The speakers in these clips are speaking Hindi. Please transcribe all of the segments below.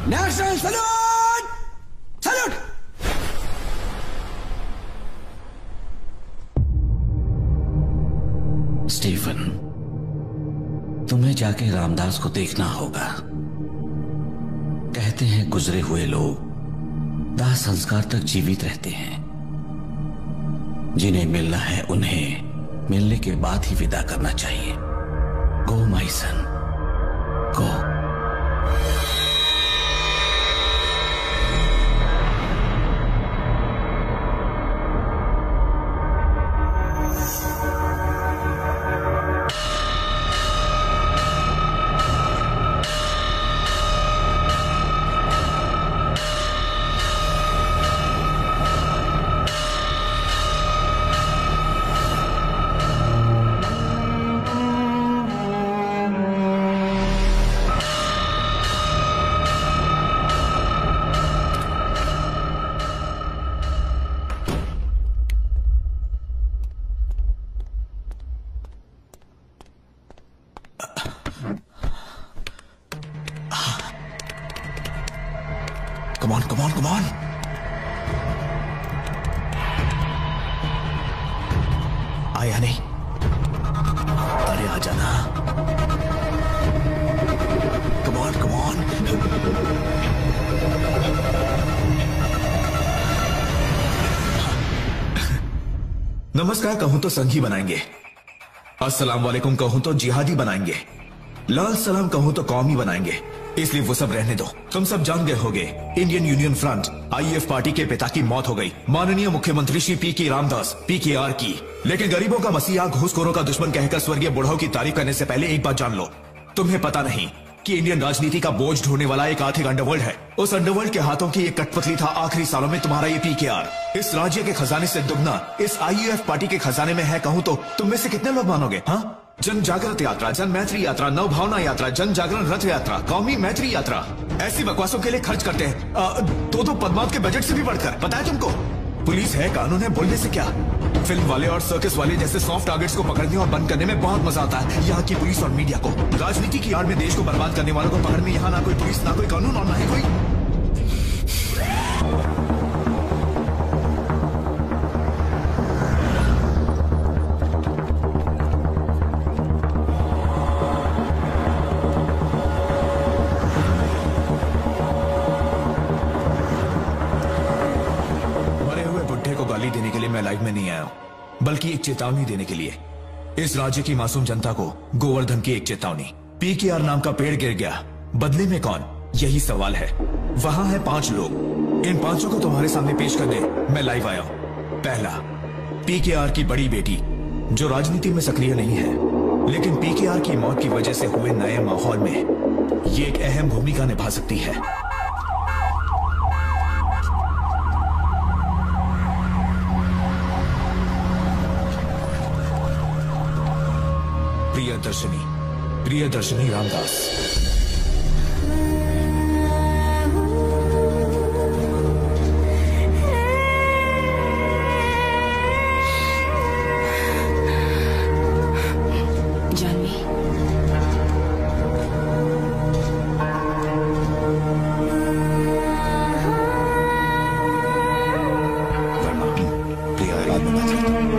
National salute! सैल्यूट! स्टीफन, तुम्हें जाके रामदास को देखना होगा। कहते हैं गुजरे हुए लोग दाह संस्कार तक जीवित रहते हैं। जिन्हें मिलना है उन्हें मिलने के बाद ही विदा करना चाहिए। Go my son, go. Come on. आया नहीं? अरे आ जाना। Come on. नमस्कार कहूं तो संघी बनाएंगे, अस्सलाम वालेकुम कहूं तो जिहादी बनाएंगे, लाल सलाम कहूं तो कौमी बनाएंगे। इसलिए वो सब रहने दो। तुम सब जान गए होगे, Indian Union Front IF party के पिता की मौत हो गई, माननीय मुख्यमंत्री श्री पी.के. रामदास पीकेआर की। लेकिन गरीबों का मसीहा, घूसखोरों का दुश्मन कहकर स्वर्गीय बुढ़ाओ की तारीफ करने से पहले एक बात जान लो, तुम्हें पता नहीं कि इंडियन राजनीति का बोझ ढोने वाला एक आर्थिक अंडरवर्ल्ड है। उस अंडरवर्ल्ड के हाथों की एक कठपुतली था आखिरी सालों में तुम्हारा ये पीकेआर। इस राज्य के खजाने से दुगना इस आईयूएफ पार्टी के खजाने में है कहूं तो तुम में से कितने लोग मानोगे? हाँ, जन जागृत यात्रा, जन मैत्री यात्रा, नव भावना यात्रा, जन जागरण रथ यात्रा, कौमी मैत्री यात्रा, ऐसी बकवासों के लिए खर्च करते हैं दो पद्मावत के बजट से भी बढ़कर। पता है तुमको, पुलिस है, कानून है, बोलने से क्या। फिल्म वाले और सर्कस वाले जैसे सॉफ्ट टारगेट्स को पकड़ने और बंद करने में बहुत मजा आता है यहाँ की पुलिस और मीडिया को। राजनीति की आड़ में देश को बर्बाद करने वालों को पकड़ने यहाँ ना कोई पुलिस, ना कोई कानून और ना ही कोई। देने के लिए मैं लाइव में नहीं आया हूं, बल्कि एक चेतावनी देने के लिए। इस राज्य की मासूम जनता को गोवर्धन की एक चेतावनी। पीकेआर नाम का पेड़ गिर गया, बदले में कौन, यही सवाल है। वहां है 5 लोग, इन 5 को तुम्हारे सामने पेश करने मैं लाइव आया हूं। पहला, पीकेआर की बड़ी बेटी जो राजनीति में सक्रिय नहीं है, लेकिन पीकेआर की मौत की वजह से हुए नए माहौल में ये एक अहम भूमिका निभा सकती है। प्रियदर्शनी रामदास। जानवी, प्रिया रात में बात करते हैं।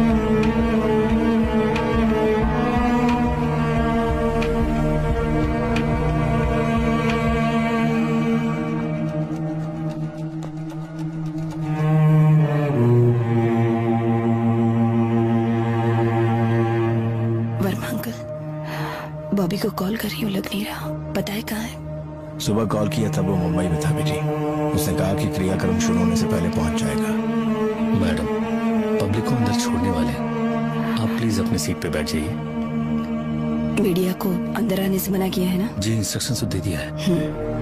बॉबी को कॉल कर रही हूँ, लग नहीं रहा। पता है कहाँ है? सुबह कॉल किया तब वो मुंबई में था बेटी। उसने कहा कि क्रियाक्रम शुरू होने से पहले पहुंच जाएगा। मैडम, पब्लिक को अंदर छोड़ने वाले, आप प्लीज अपनी सीट पे बैठ जाइए। मीडिया को अंदर आने से मना किया है ना? जी, इंस्ट्रक्शन तो दे दिया है।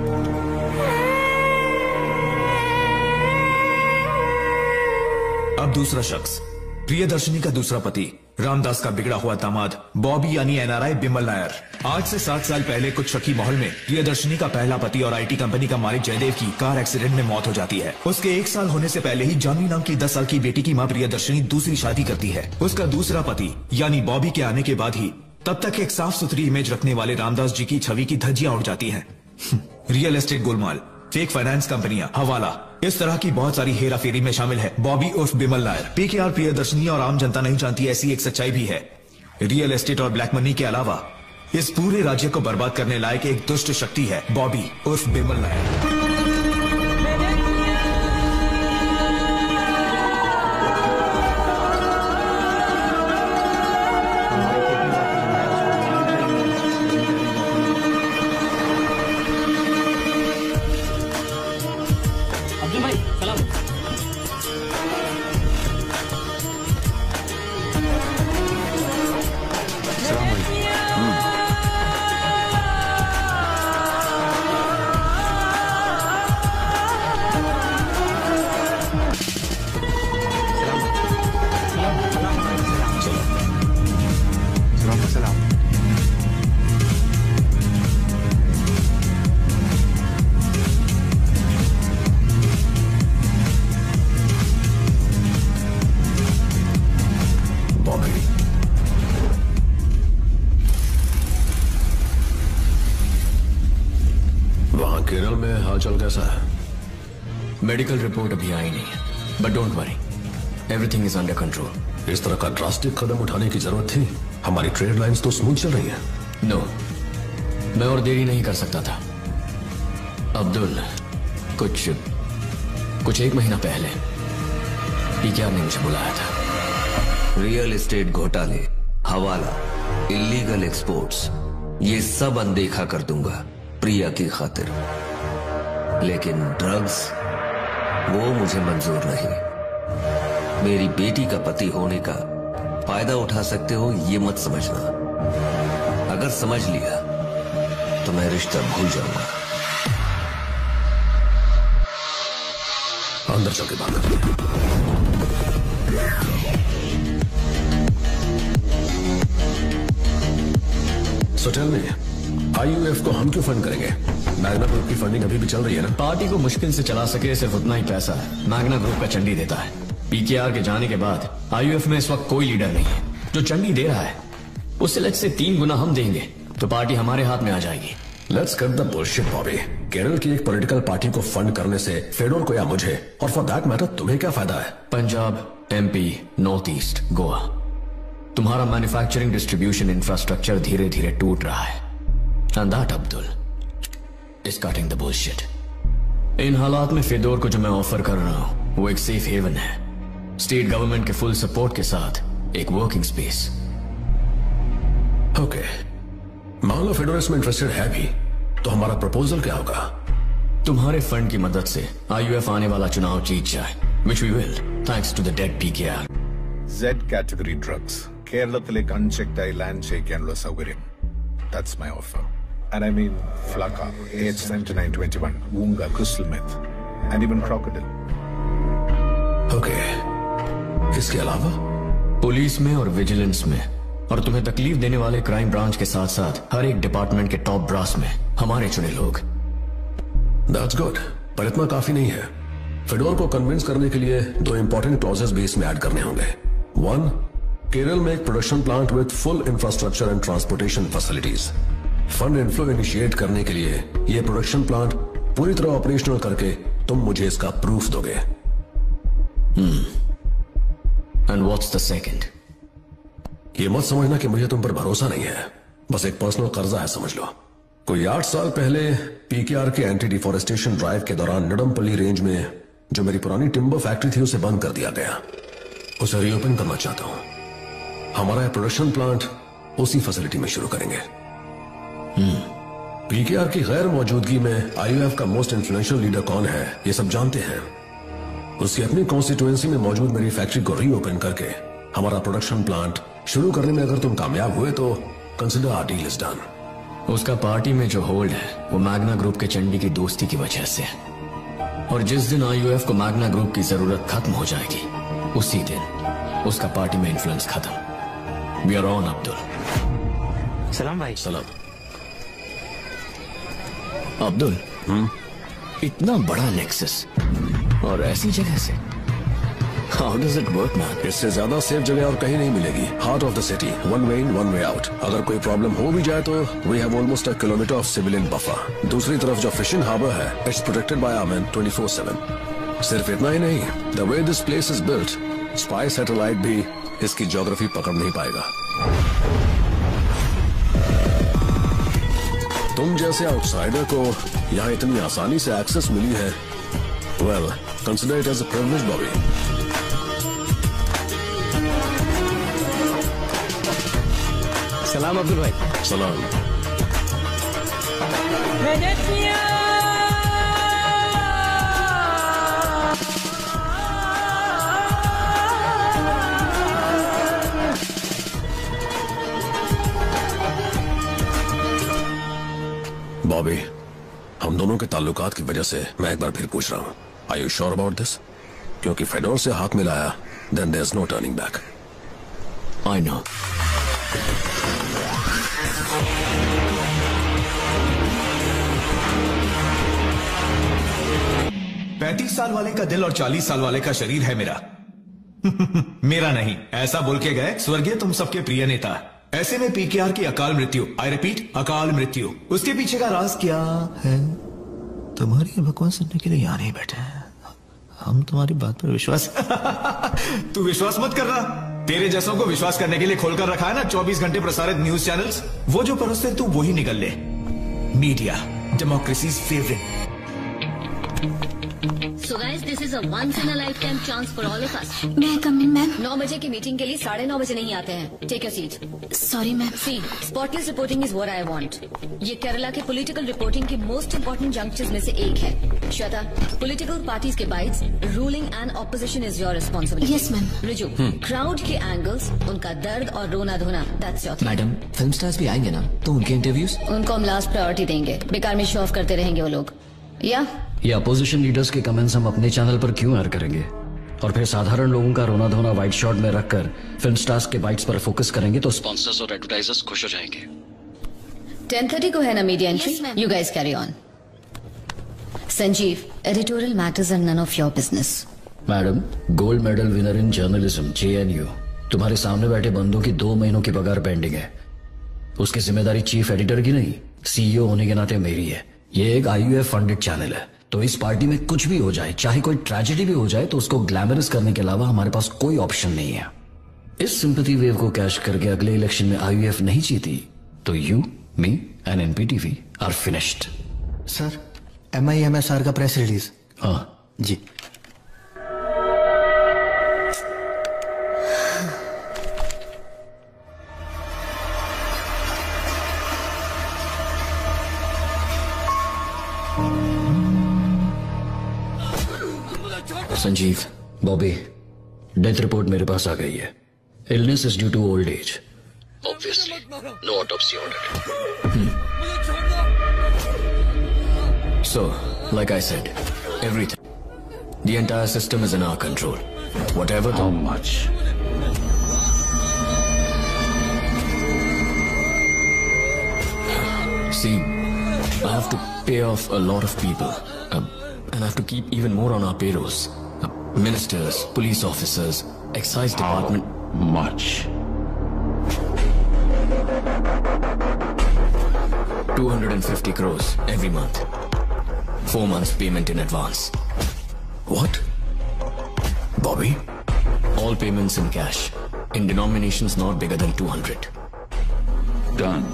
अब दूसरा शख्स, प्रियदर्शनी का दूसरा पति, रामदास का बिगड़ा हुआ दामाद बॉबी यानी एनआरआई बिमल नायर। आज से 7 साल पहले कुछ शकी माहौल में प्रियदर्शनी का पहला पति और आईटी कंपनी का मालिक जयदेव की कार एक्सीडेंट में मौत हो जाती है। उसके 1 साल होने से पहले ही जानवी नाम की 10 साल की बेटी की मां प्रियदर्शनी दूसरी शादी करती है। उसका दूसरा पति यानी बॉबी के आने के बाद ही तब तक एक साफ सुथरी इमेज रखने वाले रामदास जी की छवि की धज्जियां उड़ जाती हैं। रियल एस्टेट गोलमाल, फेक फाइनेंस कंपनियां, हवाला, इस तरह की बहुत सारी हेरा फेरी में शामिल है बॉबी उर्फ बिमल नायर। पीकेआर प्रियदर्शनी और आम जनता नहीं जानती ऐसी एक सच्चाई भी है। रियल एस्टेट और ब्लैक मनी के अलावा इस पूरे राज्य को बर्बाद करने लायक एक दुष्ट शक्ति है बॉबी उर्फ बिमल नायर। केरल में हालचाल कैसा है? मेडिकल रिपोर्ट अभी आई नहीं है, but don't worry, everything is under control. इस तरह का ड्रास्टिक कदम उठाने की जरूरत थी? हमारी ट्रेड लाइंस तो स्मूथ चल रही हैं। नो, मैं और देरी नहीं कर सकता था। अब्दुल, कुछ एक महीना पहले पीकेआर ने मुझे बुलाया था। रियल एस्टेट घोटाले, हवाला, इलीगल एक्सपोर्ट्स, ये सब अनदेखा कर दूंगा प्रिया की खातिर, लेकिन ड्रग्स वो मुझे मंजूर नहीं। मेरी बेटी का पति होने का फायदा उठा सकते हो ये मत समझना। अगर समझ लिया तो मैं रिश्ता भूल जाऊंगा। अंदर चल के बात करते हैं। So tell me, IUF को हम क्यों फंड करेंगे? मैग्ना ग्रुप की फंडिंग अभी भी चल रही है ना? पार्टी को मुश्किल से चला सके सिर्फ उतना ही पैसा मैग्ना ग्रुप का चंडी देता है। पीकेआर के जाने के बाद IUF में इस वक्त कोई लीडर नहीं है। जो चंडी दे रहा है उससे लेट्स से 3 गुना हम देंगे तो पार्टी हमारे हाथ में आ जाएगी। Let's cut the bullshit Bobby. Kerala की एक पॉलिटिकल पार्टी को फंड करने से फेडोर को या मुझे, और फॉर दैट मैटर तुम्हें क्या फायदा है? Punjab, MP, north east, Goa, तुम्हारा मैन्युफैक्चरिंग डिस्ट्रीब्यूशन इंफ्रास्ट्रक्चर धीरे धीरे टूट रहा है। And that Abdul is cutting the bullshit. इन हालात में फेडोर को जो मैं ऑफर कर रहा हूं वो एक सेफ हेवन है, स्टेट गवर्नमेंट के फुल सपोर्ट के साथ एक वर्किंग स्पेस। ओके, मान लो फेडोर इसमें इंटरेस्टेड है भी, तो हमारा प्रपोजल क्या होगा? तुम्हारे फंड की मदद से IUF आने वाला चुनाव जीत जाए, which we will, thanks to the dead PKR. Z category drugs. കേരളത്തിലേക്ക് അൺചെക്ഡായി ലാൻഡ് ചെയ്യിക്കാനുള്ള സൗകര്യം. That's my offer. And I mean Flaka, AH-7921, Wunga, crystal meth, and even crocodile. Okay, इसके अलावा? पुलिस में और विजिलेंस में और तुम्हें तकलीफ देने वाले क्राइम ब्रांच के साथ साथ हर एक डिपार्टमेंट के टॉप ब्रास में हमारे चुने लोग। That's good, पर इतना काफी नहीं है। फेडोर को कन्विंस करने के लिए 2 इंपॉर्टेंट क्लॉजेस भी इसमें ऐड करने होंगे। 1, केरल में एक production plant with full infrastructure and transportation facilities. Fund inflow initiate करने के लिए ये प्रोडक्शन प्लांट पूरी तरह ऑपरेशनल करके तुम मुझे इसका प्रूफ दोगे। And what's the second? ये मत समझना कि मुझे तुम पर भरोसा नहीं है, बस एक पर्सनल कर्जा है समझ लो। कोई 8 साल पहले पीकेआर के एंटी डिफॉरेस्टेशन ड्राइव के दौरान निडमपल्ली रेंज में जो मेरी पुरानी टिम्बर फैक्ट्री थी उसे बंद कर दिया गया। उसे रीओपन करना चाहता हूं। हमारा प्रोडक्शन प्लांट उसी फैसिलिटी में शुरू करेंगे। पीकेआर की गैर मौजूदगी में IUF का मोस्ट इन्फ्लुएंशियल लीडर कौन है ये सब जानते हैं। उसकी अपनी कॉन्स्टिट्यूएंसी में मौजूद मेरी फैक्ट्री को रीओपन करके हमारा प्रोडक्शन प्लांट शुरू करने में अगर तुम कामयाब हुए तो consider our deal is done. उसका पार्टी में जो होल्ड है वो मैग्ना ग्रुप के चंडी की दोस्ती की वजह से, और जिस दिन IUF को मैग्ना ग्रुप की जरूरत खत्म हो जाएगी उसी दिन उसका पार्टी में इन्फ्लुएंस खत्म। We are on Abdul. सलाम भाई। सलाम। अब्दुल, इतना बड़ा नेक्सस और ऐसी जगह से How does it work, man? इससे ज्यादा सेफ जगह और कहीं नहीं मिलेगी। Heart of the city, one way in one way out. अगर कोई प्रॉब्लम हो भी जाए तो we have almost a kilometre of civilian buffer. दूसरी तरफ जो फिशिंग हार्बर है, इट्स प्रोटेक्टेड बाय आर्मेन 24/7। सिर्फ इतना ही नहीं, the way this place is built, spy satellite भी इसकी ज्योग्राफी पकड़ नहीं पाएगा। तुम जैसे आउटसाइडर को यहाँ इतनी आसानी से एक्सेस मिली है, well, consider it as a privilege, Bobby. सलाम अब्दुल भाई। सलाम। बॉबी, हम दोनों के ताल्लुकात की वजह से मैं एक बार फिर पूछ रहा हूँ, are you sure about this? क्योंकि फेडोर से हाथ मिलाया, then there is no turning back. I know. पैंतीस साल वाले का दिल और 40 साल वाले का शरीर है मेरा। मेरा नहीं, ऐसा बोल के गए स्वर्गीय तुम सबके प्रिय नेता। ऐसे में पीकेआर की अकाल मृत्यु, आई रिपीट अकाल मृत्यु, उसके पीछे का राज क्या है? तुम्हारी बकवास सुनने के लिए यहां नहीं बैठे हैं, हम तुम्हारी बात पर विश्वास तू विश्वास मत कर रहा। तेरे जैसों को विश्वास करने के लिए खोलकर रखा है ना 24 घंटे प्रसारित न्यूज चैनल्स, वो जो परोसते तू वही निकल ले। Media, democracy's favourite. So guys, this is a once in a lifetime chance for all of us. May I come in, ma'am? 9 बजे की मीटिंग के लिए 9:30 बजे नहीं आते हैं। Take your seat. Sorry, ma'am. See, spotless reporting is what I want. ये केरला के पॉलिटिकल रिपोर्टिंग की मोस्ट इम्पोर्टेंट जंक्शंस में से एक है। श्वेता, पॉलिटिकल पार्टीज के bites, ruling and opposition is your responsibility. Yes, ma'am. Riju, crowd के एंगल्स, उनका दर्द और रोना धोना, that's your thing. Madam, film stars भी आएंगे ना, तो उनके इंटरव्यूज? उनको हम लास्ट प्रायोरिटी देंगे। बेकार में शो ऑफ करते रहेंगे वो लोग। या ये अपोजिशन लीडर्स के कमेंट्स हम अपने चैनल पर क्यों एयर करेंगे और फिर साधारण लोगों का रोना धोना वाइट शॉट में रखकर फिल्म स्टार्स के बाइट्स पर फोकस करेंगे तो स्पॉन्सर्स और एडवर्टाइजर्स खुश हो जाएंगे। 10:30 को है ना media entry? You guys carry on. Sanjeev, editorial matters are none of your business. Madam, gold medal winner in journalism JNU, तुम्हारे सामने बैठे बंदों की 2 महीनों की पगार पेंडिंग है। उसकी जिम्मेदारी चीफ एडिटर की नहीं, CEO होने के नाते मेरी है। ये एक IUF फंडेड चैनल है, तो इस पार्टी में कुछ भी हो जाए, चाहे कोई ट्रेजेडी भी हो जाए, तो उसको ग्लैमरस करने के अलावा हमारे पास कोई ऑप्शन नहीं है। इस सिंपैथी वेव को कैश करके अगले इलेक्शन में IUF नहीं जीती तो you, me and NPTV are finished. Sir, MIMSR का प्रेस रिलीज। हाँ जी। संजीव, बॉबी, डेथ रिपोर्ट मेरे पास आ गई है। Illness is due to old age. Obviously no autopsy order. So, like I said, everything, the entire system is in our control. Whatever. How much? See, I have to pay off a lot of people, and I have to keep even more on our payrolls. Ministers, police officers, excise department. How much? 250 crores every month. 4 months payment in advance. What? Bobby? All payments in cash, in denominations not bigger than 200. Done.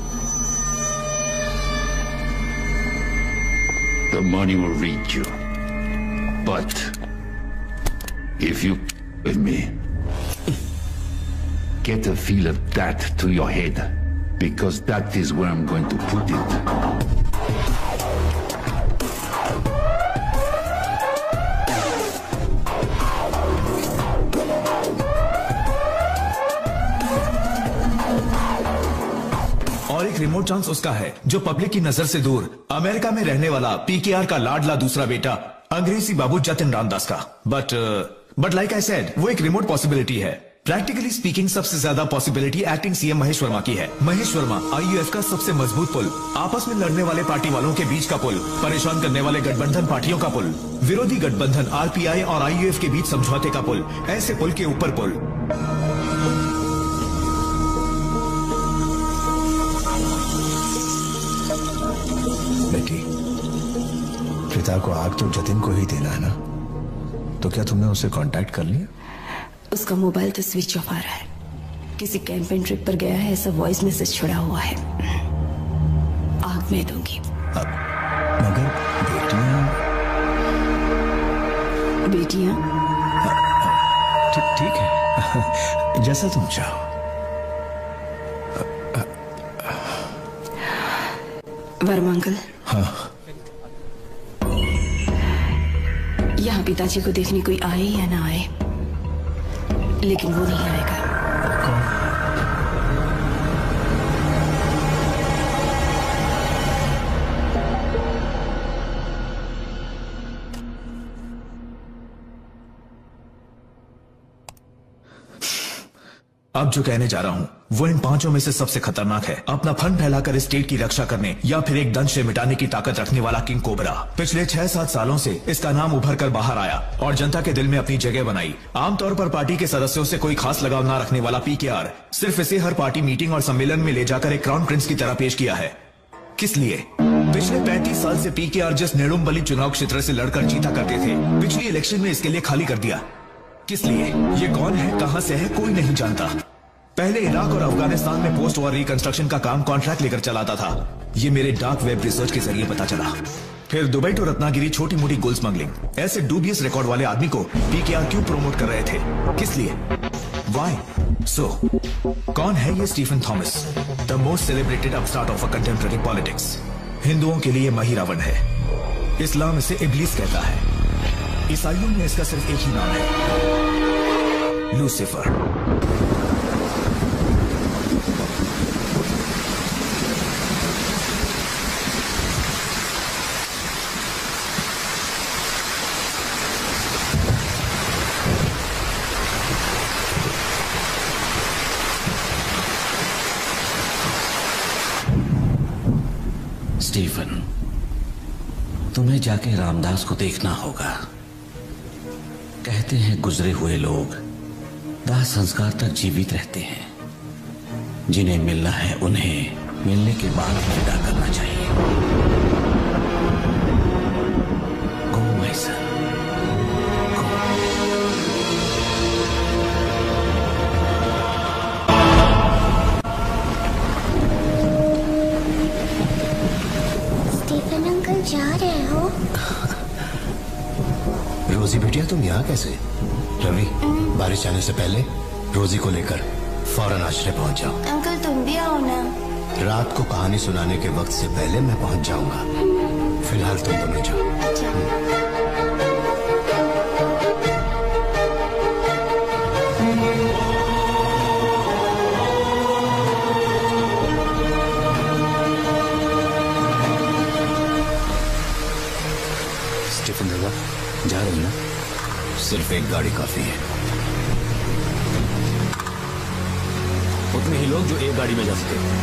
The money will reach you. But if you with me, get a feel of that to your head, because that is where I'm going to put it. और एक रिमोट चांस उसका है जो पब्लिक की नजर से दूर अमेरिका में रहने वाला PKR का लाडला दूसरा बेटा अंग्रेजी बाबू जतिन रामदास का। बट लाइक आई सेड, वो एक रिमोट पॉसिबिलिटी है। प्रैक्टिकली स्पीकिंग सबसे ज्यादा possibility acting CM Mahesh Verma की है। महेश वर्मा आईयूएफ का सबसे मजबूत पुल, आपस में लड़ने वाले पार्टी वालों के बीच का पुल, परेशान करने वाले गठबंधन पार्टियों का पुल, विरोधी गठबंधन आरपीआई और आईयूएफ के बीच समझौते का पुल, ऐसे पुल के ऊपर पुल। बेटी, पिता को आग तो जतिन को ही देना है ना, तो क्या तुमने उससे कांटेक्ट कर लिया? उसका मोबाइल तो स्विच ऑफ आ रहा है। किसी कैंपेन ट्रिप पर गया है, ऐसा वॉइस मैसेज छोड़ा हुआ है। आग में दूंगी। मगर बेटियां ठीक है, जैसा तुम चाहो। वर्मा अंकल। हाँ। यहाँ पिताजी को देखने कोई आए या ना आए, लेकिन वो नहीं आएगा। अब जो कहने जा रहा हूं वो इन पांचों में से सबसे खतरनाक है। अपना फंड फैलाकर स्टेट की रक्षा करने या फिर एक दंश से मिटाने की ताकत रखने वाला किंग कोबरा। पिछले 6-7 सालों से इसका नाम उभर कर बाहर आया और जनता के दिल में अपनी जगह बनाई। आमतौर पर पार्टी के सदस्यों से कोई खास लगाव ना रखने वाला पीकेआर सिर्फ इसे हर पार्टी मीटिंग और सम्मेलन में ले जाकर एक क्राउन प्रिंस की तरह पेश किया है। किस लिए? पिछले 35 साल से पीकेआर जिस नेड़ुम्बली चुनाव क्षेत्र से लड़कर जीता करते थे, पिछली इलेक्शन में इसके लिए खाली कर दिया। किस लिए? ये कौन है, कहां से है, कोई नहीं जानता। पहले इराक और अफगानिस्तान में पोस्ट वॉर रिकंस्ट्रक्शन का काम कॉन्ट्रैक्ट लेकर चलाता था। ये मेरे डार्क वेब रिसर्च के जरिए पता चला। फिर दुबई टू रत्नागिरी छोटी मोटी गोल्ड स्मगलिंग। ऐसे डूबियस रिकॉर्ड वाले आदमी को पीकेआर क्यों प्रमोट कर रहे थे? किस लिए? Why? So, कौन है ये Stephen Thomas, the most celebrated upstart of a contemporary politics? हिंदुओं के लिए मही रावण है, इस्लाम इसे इब्लीस कहता है, ईसाइयों में इसका सिर्फ एक ही नाम है, लूसीफर। स्टीफन, तुम्हें जाके रामदास को देखना होगा। कहते हैं गुजरे हुए लोग दाह संस्कार तक जीवित रहते हैं। जिन्हें मिलना है उन्हें मिलने के बाद विदा करना चाहिए। गो माय सन, जा रहे हो? रोजी बेटिया, तुम यहाँ कैसे? रवि, बारिश आने से पहले रोजी को लेकर फौरन आश्रय पहुँच जाओ। अंकल तुम भी आओ ना। रात को कहानी सुनाने के वक्त से पहले मैं पहुँच जाऊंगा। फिलहाल तुम दोनों जाओ। जा रही ना? सिर्फ एक गाड़ी काफी है। उतने ही लोग जो एक गाड़ी में जा सके।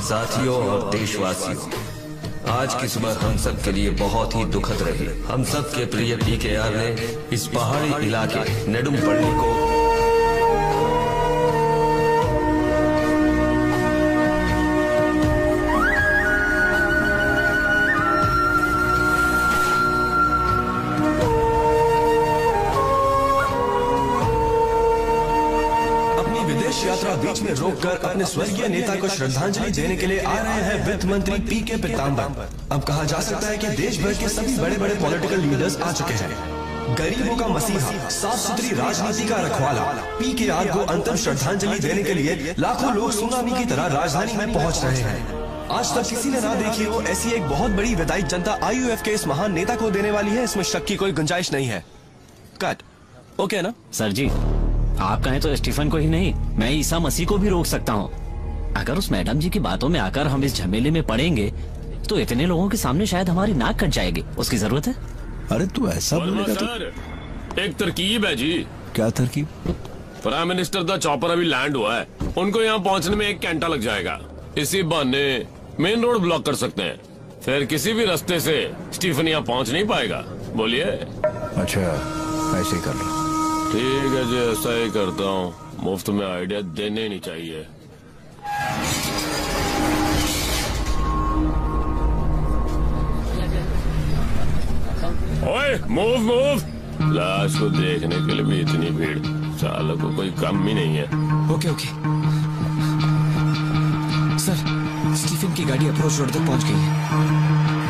साथियों और देशवासियों, आज की सुबह हम सब के लिए बहुत ही दुखद रही। हम सब के प्रिय PKR ने इस पहाड़ी इलाके नेडुमपल्ली को यात्रा बीच में रोककर अपने स्वर्गीय नेता को श्रद्धांजलि देने के लिए आ रहे हैं वित्त मंत्री PK पीताम्बर। अब कहा जा सकता है कि देश भर के सभी बड़े बड़े पॉलिटिकल लीडर्स आ चुके हैं। गरीबों का मसीहा, साफ सुथरी राजनीति का रखवाला PKR को अंतिम श्रद्धांजलि देने के लिए लाखों लोग सुनामी की तरह राजधानी में पहुंच रहे हैं। आज तक किसी ने ना देखी हो ऐसी एक बहुत बड़ी विदाई जनता IUF के इस महान नेता को देने वाली है, इसमें शक की कोई गुंजाइश नहीं है। कट ओके ना सर जी? आप कहें तो स्टीफन को ही नहीं, मैं ईसा मसीह को भी रोक सकता हूँ। अगर उस मैडम जी की बातों में आकर हम इस झमेले में पड़ेंगे तो इतने लोगों के सामने शायद हमारी नाक कट जाएगी। उसकी जरूरत है? अरे तू ऐसा बोलेगा तो? एक तरकीब है जी। क्या तरकीब? प्राइम मिनिस्टर का चॉपर अभी लैंड हुआ है, उनको यहाँ पहुँचने में 1 घंटा लग जाएगा। इसी बहाने मेन रोड ब्लॉक कर सकते हैं, फिर किसी भी रास्ते से स्टीफन यहाँ पहुँच नहीं पाएगा। बोलिए। अच्छा ऐसे ही कर लो। ठीक है जी, ऐसा ही करता हूँ। मुफ्त में आइडिया देने नहीं चाहिए। ओए मूव मूव। लाश को देखने के लिए भी इतनी भीड़, सालों को कोई कम ही नहीं है। ओके ओके सर, स्टीफन की गाड़ी अप्रोच रोड तक पहुंच गई है।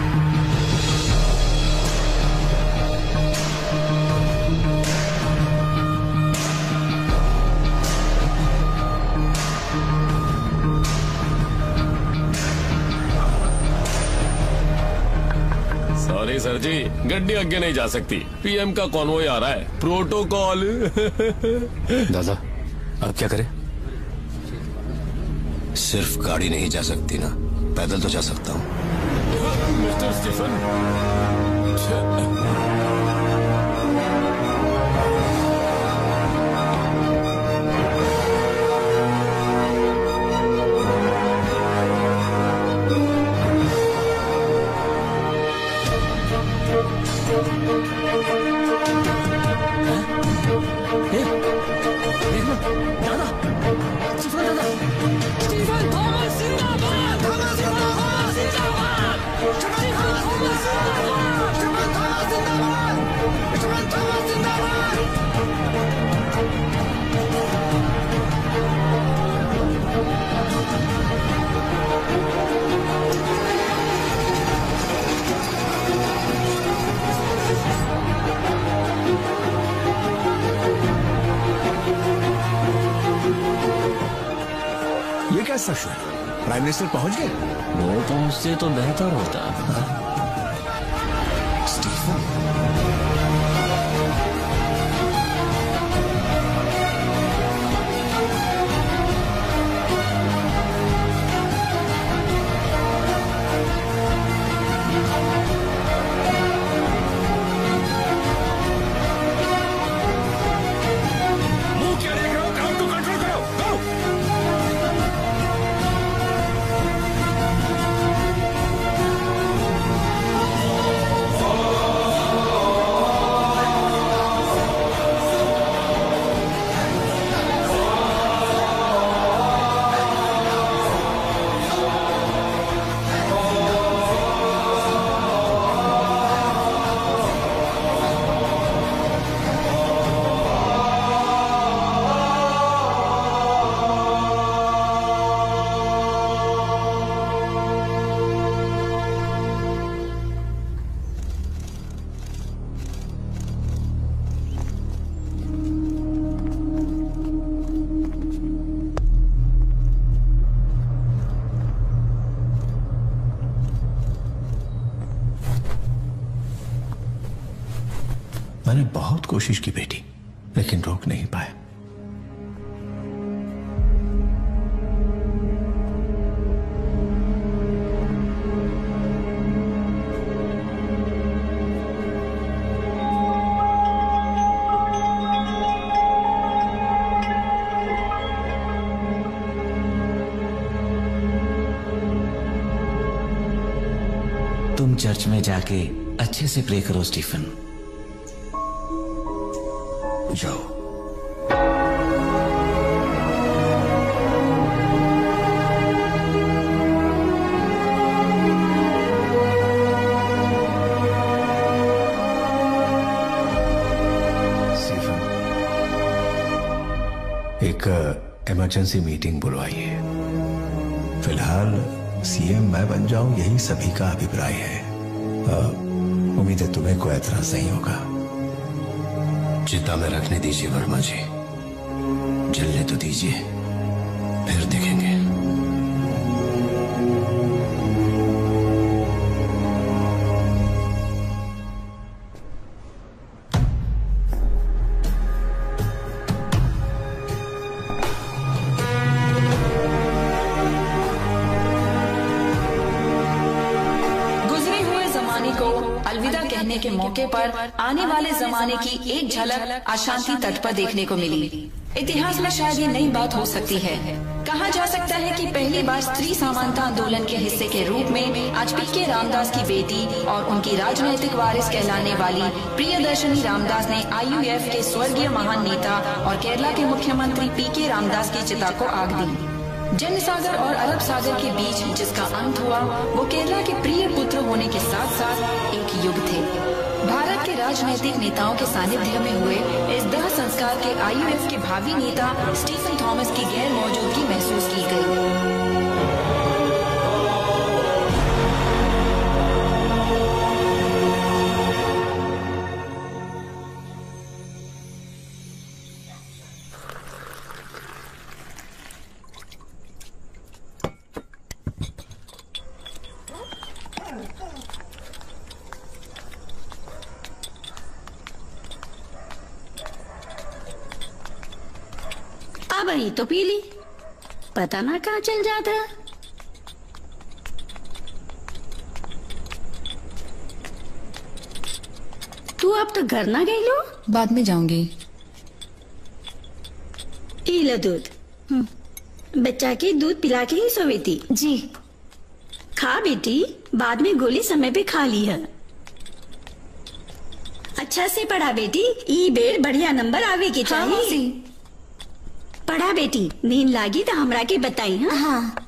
सॉरी सर जी, गड्डी आगे नहीं जा सकती। PM का कॉन्वॉय आ रहा है, प्रोटोकॉल। दादा अब क्या करें? सिर्फ गाड़ी नहीं जा सकती ना, पैदल तो जा सकता हूँ। Mister Stephen. सच है, प्राइम मिनिस्टर पहुंच गए? वो पहुंचते तो बेहतर होता। स्टीफन मैंने बहुत कोशिश की बेटी, लेकिन रोक नहीं पाया। तुम चर्च में जाके अच्छे से प्रे करो स्टीफन। जाओ। एक इमरजेंसी मीटिंग बुलवाइए। फिलहाल सीएम मैं बन जाऊं यही सभी का अभिप्राय है। उम्मीद है तुम्हें कोई एतराज नहीं होगा। चिता में रखने दीजिए वर्मा जी, जलने तो दीजिए, फिर देखेंगे। कहने के मौके पर आने वाले जमाने की एक झलक अशांति तट पर देखने को मिली। इतिहास में शायद ये नई बात हो सकती है। कहा जा सकता है कि पहली बार स्त्री समानता आंदोलन के हिस्से के रूप में आज पीके रामदास की बेटी और उनकी राजनैतिक वारिस कहलाने वाली प्रियदर्शनी रामदास ने IUF के स्वर्गीय महान नेता और केरला के मुख्यमंत्री पीके रामदास की चिता को आग दी। जनसागर और अरब सागर के बीच जिसका अंत हुआ वो केरला के प्रिय पुत्र होने के साथ साथ एक युग थे। भारत के राजनीतिक नेताओं के सानिध्य में हुए इस दाह संस्कार के IUF के भावी नेता स्टीफन थॉमस की गैर मौजूदगी महसूस की गई। वही तो पी ली, पता ना कहाँ चल जाता। तू अब तो घर ना गई लो? बाद में जाऊंगी। पी लो दूध। बच्चा के दूध पिला के ही सोई थी। जी। खा बेटी, बाद में गोली समय पे खा ली है। अच्छा से पढ़ा बेटी, ई बेर बढ़िया नंबर आवे के चाहिए। हाँ, पढ़ा बेटी, नींद लागी तो हमरा के बताई। हाँ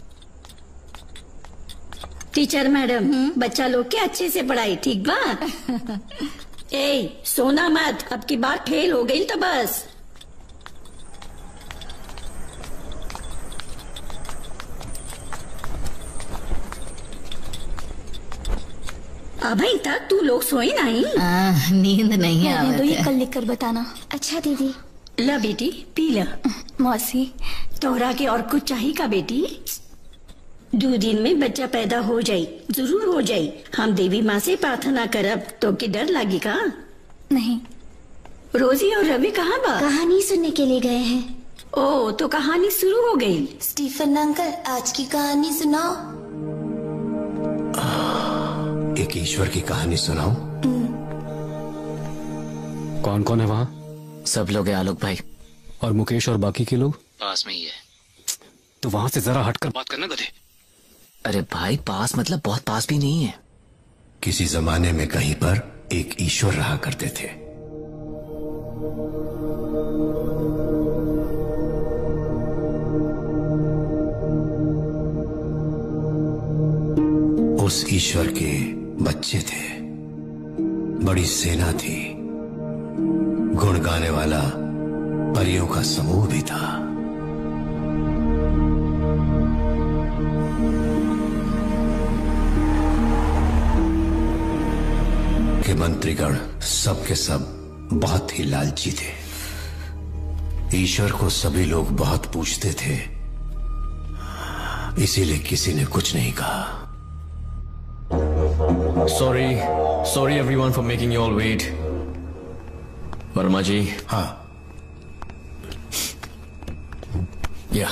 टीचर मैडम, बच्चा लोग के अच्छे से पढ़ाई, ठीक बा? ए सोना मत, अब की बार फेल हो गई तो बस। अभी तक तू लोग सोई नहीं? नींद नहीं आ रही। तो ये कल लिख कर बताना। अच्छा दीदी। ला बेटी पी ला। मौसी तोहरा के और कुछ चाहिए का बेटी? 2 दिन में बच्चा पैदा हो जाये, जरूर हो जाये। हम देवी माँ से प्रार्थना करब तो के डर लागी का? नहीं। रोजी और रवि कहाँ बा? कहानी सुनने के लिए गए हैं। ओ तो कहानी शुरू हो गई। स्टीफन अंकल आज की कहानी सुनाओ। एक ईश्वर की कहानी सुनाऊं? कौन कौन है वहाँ? सब लोग हैं आलोक भाई। और मुकेश और बाकी के लोग? पास में ही है। तो वहां से जरा हटकर बात करना गधे। अरे भाई पास मतलब बहुत पास भी नहीं है। किसी जमाने में कहीं पर एक ईश्वर रहा करते थे। उस ईश्वर के बच्चे थे, बड़ी सेना थी, गुण गाने वाला परियों का समूह भी था। के मंत्रीगण सब के सब बहुत ही लालची थे। ईश्वर को सभी लोग बहुत पूछते थे, इसीलिए किसी ने कुछ नहीं कहा। Sorry everyone for making you all wait. Verma ji. हाँ। या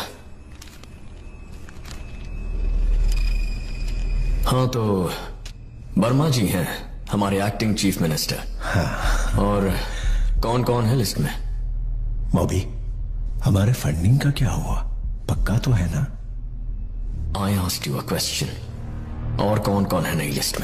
हाँ तो वर्मा जी हैं हमारे एक्टिंग चीफ मिनिस्टर। हाँ। और कौन कौन है लिस्ट में? बॉबी, हमारे फंडिंग का क्या हुआ? पक्का तो है ना? I asked you a question. और कौन कौन है नई लिस्ट में?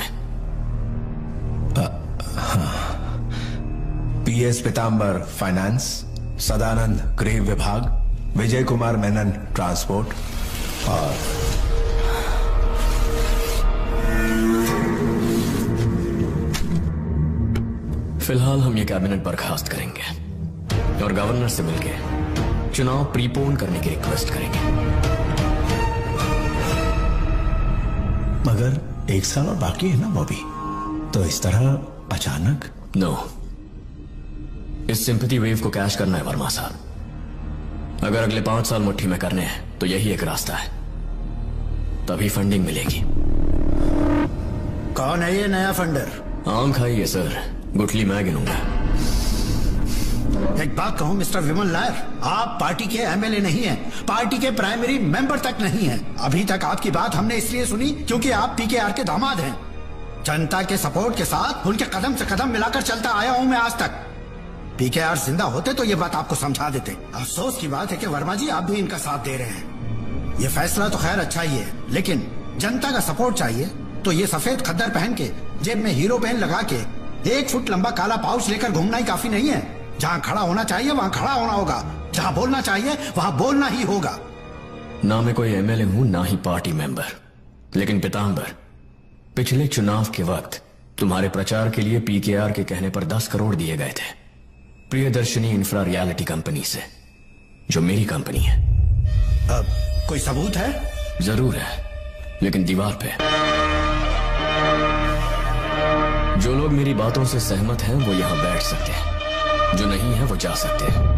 PS पीतांबर फाइनेंस, सदानंद गृह विभाग, विजय कुमार मेनन ट्रांसपोर्ट और फिलहाल हम ये कैबिनेट बर्खास्त करेंगे और गवर्नर से मिलकर चुनाव प्रीपोन करने की रिक्वेस्ट करेंगे। मगर 1 साल और बाकी है ना बॉबी, तो इस तरह अचानक? नो, इस सिंपैथी वेव को कैश करना है वर्मा साहब। अगर अगले 5 साल मुट्ठी में करने हैं तो यही एक रास्ता है, तभी फंडिंग मिलेगी। कौन है ये नया फंडर? आम खाइए सर, गुठली मैं गिनूंगा। एक बात कहूं मिस्टर विमल नायर, आप पार्टी के MLA नहीं हैं, पार्टी के प्राइमरी मेंबर तक नहीं हैं। अभी तक आपकी बात हमने इसलिए सुनी क्योंकि आप PKR के दामाद हैं। जनता के सपोर्ट के साथ उनके कदम से कदम मिलाकर चलता आया हूं मैं आज तक। PKR जिंदा होते तो ये बात आपको समझा देते। अफसोस की बात है कि वर्मा जी आप भी इनका साथ दे रहे हैं। ये फैसला तो खैर अच्छा ही है, लेकिन जनता का सपोर्ट चाहिए तो ये सफेद खद्दर पहन के जेब में हीरो पेन लगा के 1 फुट लंबा काला पाउच लेकर घूमना ही काफी नहीं है। जहाँ खड़ा होना चाहिए वहाँ खड़ा होना होगा, जहाँ बोलना चाहिए वहाँ बोलना ही होगा। ना मैं कोई MLA हूं ना ही पार्टी मेंबर, लेकिन पीतांबर, पिछले चुनाव के वक्त तुम्हारे प्रचार के लिए PKR के कहने पर 10 करोड़ दिए गए थे प्रियदर्शनी इंफ्रा रियलिटी कंपनी से, जो मेरी कंपनी है। कोई सबूत है? जरूर है, लेकिन दीवार पे। जो लोग मेरी बातों से सहमत हैं वो यहां बैठ सकते हैं, जो नहीं है वो जा सकते हैं।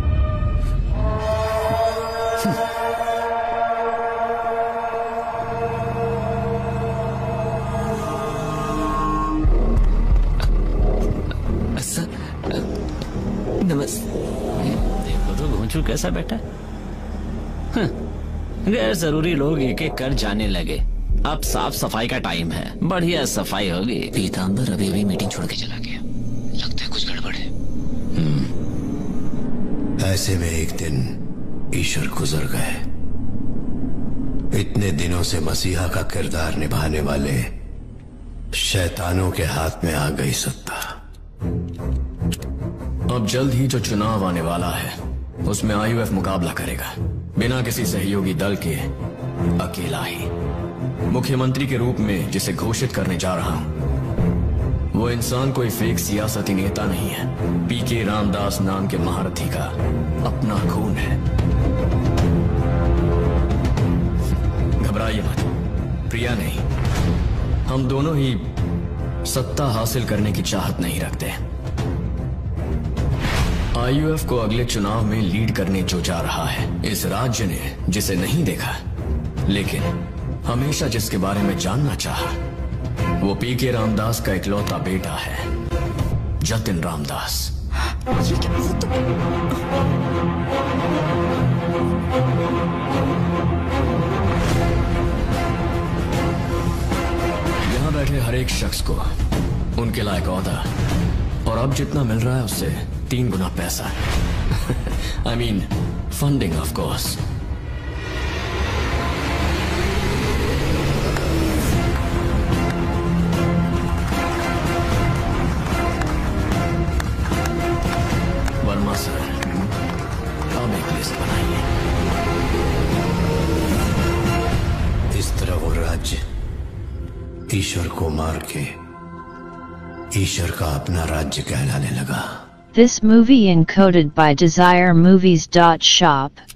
देखो तो घोंचू कैसा बैठा। गैर जरूरी लोग एक एक कर जाने लगे। अब साफ सफाई का टाइम है, बढ़िया सफाई होगी। पीतांबर अभी भी मीटिंग छोड़ के चला गया, लगता है कुछ गड़बड़ है। ऐसे में एक दिन ईश्वर गुजर गए। इतने दिनों से मसीहा का किरदार निभाने वाले शैतानों के हाथ में आ गई सत्ता। अब जल्द ही जो चुनाव आने वाला है उसमें IUF मुकाबला करेगा, बिना किसी सहयोगी दल के, अकेला ही। मुख्यमंत्री के रूप में जिसे घोषित करने जा रहा हूं, वो इंसान कोई फेक सियासती नेता नहीं है। PK रामदास नाम के महारथी का अपना खून है। घबराइए मत, प्रिया नहीं, हम दोनों ही सत्ता हासिल करने की चाहत नहीं रखते। IUF को अगले चुनाव में लीड करने जो जा रहा है, इस राज्य ने जिसे नहीं देखा लेकिन हमेशा जिसके बारे में जानना चाहा, वो PK रामदास का इकलौता बेटा है, जतिन रामदास। यहां बैठे हर एक शख्स को उनके लायक ओहदा और अब जितना मिल रहा है उससे 3 गुना पैसा। I mean, funding of course. Verma sir, अब एक लिस्ट बनाइए। इस तरह वो राज्य ईश्वर को मार के ईश्वर का अपना राज्य कहलाने लगा। This movie encoded by DesireMovies.shop.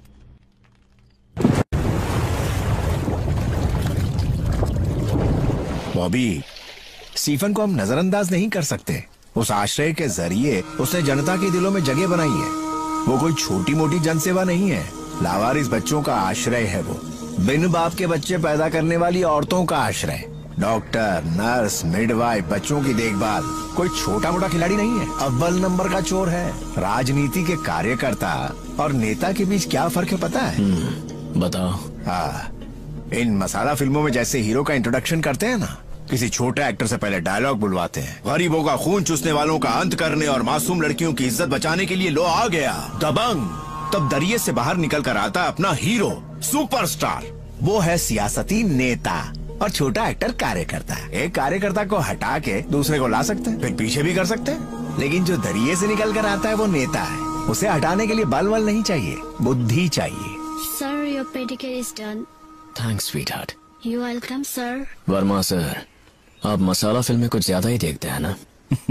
Bobby, Stephen को हम नजरअंदाज नहीं कर सकते। उस आश्रय के जरिए उसने जनता के दिलों में जगह बनाई है। वो कोई छोटी मोटी जनसेवा नहीं है, लावारिस बच्चों का आश्रय है। वो बिन बाप के बच्चे पैदा करने वाली औरतों का आश्रय। डॉक्टर, नर्स, मिडवाइफ, बच्चों की देखभाल। कोई छोटा मोटा खिलाड़ी नहीं है, अव्वल नंबर का चोर है। राजनीति के कार्यकर्ता और नेता के बीच क्या फर्क है पता है? बताओ। हाँ, इन मसाला फिल्मों में जैसे हीरो का इंट्रोडक्शन करते हैं ना, किसी छोटे एक्टर से पहले डायलॉग बुलवाते हैं। गरीबों का खून चूसने वालों का अंत करने और मासूम लड़कियों की इज्जत बचाने के लिए लो आ गया दबंग। तब दरिये से बाहर निकल कर आता अपना हीरो, सुपरस्टार। वो है सियासती नेता और छोटा एक्टर कार्यकर्ता। एक कार्यकर्ता को हटा के दूसरे को ला सकते हैं, फिर पीछे भी कर सकते हैं। लेकिन जो दरिये से निकल कर आता है वो नेता है। उसे हटाने के लिए बल नहीं चाहिए, बुद्धि चाहिए। Sir, your pedicure is done. Thanks sweetheart. You welcome, sir. Verma sir, आप मसाला फिल्में कुछ ज्यादा ही देखते हैं ना?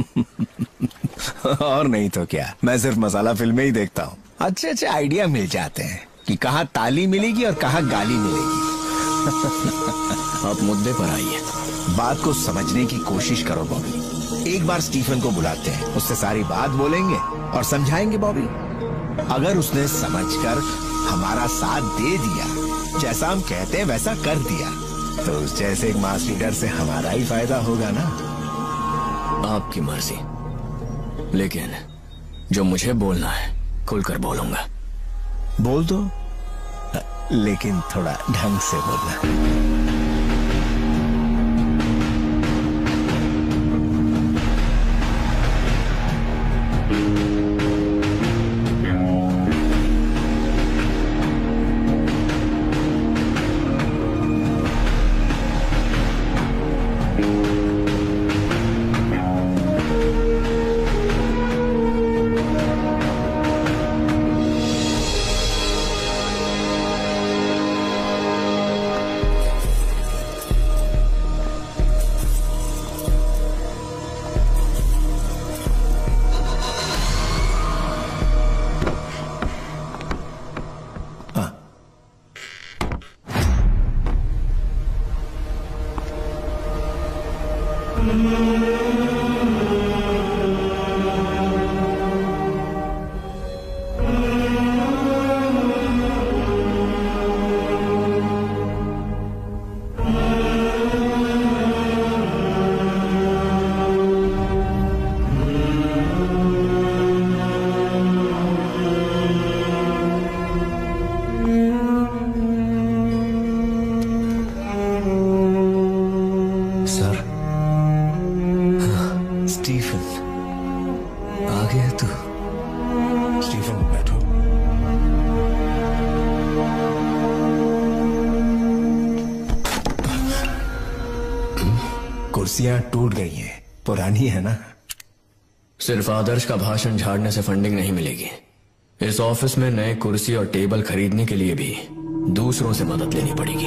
और नहीं तो क्या, मैं सिर्फ मसाला फिल्में ही देखता हूँ। अच्छे अच्छे आइडिया मिल जाते हैं कि कहाँ ताली मिलेगी और कहाँ गाली मिलेगी। आप मुद्दे पर आइए। बात को समझने की कोशिश करो बॉबी। एक बार स्टीफन को बुलाते हैं, उससे सारी बात बोलेंगे और समझाएंगे बॉबी। अगर उसने समझकर हमारा साथ दे दिया, जैसा हम कहते हैं वैसा कर दिया, तो उस जैसे एक मास लीडर से हमारा ही फायदा होगा ना। आपकी मर्जी, लेकिन जो मुझे बोलना है खुलकर बोलूंगा। बोल दो, लेकिन थोड़ा ढंग से बोलना। कुर्सियां टूट गई हैं, पुरानी है ना। सिर्फ आदर्श का भाषण झाड़ने से फंडिंग नहीं मिलेगी। इस ऑफिस में नए कुर्सी और टेबल खरीदने के लिए भी दूसरों से मदद लेनी पड़ेगी।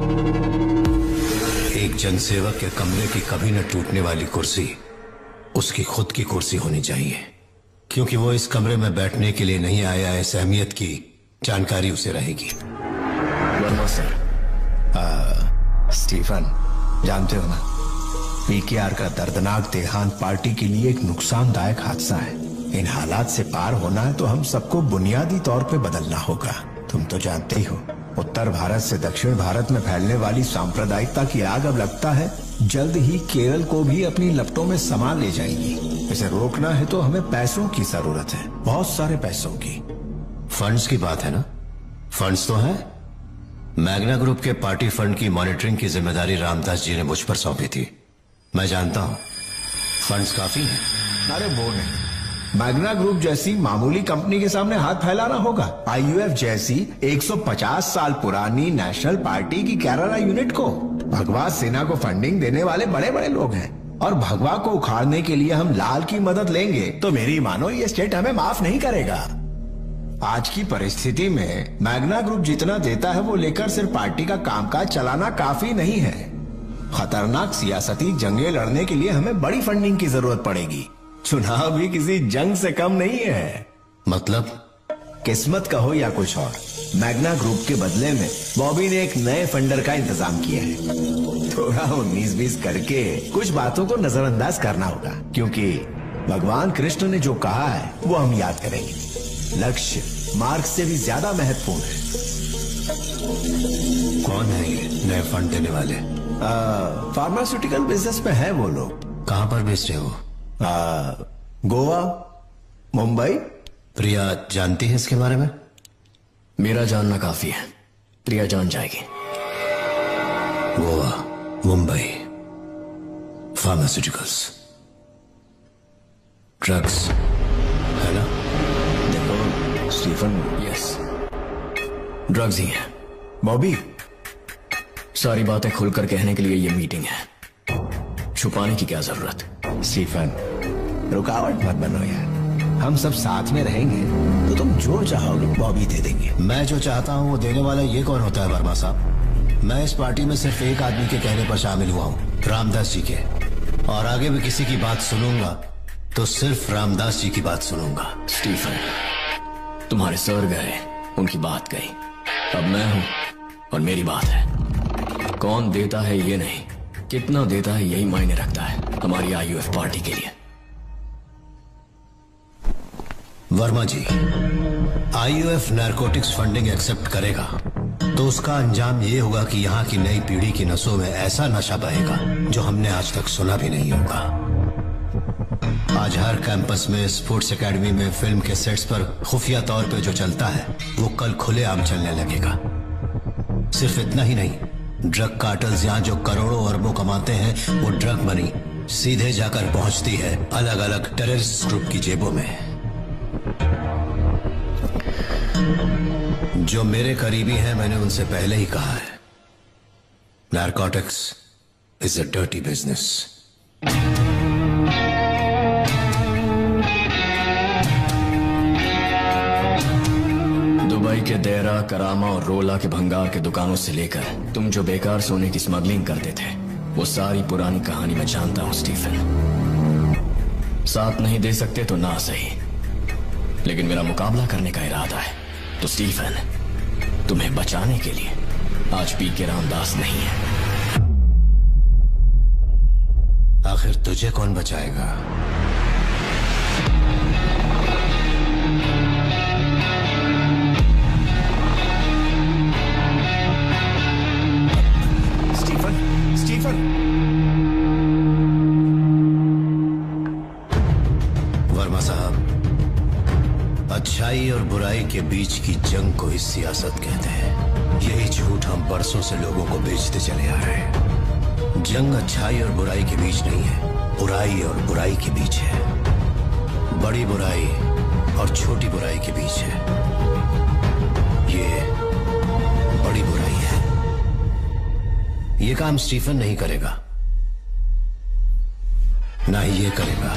एक जनसेवक के कमरे की कभी न टूटने वाली कुर्सी उसकी खुद की कुर्सी होनी चाहिए, क्योंकि वो इस कमरे में बैठने के लिए नहीं आया है। इस अहमियत की जानकारी उसे रहेगी। वर्मा सर, स्टीफन, जानते हो ना, पीकेआर का दर्दनाक देहांत पार्टी के लिए एक नुकसानदायक हादसा है। इन हालात से पार होना है तो हम सबको बुनियादी तौर पे बदलना होगा। तुम तो जानते ही हो, उत्तर भारत से दक्षिण भारत में फैलने वाली सांप्रदायिकता की आग अब लगता है जल्द ही केरल को भी अपनी लपटों में समा ले जाएगी। इसे रोकना है तो हमें पैसों की जरूरत है, बहुत सारे पैसों की। फंड्स की बात है ना? फंड्स तो है। मैग्ना ग्रुप के पार्टी फंड की मॉनिटरिंग की जिम्मेदारी रामदास जी ने मुझ पर सौंपी थी। मैं जानता हूं फंड्स काफी हैं। अरे वो नहीं, मैग्ना ग्रुप जैसी मामूली कंपनी के सामने हाथ फैलाना होगा। आईयूएफ जैसी 150 साल पुरानी नेशनल पार्टी की केरला यूनिट को, भगवा सेना को फंडिंग देने वाले बड़े बड़े लोग हैं, और भगवा को उखाड़ने के लिए हम लाल की मदद लेंगे तो मेरी मानो ये स्टेट हमें माफ नहीं करेगा। आज की परिस्थिति में मैग्ना ग्रुप जितना देता है वो लेकर सिर्फ पार्टी का कामकाज चलाना काफी नहीं है। खतरनाक सियासती जंगें लड़ने के लिए हमें बड़ी फंडिंग की जरूरत पड़ेगी। चुनाव भी किसी जंग से कम नहीं है। मतलब किस्मत कहो या कुछ और, मैग्ना ग्रुप के बदले में बॉबी ने एक नए फंडर का इंतजाम किया है। थोड़ा 19-20 करके कुछ बातों को नजरअंदाज करना होगा, क्योंकि भगवान कृष्ण ने जो कहा है वो हम याद करेंगे। लक्ष्य मार्ग से भी ज्यादा महत्वपूर्ण है। कौन है ये नए फंड देने वाले? फार्मास्यूटिकल बिजनेस में है वो लोग। कहां पर बेच रहे हो? गोवा, मुंबई। प्रिया जानती है इसके बारे में? मेरा जानना काफी है, प्रिया जान जाएगी। गोवा, मुंबई, फार्मास्यूटिकल्स, ड्रग्स, है ना? देखो स्टीफन, यस, ड्रग्स ही है। बॉबी, सारी बातें खुलकर कहने के लिए ये मीटिंग है, छुपाने की क्या जरूरत? स्टीफन, रुकावट मत बनो यार, हम सब साथ में रहेंगे तो तुम जो चाहोगे वो भी दे देंगे। मैं जो चाहता हूँ वो देने वाला ये कौन होता है वर्मा साहब? मैं इस पार्टी में सिर्फ एक आदमी के कहने पर शामिल हुआ हूँ, रामदास जी के, और आगे भी किसी की बात सुनूंगा तो सिर्फ रामदास जी की बात सुनूंगा। स्टीफन, तुम्हारे सर गए, उनकी बात गई, अब मैं हूं और मेरी बात है। कौन देता है ये नहीं, कितना देता है यही मायने रखता है हमारी आईयूएफ पार्टी के लिए। Verma ji, IUF narcotics funding accept करेगा तो उसका अंजाम ये होगा कि यहाँ की नई पीढ़ी की नसों में ऐसा नशा बहेगा जो हमने आज तक सुना भी नहीं होगा। आज हर कैंपस में, स्पोर्ट्स एकेडमी में, फिल्म के सेट्स पर खुफिया तौर पे जो चलता है वो कल खुलेआम चलने लगेगा। सिर्फ इतना ही नहीं, ड्रग कार्टल्स यहाँ जो करोड़ों अरबों कमाते हैं वो ड्रग मनी सीधे जाकर पहुंचती है अलग अलग टेररिस्ट ग्रुप की जेबों में। जो मेरे करीबी हैं, मैंने उनसे पहले ही कहा है, narcotics is a dirty business. Dubai के देरा, करामा और रोला के भंगार के दुकानों से लेकर तुम जो बेकार सोने की स्मगलिंग करते थे, वो सारी पुरानी कहानी मैं जानता हूं स्टीफन। साथ नहीं दे सकते तो ना सही, लेकिन मेरा मुकाबला करने का इरादा है। तो स्टीफन, तुम्हें बचाने के लिए आज पीके रामदास नहीं है। आखिर तुझे कौन बचाएगा? स्टीफन, वर्मा साहब, अच्छाई और बुराई के बीच की जंग को ही सियासत कहते हैं। यही झूठ हम बरसों से लोगों को बेचते चले आ रहे हैं। जंग अच्छाई और बुराई के बीच नहीं है, बुराई और बुराई के बीच है। बड़ी बुराई और छोटी बुराई के बीच है। ये बड़ी बुराई है। ये काम स्टीफन नहीं करेगा, ना ही ये करेगा।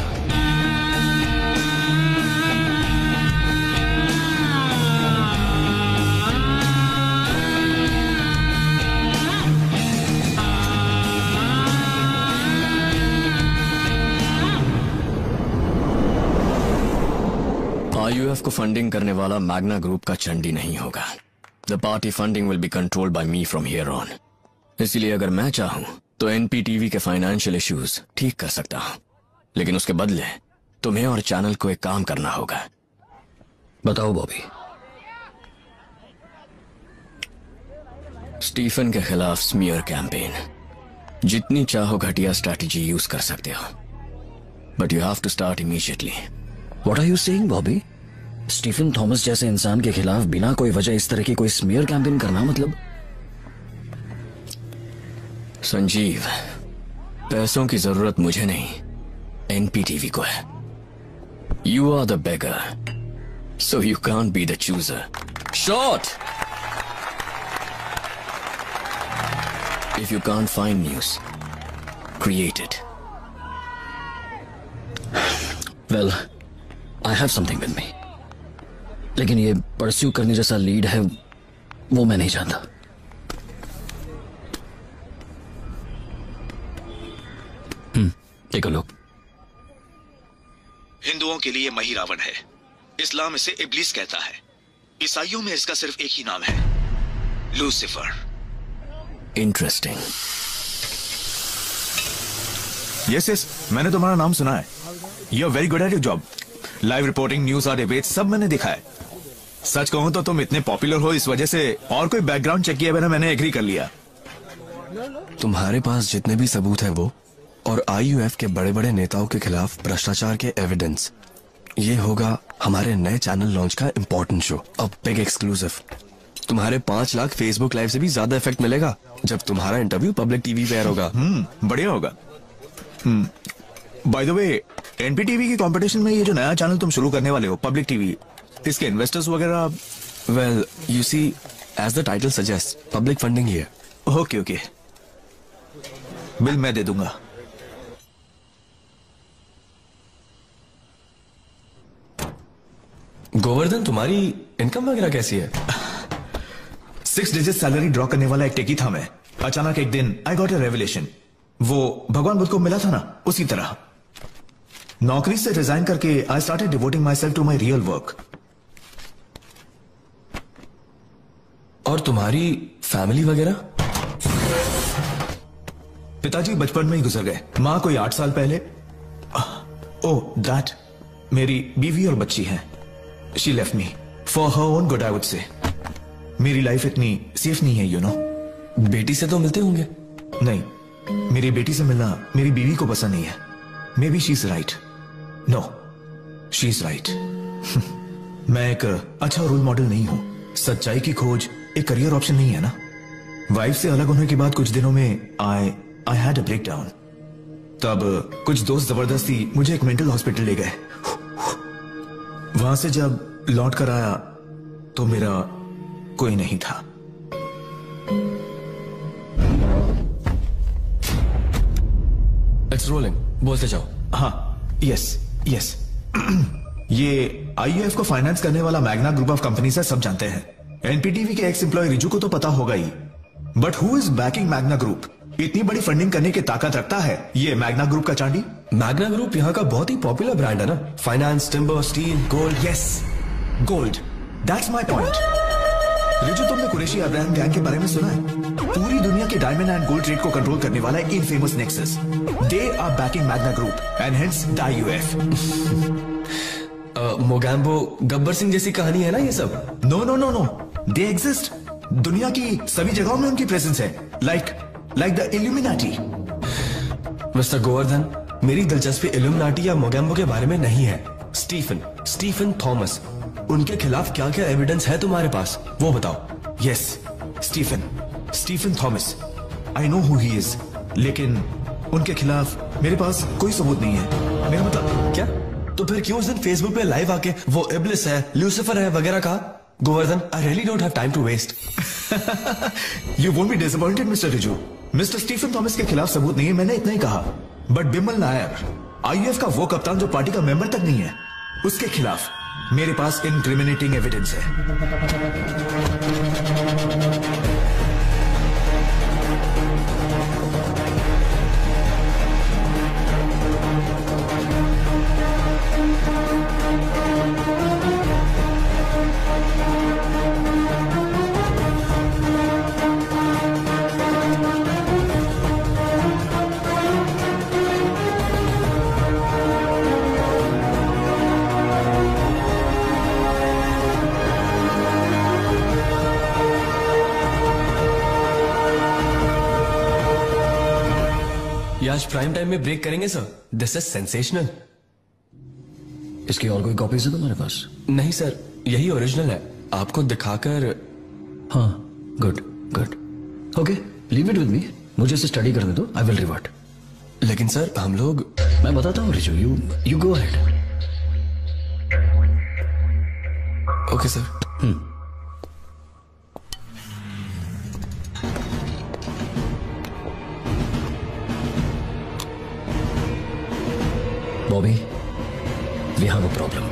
आईयूएफ को फंडिंग करने वाला मैग्ना ग्रुप का चंडी नहीं होगा। The party funding will be controlled by me from here on. इसलिए अगर मैं चाहूं तो एनपीटीवी के फाइनेंशियल इश्यूज ठीक कर सकता हूं, लेकिन उसके बदले तुम्हें और चैनल को एक काम करना होगा। बताओ बॉबी। स्टीफन के खिलाफ स्मीयर कैंपेन। जितनी चाहो घटिया स्ट्रैटेजी यूज कर सकते हो, but you have to start immediately. What are you saying Bobby? Stephen Thomas जैसे इंसान के खिलाफ बिना कोई वजह इस तरह की कोई स्मीयर कैंपेन करना मतलब? संजीव, पैसों की जरूरत मुझे नहीं, एनपीटीवी को है। You are the beggar, so you can't be the chooser. Shot! If you can't find news, create it. Well, I have something with me, लेकिन ये परस्यू करने जैसा लीड है वो मैं नहीं जानता। एक लोग हिंदुओं के लिए मही रावण है, इस्लाम इसे इब्लिस कहता है, ईसाइयों में इसका सिर्फ एक ही नाम है, लूसीफर। इंटरेस्टिंग। यस, मैंने तुम्हारा नाम सुना है। You are very good at your job. Live reporting, news और डिबेट सब मैंने देखा है। सच कहूं तो तुम इतने पॉपुलर हो इस वजह से और कोई बैकग्राउंड चेक किए बिना मैंने एग्री कर लिया। तुम्हारे पास जितने भी सबूत हैं वो, और आईयूएफ के बड़े बड़े नेताओं के खिलाफ भ्रष्टाचार के एविडेंस, ये होगा हमारे नए चैनल लॉन्च का important show, a big exclusive. तुम्हारे 5 लाख फेसबुक लाइव से भी ज्यादा इफेक्ट मिलेगा जब तुम्हारा इंटरव्यू पब्लिक टीवी पे एयर होगा। बढ़िया होगा। बाय द वे, एनपीटीवी की कंपटीशन में ये जो नया चैनल तुम शुरू करने वाले हो, पब्लिक टीवी, इसके इन्वेस्टर्स वगैरह? Well, you see, as the title suggest, public funding ही है। ओके ओके, बिल मैं दे दूंगा। गोवर्धन, तुम्हारी इनकम वगैरह कैसी है? 6 डिजिट सैलरी ड्रॉ करने वाला एक टेकी था मैं। अचानक एक दिन आई गॉट अ रेवलेशन। वो भगवान बुद्ध को मिला था ना, उसी तरह। नौकरी से रिजाइन करके I started devoting my self to my real work. और तुम्हारी फैमिली वगैरह? पिताजी बचपन में ही गुजर गए, मां कोई 8 साल पहले। ओह दैट, मेरी बीवी और बच्ची हैं। She left me for her own good, I would say. मेरी लाइफ इतनी सेफ नहीं है, यू नो। बेटी से तो मिलते होंगे? नहीं, मेरी बेटी से मिलना मेरी बीवी को पसंद नहीं है। Maybe she is right. No, she is right. मैं एक अच्छा रोल मॉडल नहीं हूं। सच्चाई की खोज एक करियर ऑप्शन नहीं है ना। वाइफ से अलग होने के बाद कुछ दिनों में आई हैड अ ब्रेकडाउन। तब कुछ दोस्त जबरदस्ती मुझे एक मेंटल हॉस्पिटल ले गए। वहां से जब लौट कर आया तो मेरा कोई नहीं था। इट्स रोलिंग, बोलते जाओ। हाँ, यस यस। ये आईयूएफ को फाइनेंस करने वाला मैग्ना ग्रुप ऑफ कंपनीज है, सब जानते हैं। एनपीटीवी के एक्स एम्प्लॉय रिजू को तो पता होगा ही, but who is backing Magna group? इतनी बड़ी फंडिंग करने की ताकत रखता है ये मैग्ना ग्रुप का चांडी। मैग्ना ग्रुप यहाँ का बहुत ही पॉपुलर ब्रांड है ना। Finance, timber, steel, gold. Yes, gold, that's my point. Riju, तुमने कुरैशी अब्राहम गैंग के बारे में सुना है? पूरी दुनिया के डायमंड एंड गोल्ड ट्रेड को कंट्रोल करने वाला infamous nexus. They are backing Magna group and hence the IUF. Mogambo, Gabbar Singh जैसी कहानी है ना ये सब? No no no no, they exist. दुनिया की सभी जगहों में उनकी प्रेजेंस है, like the illuminati. Mister Govardhan, मेरी दिलचस्पी इल्यूमिनाटी या मोगैम्बो के बारे में नहीं है। स्टीफन थॉमस, उनके खिलाफ क्या क्या एविडेंस है तुम्हारे पास, वो बताओ। Yes, Stephen Thomas, I know who he is, लेकिन उनके खिलाफ मेरे पास कोई सबूत नहीं है। मेरा मतलब क्या? तो फिर क्यों उस दिन फेसबुक पे लाइव आके वो इब्लिस है, लूसिफर है वगैरह कहा? Govardhan, I really don't have time to waste. You won't be disappointed mister Riju. Mister Stephen Thomas के खिलाफ सबूत नहीं है, मैंने इतना ही कहा। बट बिमल नायर, आईयूएफ का वो कप्तान जो पार्टी का मेंबर तक नहीं है, उसके खिलाफ मेरे पास इनक्रिमिनेटिंग एविडेंस है। आज प्राइम टाइम में ब्रेक करेंगे सर। This is sensational. इसकी और कोई कॉपीज है तुम्हारे पास? नहीं सर, यही ओरिजिनल है। आपको दिखाकर। हाँ, good good, okay, leave it with me. मुझे इसे स्टडी करने दो, आई विल रिवर्ट। लेकिन सर हम लोग। मैं बताता हूँ Riju, you go ahead. Okay sir. Bobby, we have a problem.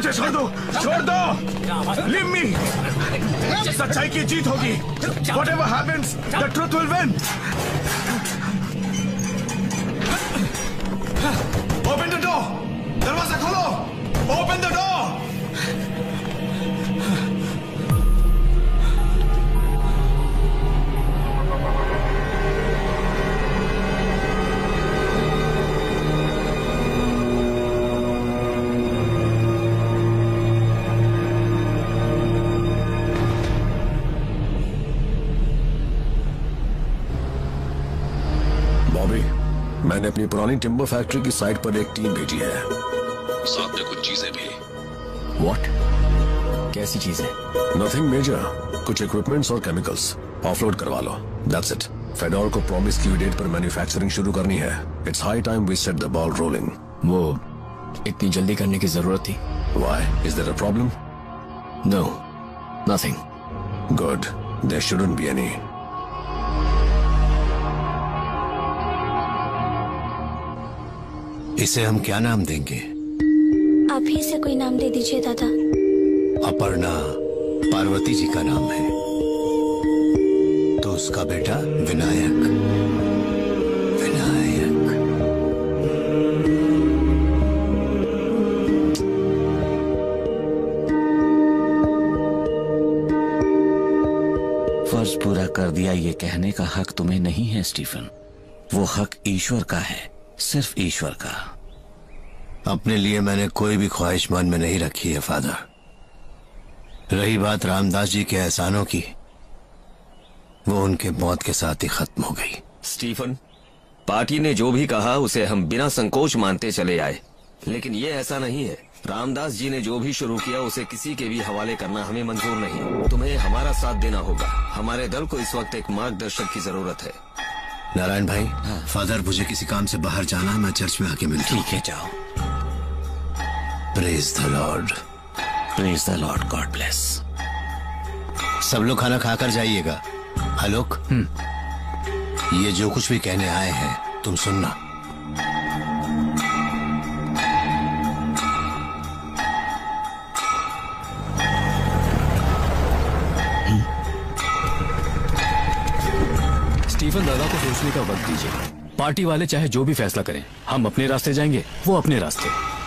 मुझे छोड़ दो, छोड़ दो। Leave me. सच्चाई की जीत होगी। Whatever happens, the truth will win. Open the door. दरवाजा खोलो। Open the door. मैंने अपनी पुरानी टिम्बर फैक्ट्री की साइट पर एक टीम भेजी है, साथ में कुछ चीजें भी। What? कैसी चीजें? नथिंग मेजर, कुछ इक्विपमेंट्स और केमिकल्स ऑफलोड करवा लो। That's it. फेडोर को प्रॉमिस की डेट पर मैन्युफैक्चरिंग शुरू करनी है। It's high time we set the ball rolling. वो इतनी जल्दी करने की जरूरत थी? Why? Is there a problem? No, nothing. Good. There shouldn't be any. इसे हम क्या नाम देंगे? आप ही से कोई नाम दे दीजिए दादा। अपर्णा पार्वती जी का नाम है, तो उसका बेटा विनायक। विनायक। फर्ज पूरा कर दिया ये कहने का हक तुम्हें नहीं है स्टीफन। वो हक ईश्वर का है, सिर्फ ईश्वर का। अपने लिए मैंने कोई भी ख्वाहिश मन में नहीं रखी है फादर। रही बात रामदास जी के एहसानों की, वो उनके मौत के साथ ही खत्म हो गई। स्टीफन, पार्टी ने जो भी कहा उसे हम बिना संकोच मानते चले आए, लेकिन ये ऐसा नहीं है। रामदास जी ने जो भी शुरू किया उसे किसी के भी हवाले करना हमें मंजूर नहीं। तुम्हें हमारा साथ देना होगा। हमारे दल को इस वक्त एक मार्गदर्शक की जरूरत है। नारायण भाई, फादर मुझे किसी काम से बाहर जाना है, मैं चर्च में आके मिलता हूं। ठीक है, जाओ। Praise the lord. Praise the lord. God bless. सब लोग खाना खाकर जाइएगा। आलोक, ये जो कुछ भी कहने आए हैं तुम सुनना। स्टीफन दादा को सोचने का वक्त दीजिए। पार्टी वाले चाहे जो भी फैसला करें, हम अपने रास्ते जाएंगे, वो अपने रास्ते।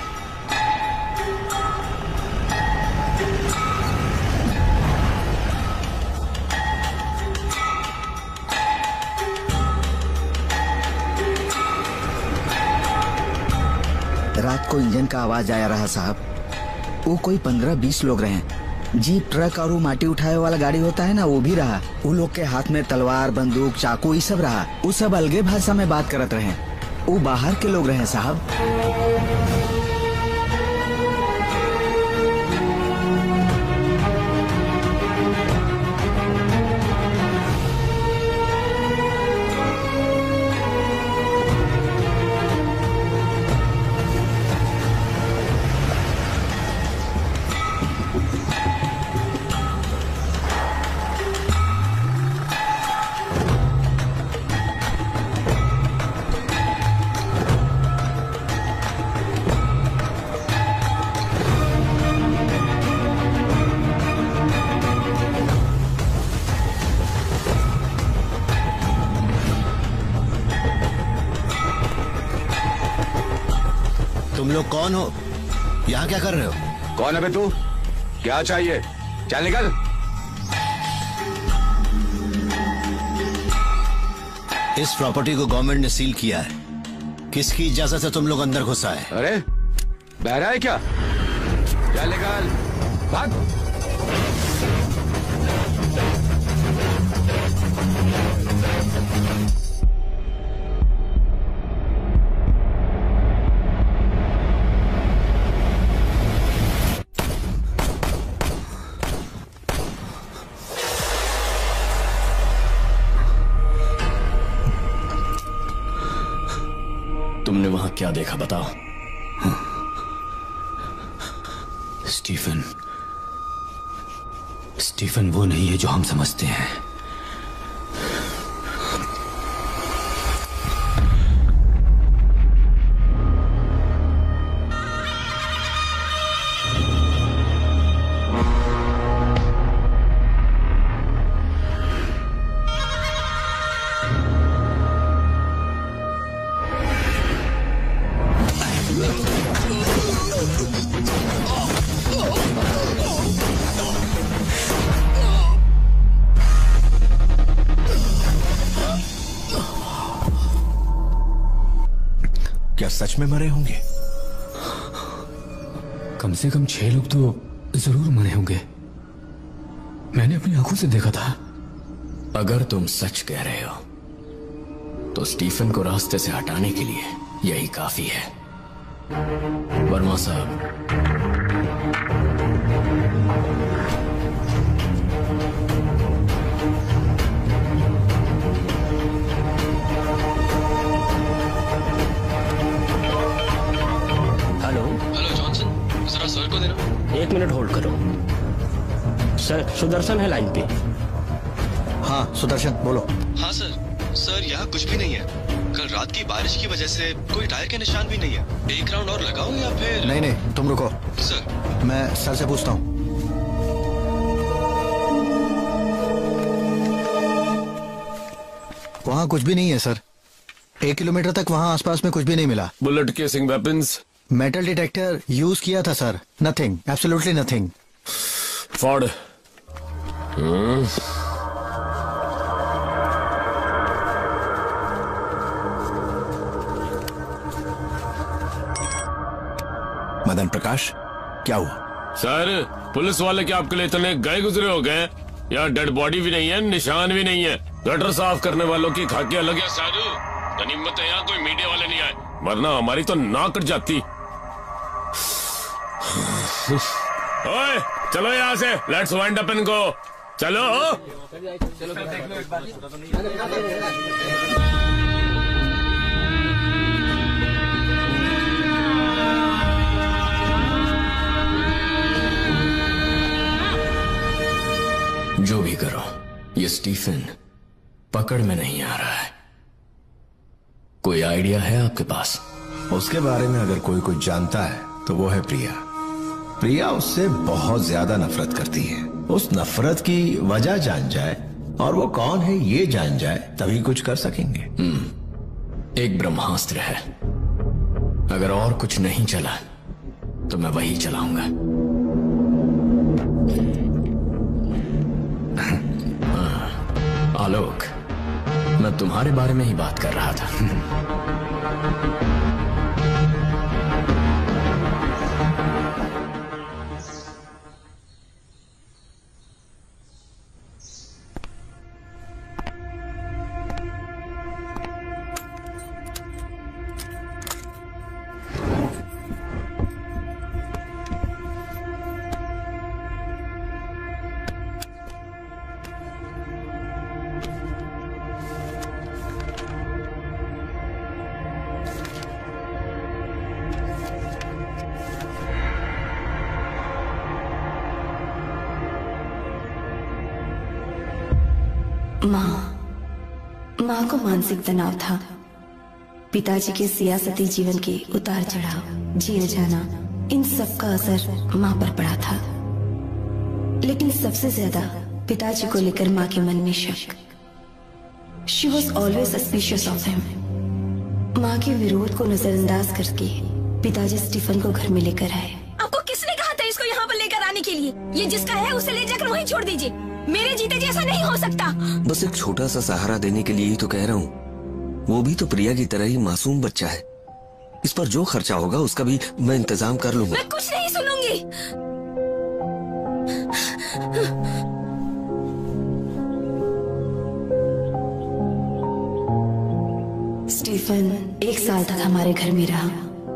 रात को इंजन का आवाज आया रहा साहब। वो कोई 15-20 लोग रहे। जीप, ट्रक और वो माटी उठाए वाला गाड़ी होता है ना, वो भी रहा। वो लोग के हाथ में तलवार, बंदूक, चाकू ये सब रहा। वो सब अलगे भाषा में बात करत रहे। वो बाहर के लोग रहे साहब। तुम लोग कौन हो? यहाँ क्या कर रहे हो? कौन है बे तू? क्या चाहिए? चल निकल। इस प्रॉपर्टी को गवर्नमेंट ने सील किया है। किसकी इजाजत से तुम लोग अंदर घुस आए? अरे बहरा है क्या? चल निकल, भाग। तुमने वहां क्या देखा बताओ? स्टीफन, स्टीफन वो नहीं है जो हम समझते हैं। क्या सच में मरे होंगे? कम से कम 6 लोग तो जरूर मरे होंगे। मैंने अपनी आंखों से देखा था। अगर तुम सच कह रहे हो तो स्टीफन को रास्ते से हटाने के लिए यही काफी है। वर्मा साहब, हेलो जॉनसन, जरा सर को देना। 1 मिनट होल्ड करो। सर, सुदर्शन है लाइन पे। हाँ सुदर्शन, बोलो। हाँ सर यहाँ कुछ भी नहीं है। कल रात की बारिश की वजह से कोई टायर के निशान भी नहीं है। एक राउंड और लगाओ या फिर? नहीं, तुम रुको सर। मैं सर से पूछता हूँ। वहाँ कुछ भी नहीं है सर। 1 किलोमीटर तक वहाँ आसपास में कुछ भी नहीं मिला। Bullet casing, weapons? Metal detector use किया था sir. Nothing, absolutely nothing. Ford. Madan Prakash, क्या हुआ? सर, पुलिस वाले क्या आपके लिए इतने गए गुजरे हो गए? यहाँ डेड बॉडी भी नहीं है, निशान भी नहीं है। गटर साफ करने वालों की खाकी अलग है सारू। गनीमत है यहाँ कोई मीडिया वाले नहीं आए, वरना हमारी तो नाक कट जाती। ओए, चलो यहाँ से, लेट्स वाइंड अप इनको। चलो। जो भी करो, ये स्टीफन पकड़ में नहीं आ रहा है। कोई आइडिया है आपके पास? उसके बारे में अगर कोई कुछ जानता है तो वो है प्रिया। प्रिया उससे बहुत ज्यादा नफरत करती है। उस नफरत की वजह जान जाए और वो कौन है ये जान जाए, तभी कुछ कर सकेंगे। एक ब्रह्मास्त्र है। अगर और कुछ नहीं चला तो मैं वही चलाऊंगा। आलोक, मैं तुम्हारे बारे में ही बात कर रहा था। माँ को मानसिक तनाव था। पिताजी के सियासती जीवन के उतार चढ़ाव, जिया जाना, इन सब का असर माँ पर पड़ा था। लेकिन सबसे ज्यादा पिताजी को लेकर माँ के मन में शक। She was always suspicious of him. माँ के विरोध को नजरअंदाज करके पिताजी स्टीफन को घर में लेकर आए। आपको किसने कहा था इसको यहाँ पर लेकर आने के लिए? ये जिसका है उसे ले जाकर वहीं छोड़ दीजिए। मेरे जीते जैसा नहीं हो सकता। बस एक छोटा सा सहारा देने के लिए ही तो कह रहा हूँ। वो भी तो प्रिया की तरह ही मासूम बच्चा है। इस पर जो खर्चा होगा उसका भी मैं इंतजाम कर लूंगा। मैं कुछ नहीं सुनूंगी। स्टीफन 1 साल तक हमारे घर में रहा।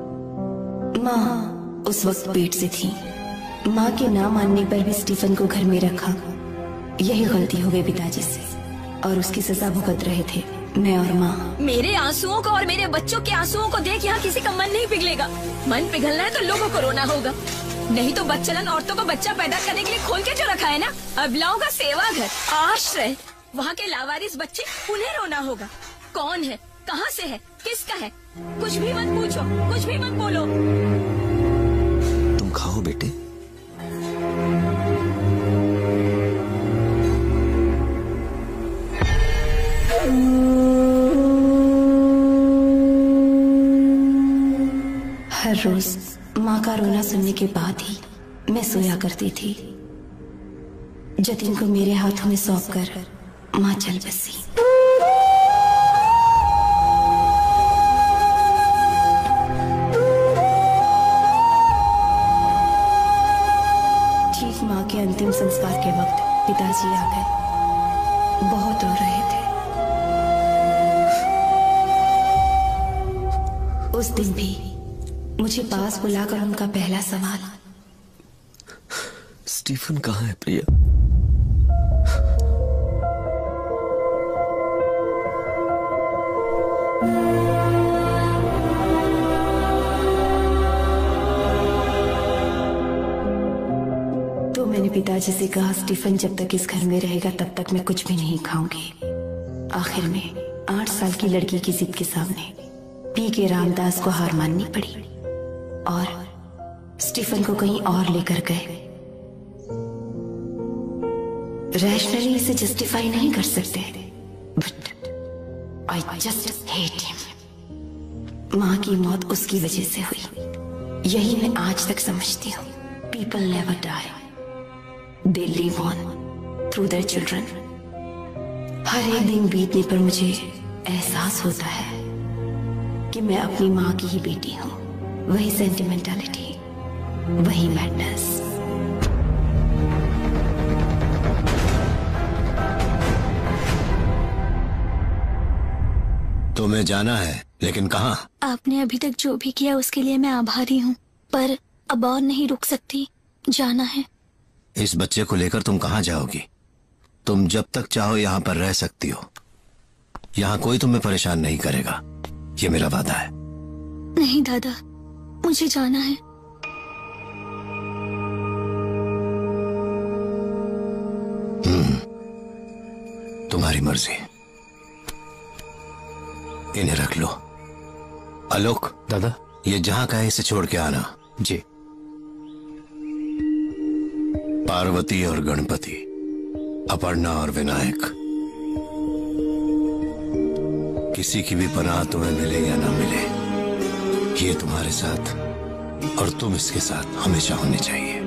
माँ उस वक्त पेट से थी। माँ के ना मानने पर भी स्टीफन को घर में रखा। यही गलती हो गई पिताजी से और उसकी सजा भुगत रहे थे मैं और माँ। मेरे आंसुओं को और मेरे बच्चों के आंसुओं को देख यहाँ किसी का मन नहीं पिघलेगा। मन पिघलना है तो लोगों को रोना होगा। नहीं तो बच्चलन औरतों को बच्चा पैदा करने के लिए खोल के जो रखा है ना, अबलाओं का सेवा घर, आश्रय, वहाँ के लावारिस बच्चे, उन्हें रोना होगा। कौन है, कहाँ से है, किसका है, कुछ भी मत पूछो, कुछ भी मत बोलो। तुम खाओ बेटे। हर रोज माँ का रोना सुनने के बाद ही मैं सोया करती थी। जतिन को मेरे हाथों में सौंपकर माँ चल बसी। उस दिन भी मुझे पास बुलाकर उनका पहला सवाल, स्टीफन कहाँ है प्रिया? तो मैंने पिताजी से कहा, स्टीफन जब तक इस घर में रहेगा तब तक मैं कुछ भी नहीं खाऊंगी। आखिर में 8 साल की लड़की की जिद के सामने पीके रामदास को हार माननी पड़ी और स्टीफन को कहीं और लेकर गए। रैशनली इसे जस्टिफाई नहीं कर सकते, but I just hate him. मां की मौत उसकी वजह से हुई, यही मैं आज तक समझती हूँ। People never die, they live on through their children. हर एक दिन बीतने पर मुझे एहसास होता है कि मैं अपनी माँ की ही बेटी हूँ। वही सेंटिमेंटालिटी, वही मैडनेस। तुम्हें जाना है, लेकिन कहाँ? आपने अभी तक जो भी किया उसके लिए मैं आभारी हूँ, पर अब और नहीं रुक सकती, जाना है। इस बच्चे को लेकर तुम कहाँ जाओगी? तुम जब तक चाहो यहाँ पर रह सकती हो। यहाँ कोई तुम्हें परेशान नहीं करेगा, ये मेरा वादा है। नहीं दादा, मुझे जाना है। तुम्हारी मर्जी। इन्हें रख लो। आलोक दादा, ये जहां का है इसे छोड़ के आना। जी। पार्वती और गणपति, अपर्णा और विनायक, किसी की भी पनाह तुम्हें मिले या ना मिले, ये तुम्हारे साथ और तुम इसके साथ हमेशा होनी चाहिए।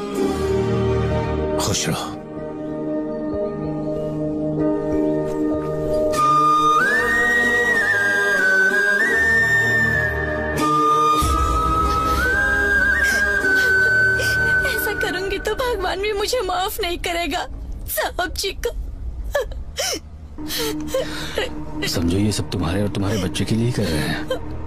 खुश रहो। ऐसा करूंगी तो भगवान भी मुझे माफ नहीं करेगा। साहब जी को समझो, ये सब तुम्हारे और तुम्हारे बच्चे के लिए ही कर रहे हैं।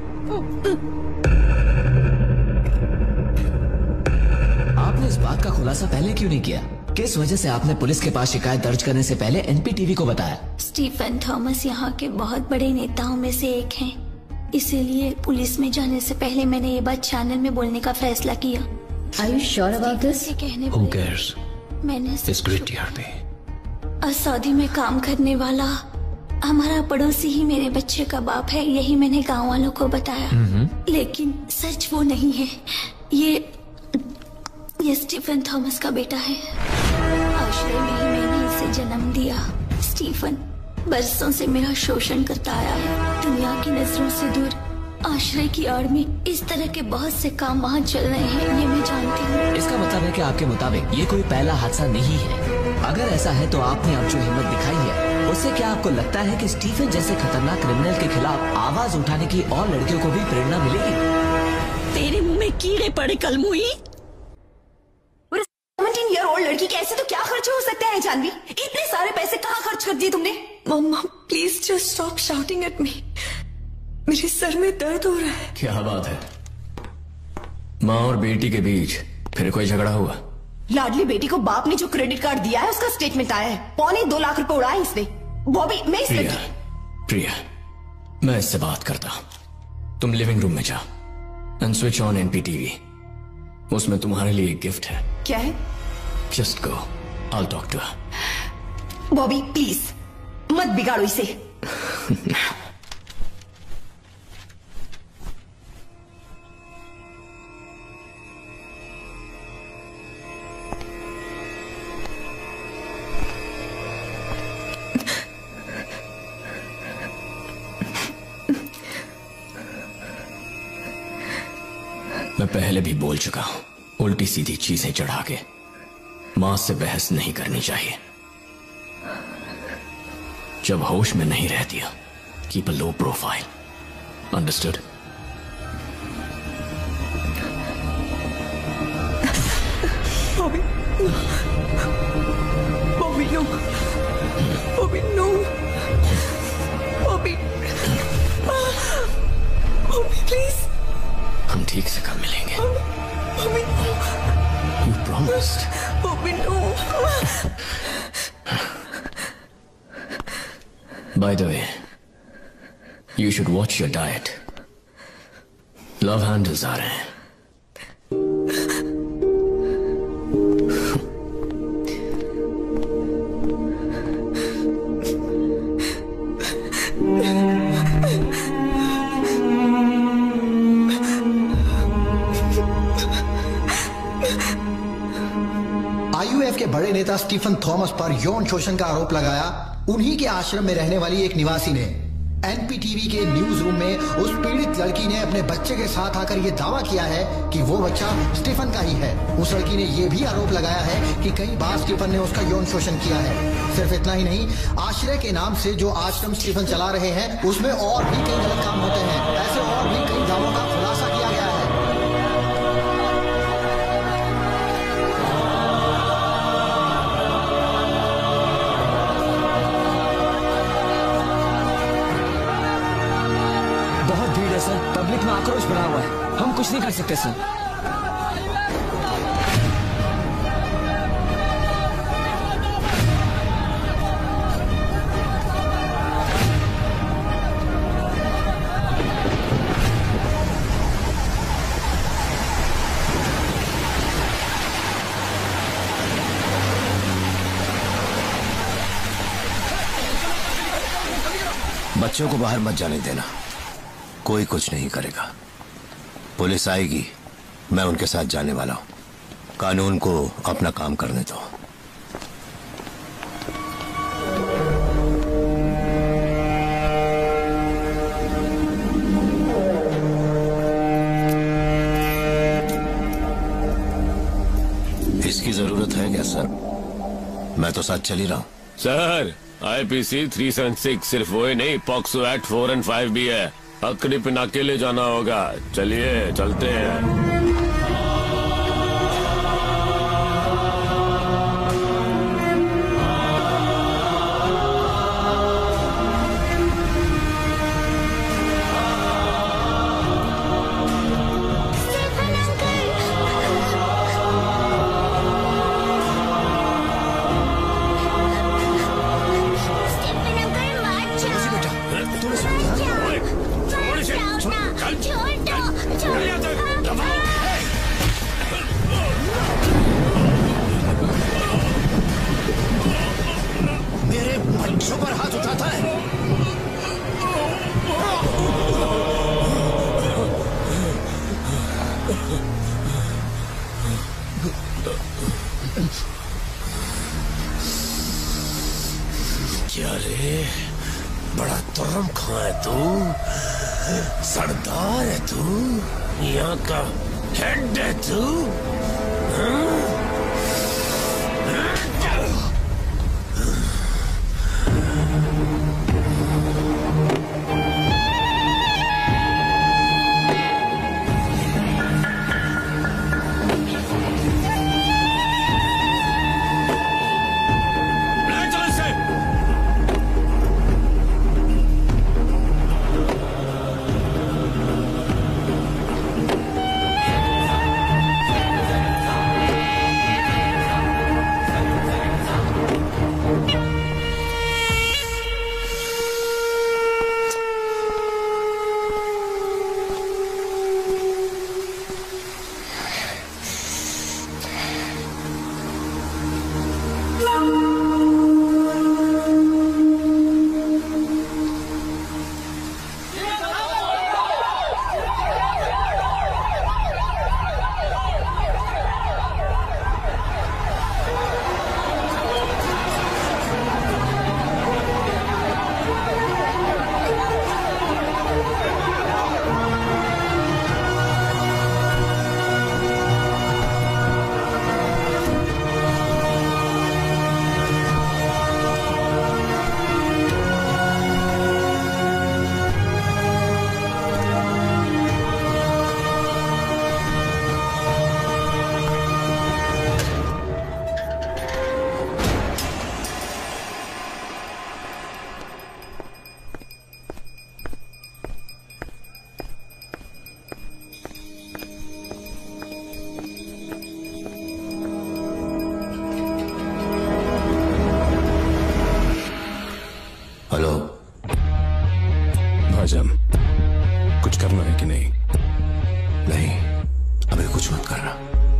आपने इस बात का खुलासा पहले क्यों नहीं किया? किस वजह से आपने पुलिस के पास शिकायत दर्ज करने से पहले एनपीटीवी को बताया? स्टीफन थॉमस यहाँ के बहुत बड़े नेताओं में से एक हैं, इसीलिए पुलिस में जाने से पहले मैंने ये बात चैनल में बोलने का फैसला किया। Are you sure about this? Who cares? मैंने It's great TRP. सऊदी में काम करने वाला हमारा पड़ोसी ही मेरे बच्चे का बाप है, यही मैंने गांव वालों को बताया। लेकिन सच वो नहीं है। ये स्टीफन थॉमस का बेटा है। आश्रय में ही मैंने इसे जन्म दिया। स्टीफन बरसों से मेरा शोषण करता आया है। दुनिया की नजरों से दूर आश्रय की आड़ में इस तरह के बहुत से काम वहाँ चल रहे हैं, ये मैं जानती हूँ। इसका मतलब है कि आपके मुताबिक ये कोई पहला हादसा नहीं है। अगर ऐसा है तो आपने अब जो हिम्मत दिखाई है उससे क्या आपको लगता है कि स्टीफन जैसे खतरनाक क्रिमिनल के खिलाफ आवाज उठाने की और लड़कियों को भी प्रेरणा मिलेगी? तेरे मुंह में कीड़े पड़े कलमुई। 17-year-old लड़की के ऐसे तो क्या खर्च हो सकते हैं जानवी? इतने सारे पैसे कहाँ खर्च कर दिए तुमने? मम्मा please just stop shouting at me. मेरे सर में दर्द हो रहा है। क्या बात है? माँ और बेटी के बीच फिर कोई झगड़ा हुआ? लाडली बेटी को बाप ने जो क्रेडिट कार्ड दिया है उसका स्टेटमेंट आया है। 2.25 लाख रुपए उड़ाए इसने। बॉबी मैं इस प्रिया, मैं इससे बात करता। तुम लिविंग रूम में जाओ एंड स्विच ऑन एनपीटीवी। उसमें तुम्हारे लिए एक गिफ्ट है। क्या है? Just go, I talk to her. Bobby please मत बिगाड़ो इसे। मैं पहले भी बोल चुका हूं, उल्टी सीधी चीजें चढ़ा के मां से बहस नहीं करनी चाहिए। जब होश में नहीं रहती हो, keep a low profile. Understood? Bobby, Bobby no, Bobby no, Bobby, Bobby please. ठीक से कब मिलेंगे? You promised. By the way, you should watch your diet. Love handles आ रहे हैं. आईयूएफ के बड़े नेता स्टीफन थॉमस पर यौन शोषण का आरोप लगाया उन्हीं के आश्रम में रहने वाली एक निवासी ने। एनपीटीवी के न्यूज रूम में उस पीड़ित लड़की ने अपने बच्चे के साथ आकर यह दावा किया है कि वो बच्चा स्टीफन का ही है। उस लड़की ने यह भी आरोप लगाया है कि कई बार स्टीफन ने उसका यौन शोषण किया है। सिर्फ इतना ही नहीं, आश्रय के नाम से जो आश्रम स्टीफन चला रहे हैं उसमें और भी कई गलत काम होते हैं। ऐसे और भी कई दावों का खुलासा किया गया है। सर, पब्लिक में आक्रोश भरा हुआ है, हम कुछ नहीं कर सकते सर। बच्चों को बाहर मत जाने देना, कोई कुछ नहीं करेगा। पुलिस आएगी, मैं उनके साथ जाने वाला हूं। कानून को अपना काम करने दो। इसकी जरूरत है क्या सर? मैं तो साथ चल ही रहा हूं। सर, आईपीसी 376 सिर्फ वो ही नहीं, पॉक्सो एक्ट 4 और 5 भी है। हथकड़ी पे नाके ले जाना होगा। चलिए चलते हैं। मेरे बच्चों पर हाथ उठाता है। क्या रे, बड़ा तुर्रम खां है तू, सरदार है तू, यहाँ का हेड है तू। कुछ करना है कि नहीं? नहीं, अभी कुछ मत करना।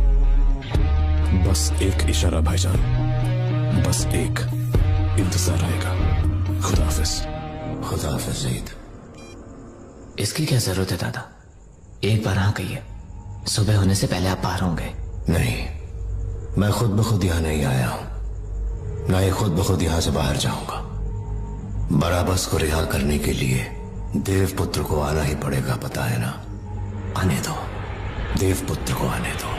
बस एक इशारा भाईजान, बस एक। इंतजार रहेगा। खुदा हाफिज। खुदा हाफिज ज़ईद। इसकी क्या जरूरत है दादा? एक बार हाँ कहिए, सुबह होने से पहले आप बाहर होंगे। नहीं, मैं खुद ब खुद यहां नहीं आया हूं, ना ही खुद ब खुद यहां से बाहर जाऊंगा। बराबस को रिहा करने के लिए देवपुत्र को आना ही पड़ेगा, पता है ना? आने दो, देवपुत्र को आने दो।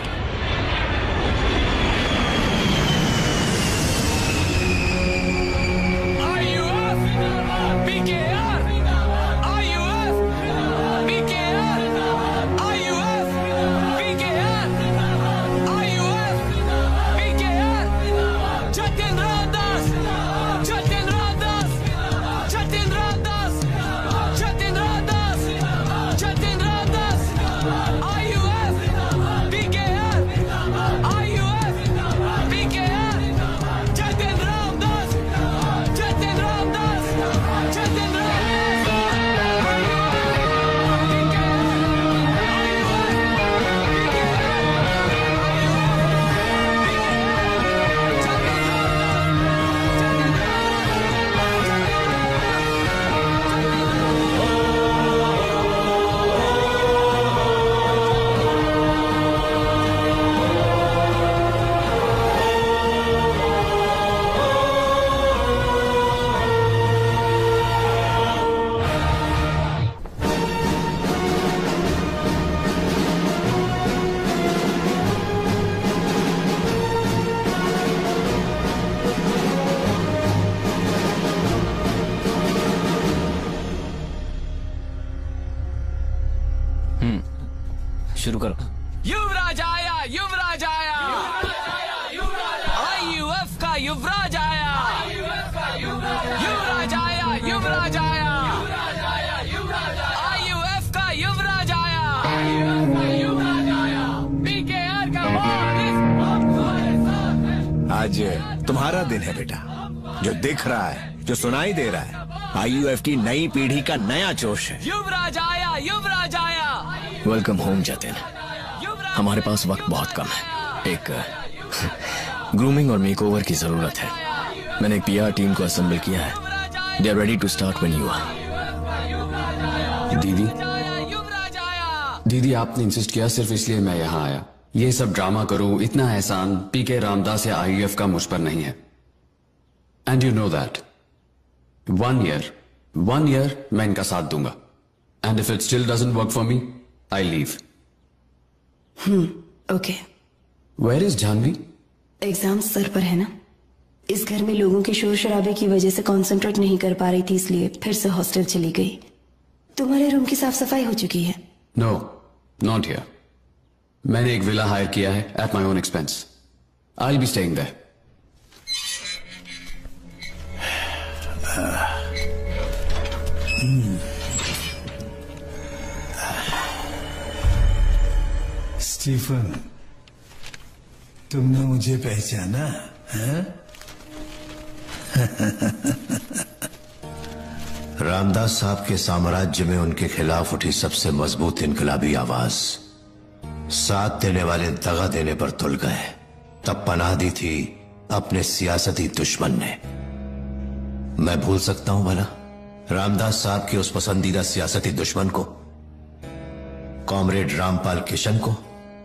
शुरू करो। युवराज आया, युवराज आया, आईयूएफ का युवराज आया, युवराज आया, युवराज आया, आईयूएफ का युवराज आया, पीकेआर का वारिस। आज तुम्हारा दिन है बेटा, जो दिख रहा है, जो सुनाई दे रहा है। आईयूएफ की नई पीढ़ी का नया जोश है। युवराज आया, युवराज आया। Welcome home Jatin. हमारे पास वक्त बहुत कम है। एक ग्रूमिंग और मेकओवर की जरूरत है। मैंने एक पीआर टीम को असेंबल किया है। They are ready to start when you are. दीदी आपने इंसिस्ट किया, सिर्फ इसलिए मैं यहाँ आया। ये सब ड्रामा करूं, इतना एहसान पीके रामदास या आईयूएफ का मुझ पर नहीं है। And you know that. 1 year मैं इनका साथ दूंगा। And if it still doesn't work for me, I leave. Okay. Where is Janvi? Exam सर पर है ना, इस घर में लोगों के शोर शराबे की वजह से कंसंट्रेट नहीं कर पा रही थी, इसलिए फिर से हॉस्टल चली गई। तुम्हारे रूम की साफ सफाई हो चुकी है? No, not here. मैंने एक विला हायर किया है at my own expense. I will be staying there. Stephen, तुमने मुझे पहचाना है? रामदास साहब के साम्राज्य में उनके खिलाफ उठी सबसे मजबूत इनकलाबी आवाज। साथ देने वाले दगा देने पर तुल गए, तब पनाह दी थी अपने सियासती दुश्मन ने। मैं भूल सकता हूं भला रामदास साहब के उस पसंदीदा सियासती दुश्मन को, कॉमरेड रामपाल किशन को?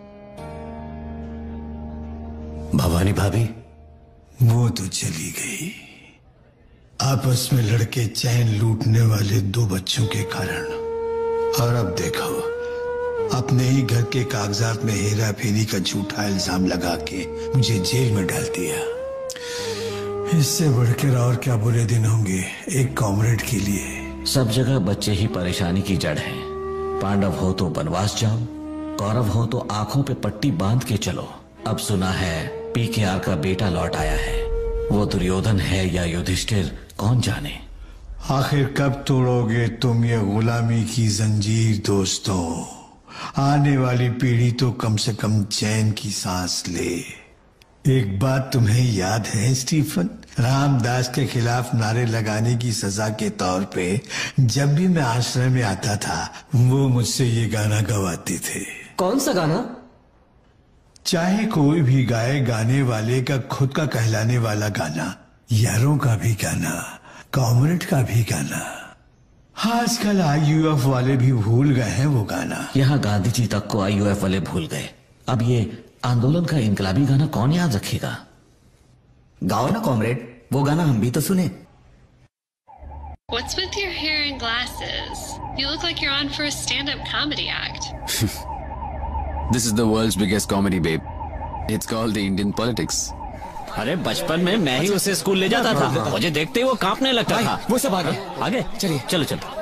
भवानी भाभी? वो तो चली गई, आपस में लड़के चैन लूटने वाले 2 बच्चों के कारण। और अब देखो, अपने ही घर के कागजात में हेरा फेरी का झूठा इल्जाम लगा के मुझे जेल में डाल दिया। इससे बढ़कर और क्या बुरे दिन होंगे एक कॉमरेड के लिए। सब जगह बच्चे ही परेशानी की जड़ हैं। पांडव हो तो वनवास जाओ, कौरव हो तो आंखों पे पट्टी बांध के चलो। अब सुना है पीकेआर का बेटा लौट आया है। वो दुर्योधन है या युधिष्ठिर, कौन जाने। आखिर कब तोड़ोगे तुम ये गुलामी की जंजीर दोस्तों? आने वाली पीढ़ी तो कम से कम चैन की सांस ले। एक बात तुम्हें याद है स्टीफन, रामदास के खिलाफ नारे लगाने की सजा के तौर पे जब भी मैं आश्रय में आता था वो मुझसे ये गाना गवाते थे। कौन सा गाना? चाहे कोई भी गाए, गाने वाले का खुद का कहलाने वाला गाना, यारों का भी गाना, कॉमरेड का भी गाना। आजकल IUF वाले भी भूल गए हैं वो गाना। यहाँ गांधी जी तक को IUF वाले भूल गए, अब ये आंदोलन का इनकलाबी गाना कौन याद रखेगा? गाओ ना कॉमरेड, वो गाना हम भी तो सुने। What's with your hair and glasses? You look like you're on for a stand-up comedy act. This is the world's biggest comedy, babe. It's called the Indian politics. अरे बचपन में मैं ही उसे स्कूल ले जाता था, मुझे देखते ही वो कांपने लगता था। वो सब आगे आगे चलिए, चलो चलो।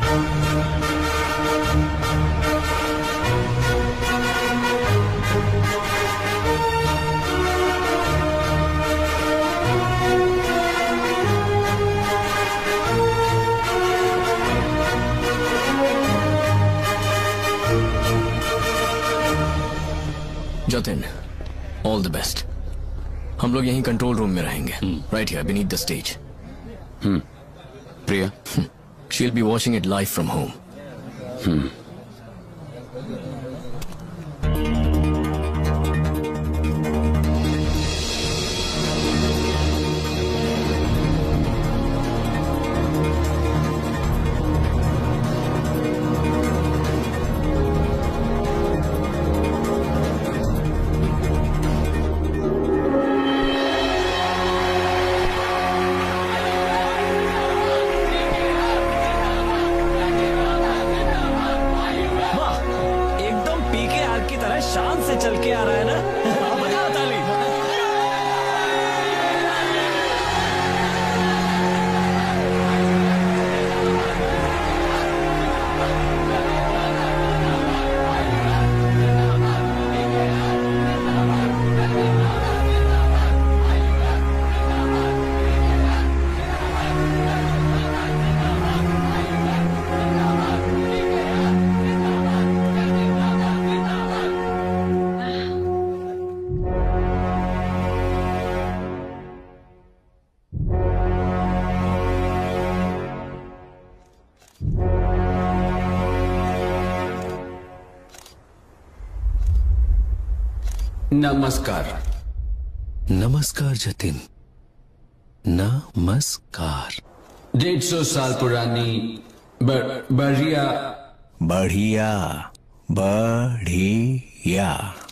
Jatin, all the best. हम लोग यहीं कंट्रोल रूम में रहेंगे, right here beneath the stage. Priya, she will be watching it live from home. नमस्कार। नमस्कार जतिन, नमस्कार। 150 साल पुरानी बढ़िया बढ़िया बढ़िया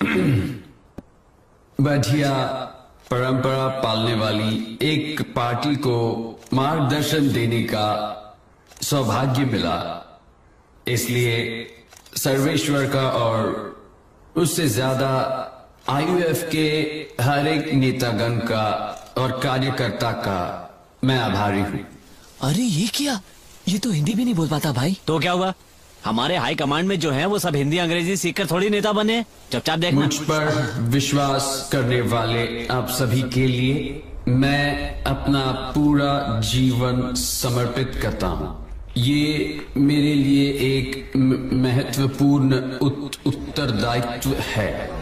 बढ़िया परंपरा पालने वाली एक पार्टी को मार्गदर्शन देने का सौभाग्य मिला, इसलिए सर्वेश्वर का और उससे ज्यादा IUF के हर एक नेतागण का और कार्यकर्ता का मैं आभारी हूँ। अरे ये क्या, ये तो हिंदी भी नहीं बोल पाता भाई। तो क्या हुआ, हमारे हाई कमांड में जो है वो सब हिंदी अंग्रेजी सीखकर थोड़ी नेता बने। चुपचाप देखना। मुझ पर विश्वास करने वाले आप सभी के लिए मैं अपना पूरा जीवन समर्पित करता हूँ। ये मेरे लिए एक महत्वपूर्ण उत्तरदायित्व है।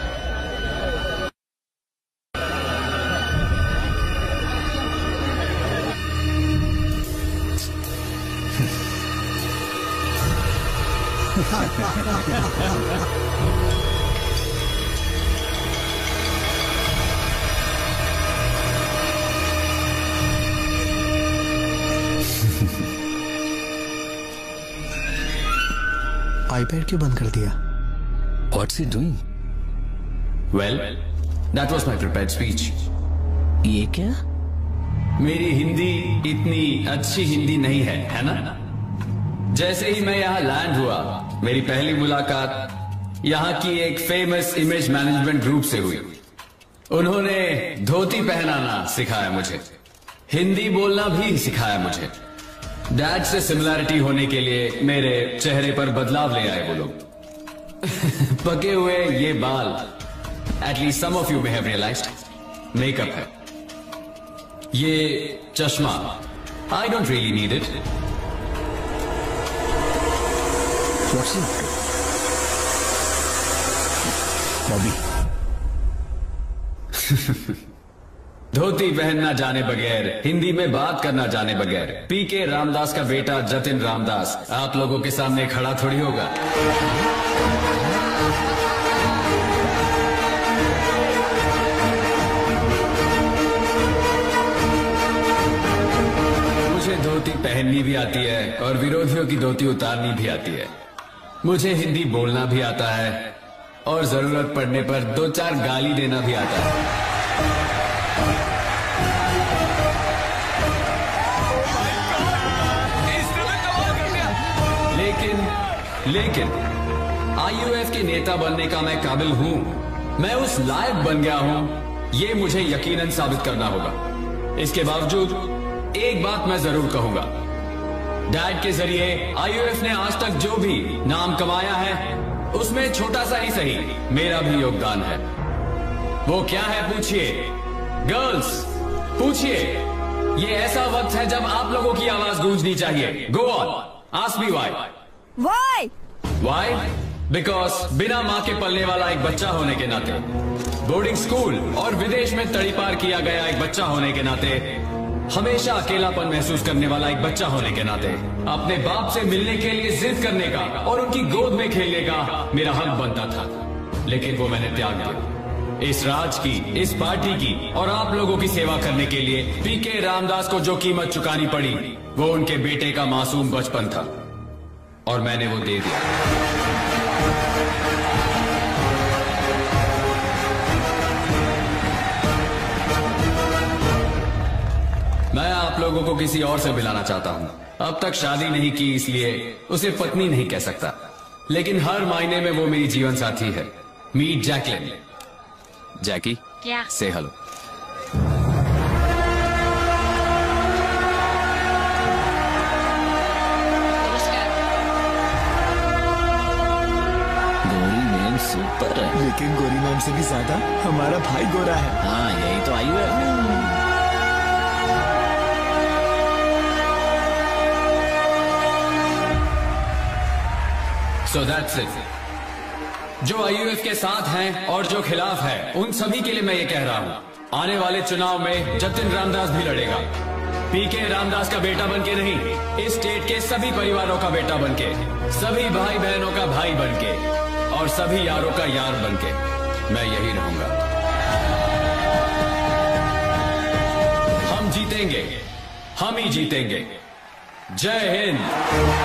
आईपैड क्यों बंद कर दिया? What's he doing? Well, that was my prepared speech. ये क्या? मेरी हिंदी इतनी अच्छी हिंदी नहीं है ना? जैसे ही मैं यहाँ लैंड हुआ, मेरी पहली मुलाकात यहाँ की एक फेमस इमेज मैनेजमेंट ग्रुप से हुई। उन्होंने धोती पहनाना सिखाया मुझे, हिंदी बोलना भी सिखाया मुझे। डैड से सिमिलैरिटी होने के लिए मेरे चेहरे पर बदलाव ले आए वो लोग। पके हुए ये बाल, at least some of you may have realised, makeup है। ये चश्मा, I don't really need it. What's it? Bobby. Dhoti पहनना जाने बगैर, हिंदी में बात करना जाने बगैर पीके रामदास का बेटा जतिन रामदास आप लोगों के सामने खड़ा थोड़ी होगा। मुझे धोती पहननी भी आती है और विरोधियों की धोती उतारनी भी आती है। मुझे हिंदी बोलना भी आता है और जरूरत पड़ने पर 2-4 गाली देना भी आता है। लेकिन आईयूएफ के नेता बनने का मैं काबिल हूं, मैं उस लायक बन गया हूं, ये मुझे यकीनन साबित करना होगा। इसके बावजूद एक बात मैं जरूर कहूंगा, डैड के जरिए आईयूएफ ने आज तक जो भी नाम कमाया है उसमें छोटा सा ही सही मेरा भी योगदान है। वो क्या है पूछिए, गर्ल्स पूछिए। ये ऐसा वक्त है जब आप लोगों की आवाज गूंजनी चाहिए। Go on, ask me why. Why? Because बिना माँ के पलने वाला एक बच्चा होने के नाते, बोर्डिंग स्कूल और विदेश में तड़ीपार किया गया एक बच्चा होने के नाते, हमेशा अकेलापन महसूस करने वाला एक बच्चा होने के नाते, अपने बाप से मिलने के लिए जिद करने का और उनकी गोद में खेलने का मेरा हक बनता था, लेकिन वो मैंने त्याग दिया। इस राज की, इस पार्टी की और आप लोगों की सेवा करने के लिए पीके रामदास को जो कीमत चुकानी पड़ी वो उनके बेटे का मासूम बचपन था और मैंने वो दे दिया। मैं आप लोगों को किसी और से मिलाना चाहता हूं। अब तक शादी नहीं की इसलिए उसे पत्नी नहीं कह सकता, लेकिन हर मायने में वो मेरी जीवन साथी है। Meet Jacqueline. जैकी, से हेलो। सुपर है, लेकिन गोरी मैम से भी ज्यादा हमारा भाई गोरा है। हाँ, यही तो आयु है। So that's it. जो आईयूएफ के साथ हैं और जो खिलाफ है, उन सभी के लिए मैं ये कह रहा हूँ, आने वाले चुनाव में जतिन रामदास भी लड़ेगा। पीके रामदास का बेटा बनके नहीं, इस स्टेट के सभी परिवारों का बेटा बनके, सभी भाई बहनों का भाई बनके और सभी यारों का यार बनके मैं यही रहूंगा। हम जीतेंगे, हम ही जीतेंगे। जय हिंद।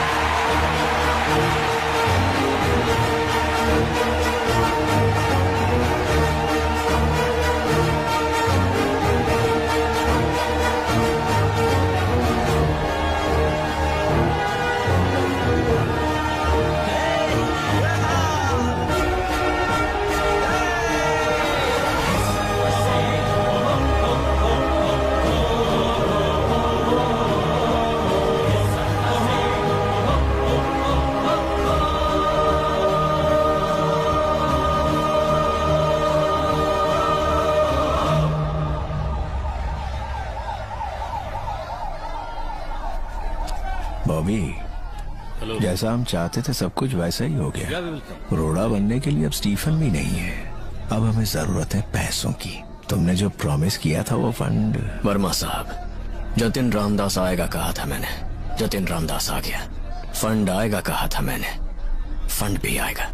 बॉबी, जैसा हम चाहते थे सब कुछ वैसा ही हो गया। रोड़ा बनने के लिए अब स्टीफन भी नहीं है। अब हमें जरूरत है पैसों की। तुमने जो प्रॉमिस किया था वो फंड। वर्मा साहब, जतिन रामदास आएगा कहा था मैंने, जतिन रामदास आ गया। फंड आएगा कहा था मैंने, फंड भी आएगा।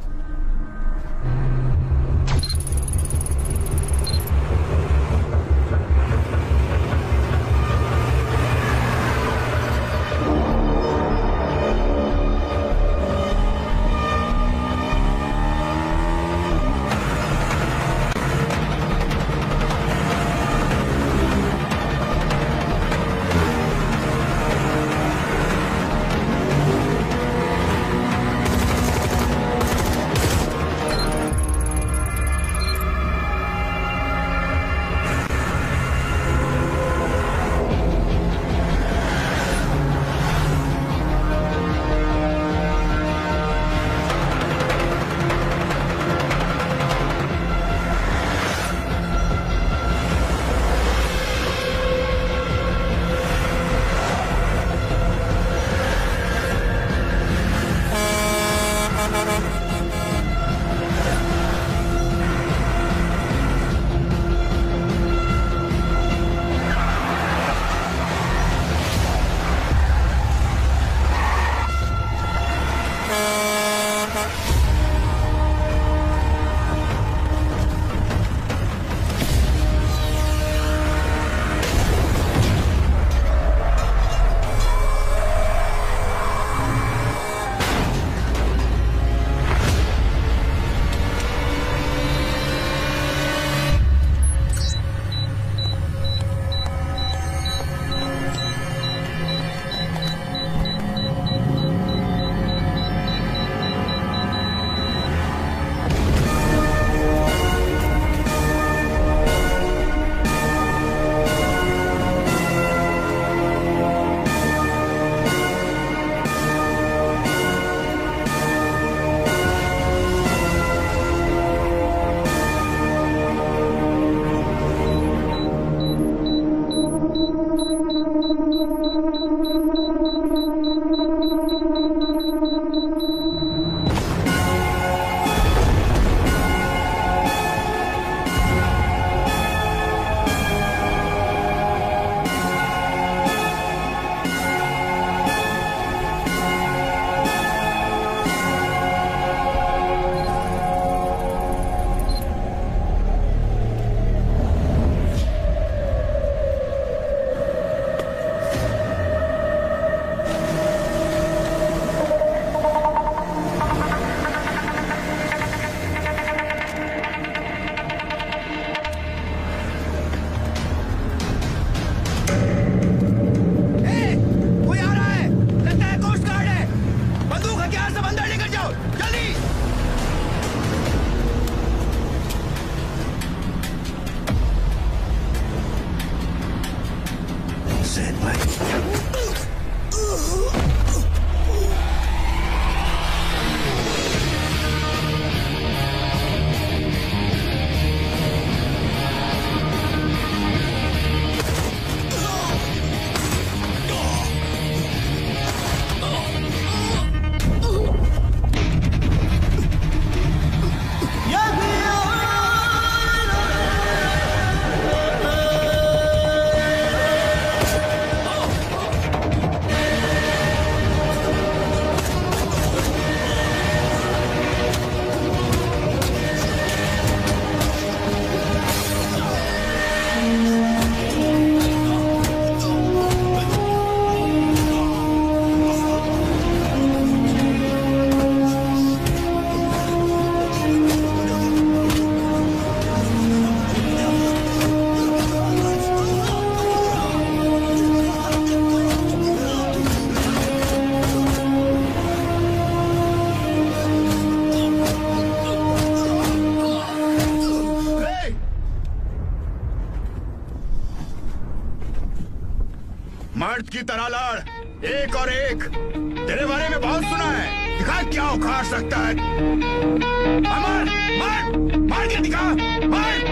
की तरह लड़, एक और एक। तेरे बारे में बहुत सुना है, दिखा क्या उखाड़ सकता है। मार मार मार के दिखा, मार।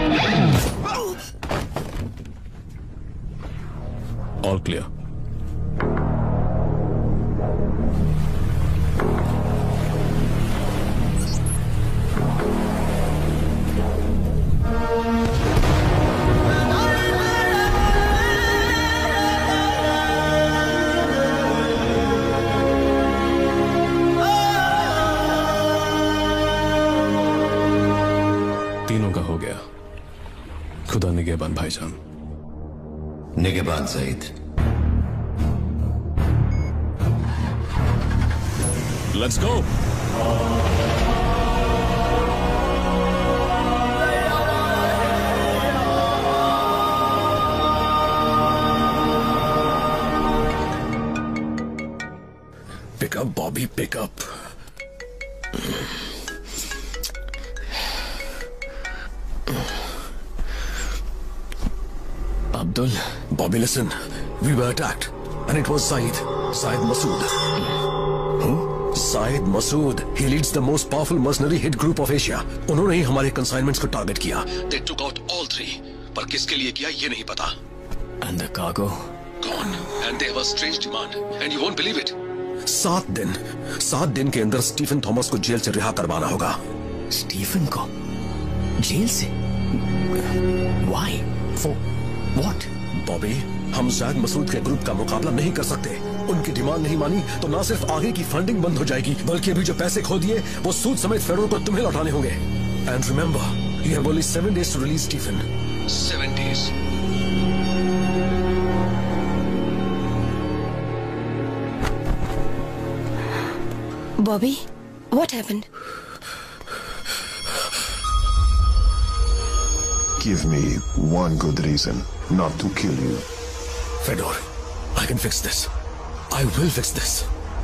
All clear. तीनों का हो गया। खुदा निगहबान भाईजान। निगहबान Saeed. Let's go. Pick up Bobby, pick up. Abdul. Bobby, listen. We were attacked. And it was Saeed Masood. Saeed Masood. He leads the most powerful mercenary hit group of Asia. उन्होंने ही हमारे consignments को टारगेट किया. They took out all three. पर किसके लिए किया ये नहीं पता. And the cargo? Gone. And they have a strange demand. And you won't believe it. 7 दिन के अंदर स्टीफन थॉमस को जेल से रिहा करवाना होगा. स्टीफन को जेल से? Why? For what? बॉबी, हम जायद मसूद के ग्रुप का मुकाबला नहीं कर सकते. उनकी डिमांड नहीं मानी तो ना सिर्फ आगे की फंडिंग बंद हो जाएगी, बल्कि अभी जो पैसे खो दिए वो सूद समेत फेडरल को तुम्हें लौटाने होंगे. And remember, you have only 7 days to release Stephen. 7 days. Bobby, what happened? Give me one good reason not to kill you. Fedor, I can fix this. I will fix this.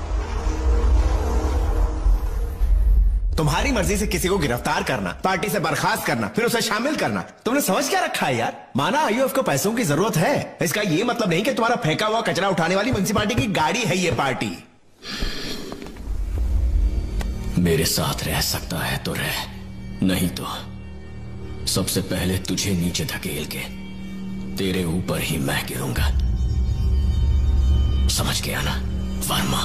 तुम्हारी मर्जी से किसी को गिरफ्तार करना, पार्टी से बर्खास्त करना, फिर उसे शामिल करना, तुमने समझ क्या रखा है यार? माना आईयूएफ को पैसों की जरूरत है, इसका ये मतलब नहीं कि तुम्हारा फेंका हुआ कचरा उठाने वाली म्युनिसिपालिटी की गाड़ी है ये पार्टी. मेरे साथ रह सकता है तो रह, नहीं तो सबसे पहले तुझे नीचे धकेल के तेरे ऊपर ही मैं गिरूंगा. समझ गया ना वर्मा?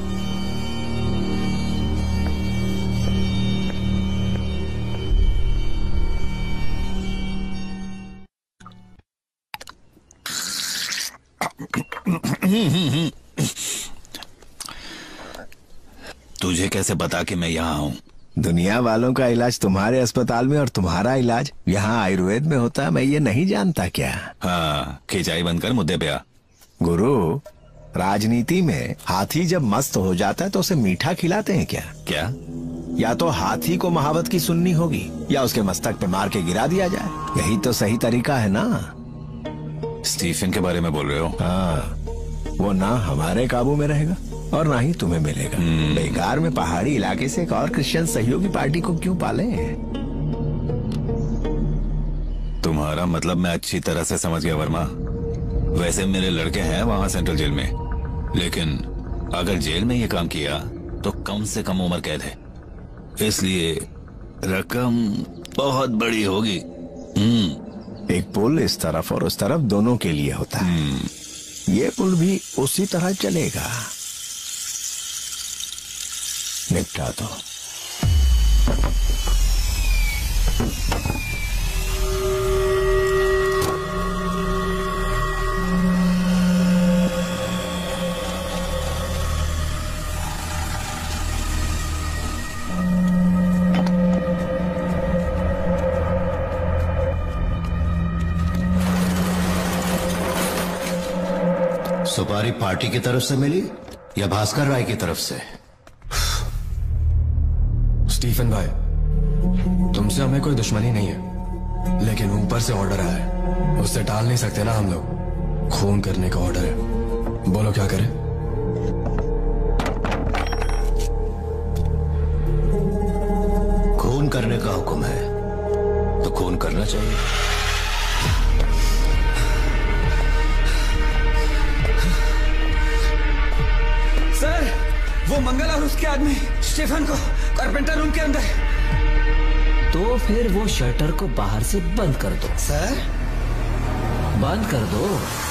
तुझे कैसे पता कि मैं यहाँ हूँ? दुनिया वालों का इलाज तुम्हारे अस्पताल में और तुम्हारा इलाज यहाँ आयुर्वेद में होता है, मैं ये नहीं जानता क्या? हाँ, खिंचाई बंद कर, मुद्दे पे आ. गुरु, राजनीति में हाथी जब मस्त हो जाता है तो उसे मीठा खिलाते हैं क्या? क्या? या तो हाथी को महावत की सुननी होगी या उसके मस्तक पे मार के गिरा दिया जाए. यही तो सही तरीका है ना? स्टीफन के बारे में बोल रहे हो? हाँ, वो ना हमारे काबू में रहेगा और ना ही तुम्हें मिलेगा. बेकार में पहाड़ी इलाके से एक और क्रिश्चियन सहयोगी पार्टी को क्यों पाले? तुम्हारा मतलब मैं अच्छी तरह से समझ गया वर्मा. वैसे मेरे लड़के हैं वहां सेंट्रल जेल में, लेकिन अगर जेल में ये काम किया तो कम से कम उम्र कैद है, इसलिए रकम बहुत बड़ी होगी. एक पुल इस तरफ और उस तरफ दोनों के लिए होता है. ये पुल भी उसी तरह चलेगा. निपटा दो. सुपारी पार्टी की तरफ से मिली या भास्कर राय की तरफ से? स्टीफन भाई, तुमसे हमें कोई दुश्मनी नहीं है, लेकिन ऊपर से ऑर्डर आया है, उससे टाल नहीं सकते ना हम लोग. खून करने का ऑर्डर है, बोलो क्या करें? खून करने का हुक्म है तो खून करना चाहिए. वो मंगल और उसके आदमी स्टीफन को कारपेंटर रूम के अंदर। तो फिर वो शटर को बाहर से बंद कर दो। सर बंद कर दो।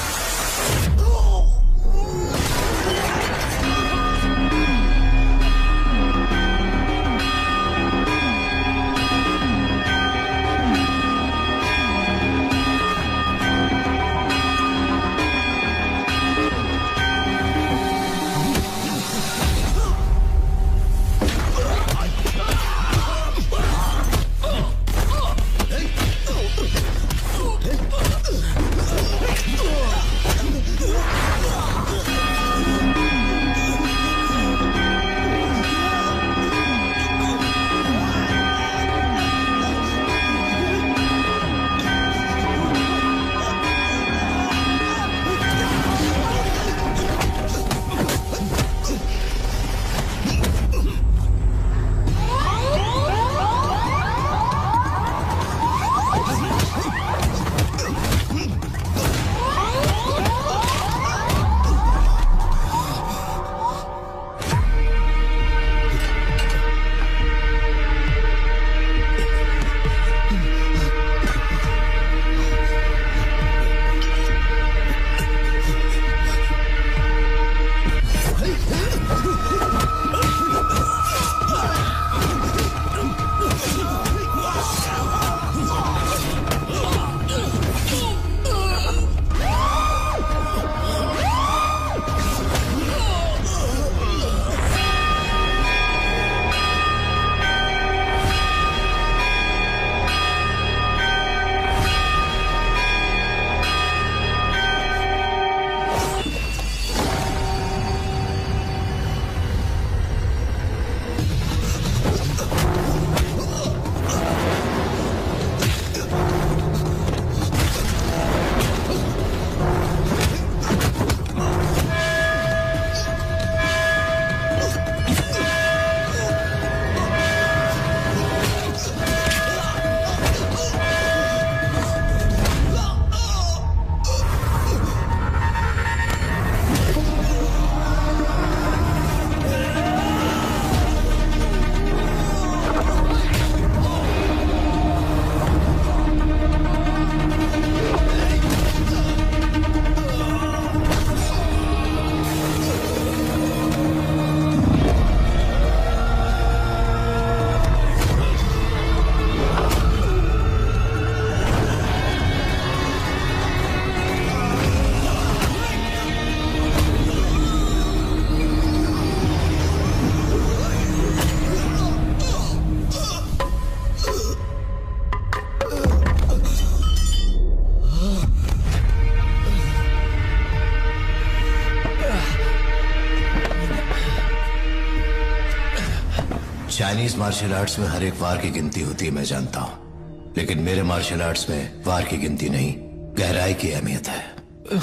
चाइनीज मार्शल आर्ट्स में हर एक वार की गिनती होती है, मैं जानता हूं, लेकिन मेरे मार्शल आर्ट्स में वार की गिनती नहीं, गहराई की अहमियत है।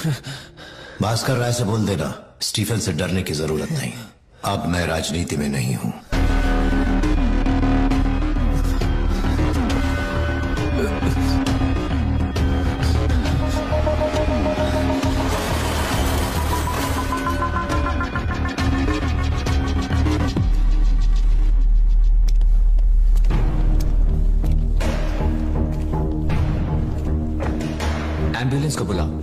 भास्कर राय से बोल देना स्टीफन से डरने की जरूरत नहीं। अब मैं राजनीति में नहीं हूं। एम्बुलेंस को बुलाओ।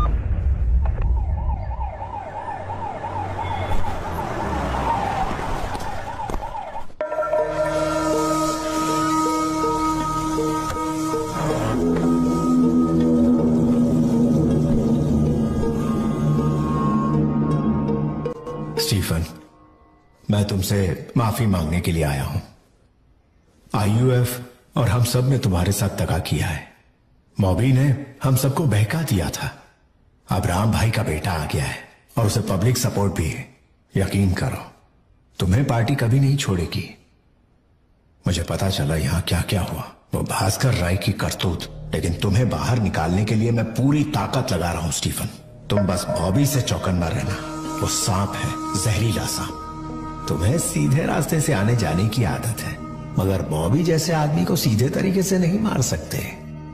स्टीफन, मैं तुमसे माफी मांगने के लिए आया हूं। आईयूएफ और हम सब ने तुम्हारे साथ दगा किया है। मॉबी ने हम सबको बहका दिया था। अब राम भाई का बेटा आ गया है और उसे पब्लिक सपोर्ट भी है। यकीन करो, तुम्हें पार्टी कभी नहीं छोड़ेगी। मुझे पता चला यहां क्या क्या हुआ, वो भास्कर राय की करतूत, लेकिन तुम्हें बाहर निकालने के लिए मैं पूरी ताकत लगा रहा हूं स्टीफन। तुम बस बॉबी से चौकन्ना रहना। वो सांप है, जहरीला सांप। तुम्हें सीधे रास्ते से आने जाने की आदत है, मगर बॉबी जैसे आदमी को सीधे तरीके से नहीं मार सकते।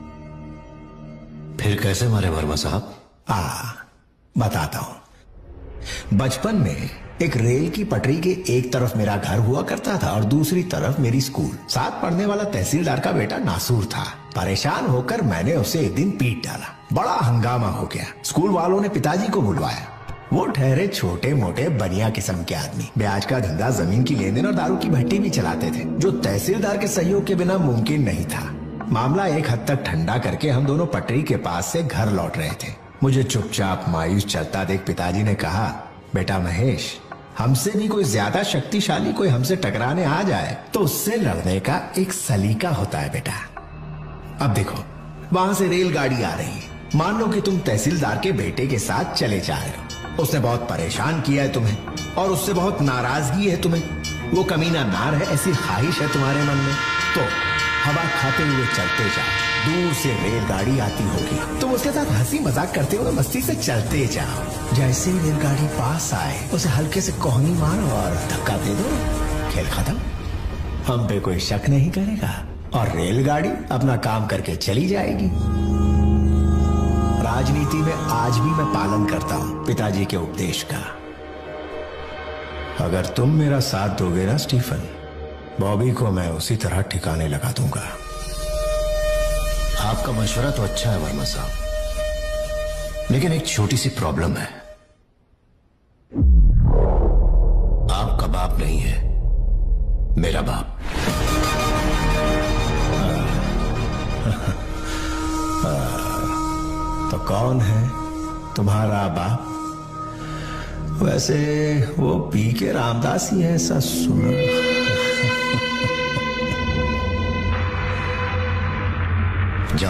फिर कैसे मारे वर्मा साहब? बताता हूं। बचपन में एक रेल की पटरी के एक तरफ मेरा घर हुआ करता था और दूसरी तरफ मेरी स्कूल। साथ पढ़ने वाला तहसीलदार का बेटा नासूर था। परेशान होकर मैंने उसे एक दिन पीट डाला। बड़ा हंगामा हो गया। स्कूल वालों ने पिताजी को बुलवाया। वो ठहरे छोटे मोटे बनिया किस्म के आदमी, ब्याज का धंधा, जमीन की लेन देन और दारू की भट्टी भी चलाते थे, जो तहसीलदार के सहयोग के बिना मुमकिन नहीं था। मामला एक हद तक ठंडा करके हम दोनों पटरी के पास से घर लौट रहे थे। मुझे चुपचाप मायूस चलता देख पिताजी ने कहा, बेटा महेश, हमसे भी कोई ज्यादा शक्तिशाली कोई हमसे टकराने आ जाए तो उससे लड़ने का एक सलीका होता है बेटा। अब देखो, वहां से रेलगाड़ी आ रही है। मान लो कि तुम तहसीलदार के बेटे के साथ चले जा रहे हो। उसने बहुत परेशान किया है तुम्हें और उससे बहुत नाराजगी है तुम्हें। वो कमीना नार है, ऐसी ख्वाहिश है तुम्हारे मन में। तो हवा खाते हुए चलते जाओ। दूर से रेलगाड़ी आती होगी, तुम उसके साथ हंसी मजाक करते हुए मस्ती से चलते जाओ। जैसे ही रेलगाड़ी पास आए उसे हल्के से कोहनी मारो और धक्का दे दो। खेल खत्म। हम पे कोई शक नहीं करेगा और रेलगाड़ी अपना काम करके चली जाएगी। राजनीति में आज भी मैं पालन करता हूं पिताजी के उपदेश का। अगर तुम मेरा साथ दोगे ना स्टीफन, बॉबी को मैं उसी तरह ठिकाने लगा दूंगा। आपका मशवरा तो अच्छा है वर्मा साहब, लेकिन एक छोटी सी प्रॉब्लम है। आपका बाप नहीं है, मेरा बाप। तो कौन है तुम्हारा बाप? वैसे वो पीके रामदास ही है, ऐसा सुना। जाओ।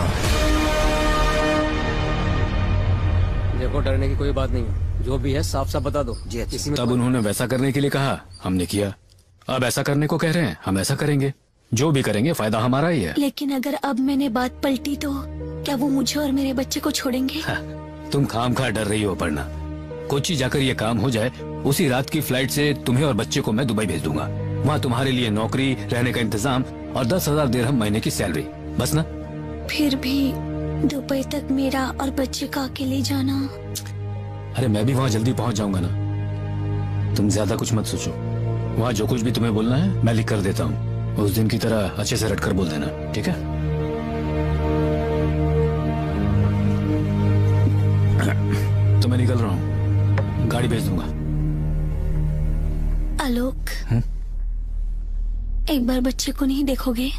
देखो, डरने की कोई बात नहीं है। जो भी है साफ साफ बता दो। जी अच्छा। तब उन्होंने वैसा करने के लिए कहा, हमने किया। अब ऐसा करने को कह रहे हैं, हम ऐसा करेंगे। जो भी करेंगे फायदा हमारा ही है। लेकिन अगर अब मैंने बात पलटी तो क्या वो मुझे और मेरे बच्चे को छोड़ेंगे? तुम खामखा डर रही हो अपर्णा। कोची जाकर ये काम हो जाए, उसी रात की फ्लाइट से तुम्हें और बच्चे को मैं दुबई भेज दूंगा। वहाँ तुम्हारे लिए नौकरी, रहने का इंतजाम और 10,000 दिरहम महीने की सैलरी, बस ना। फिर भी दुबई तक मेरा और बच्चे का अकेले जाना। अरे मैं भी वहाँ जल्दी पहुँच जाऊंगा ना। तुम ज्यादा कुछ मत सोचो। वहाँ जो कुछ भी तुम्हें बोलना है मैं लिख कर देता हूँ। उस दिन की तरह अच्छे से रटकर बोल देना, ठीक है? तो मैं निकल रहा हूँ, गाड़ी भेज दूंगा। आलोक, एक बार बच्चे को नहीं देखोगे?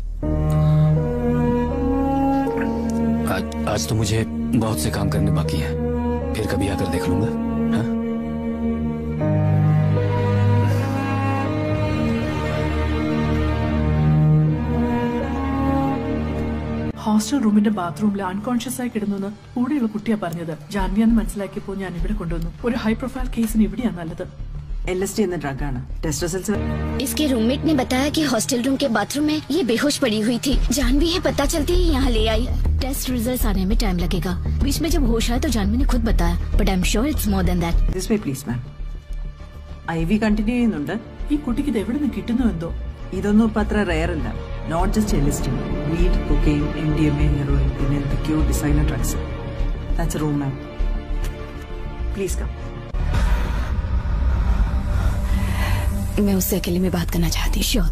आज तो मुझे बहुत से काम करने बाकी हैं, फिर कभी आकर देख लूंगा। हाँ? ഹോസ്റ്റൽ റൂമിന്റെ ബാത്റൂമിൽ അൺകോൺഷ്യസ് ആയി കിടന്നു കൂടെയുള്ള കുട്ടിയാ പറഞ്ഞത്. ജാൻവിയാന്ന് മനസ്സിലാക്കിയപ്പോൾ ഞാൻ ഇവിടെ കൊണ്ടുവന്നു. ഒരു ഹൈ പ്രൊഫൈൽ കേസിന് ഇവിടെയാ നല്ലത്. LSD എന്ന ഡ്രഗാണ്. Test results. इसके रूममेट ने बताया कि हॉस्टल रूम के बाथरूम में ये बेहोश पड़ी हुई थी। जानवी है पता चलती ही यहाँ ले आई। टेस्ट रिजल्ट्स आने में टाइम लगेगा। बीच में जब होश आया तो जानवी ने खुद बताया, but I am sure it's more than that. This way please ma'am. IV continue ചെയ്യുന്നുണ്ട്. ഈ കുട്ടിക്ക് ഇത് എവിടെ നിന്ന് കിട്ടുന്നു എന്തോ. ഇതൊന്നും ഇപ്പൊ അത്ര റെയർ അല്ല. Not just LSD, weed, cocaine, MDMA, heroin, പിന്നെ എന്തൊക്കെയോ designer drugs. That's a room ma'am. Please come. मैं उससे अकेले में बात करना चाहती हूँ। श्योर।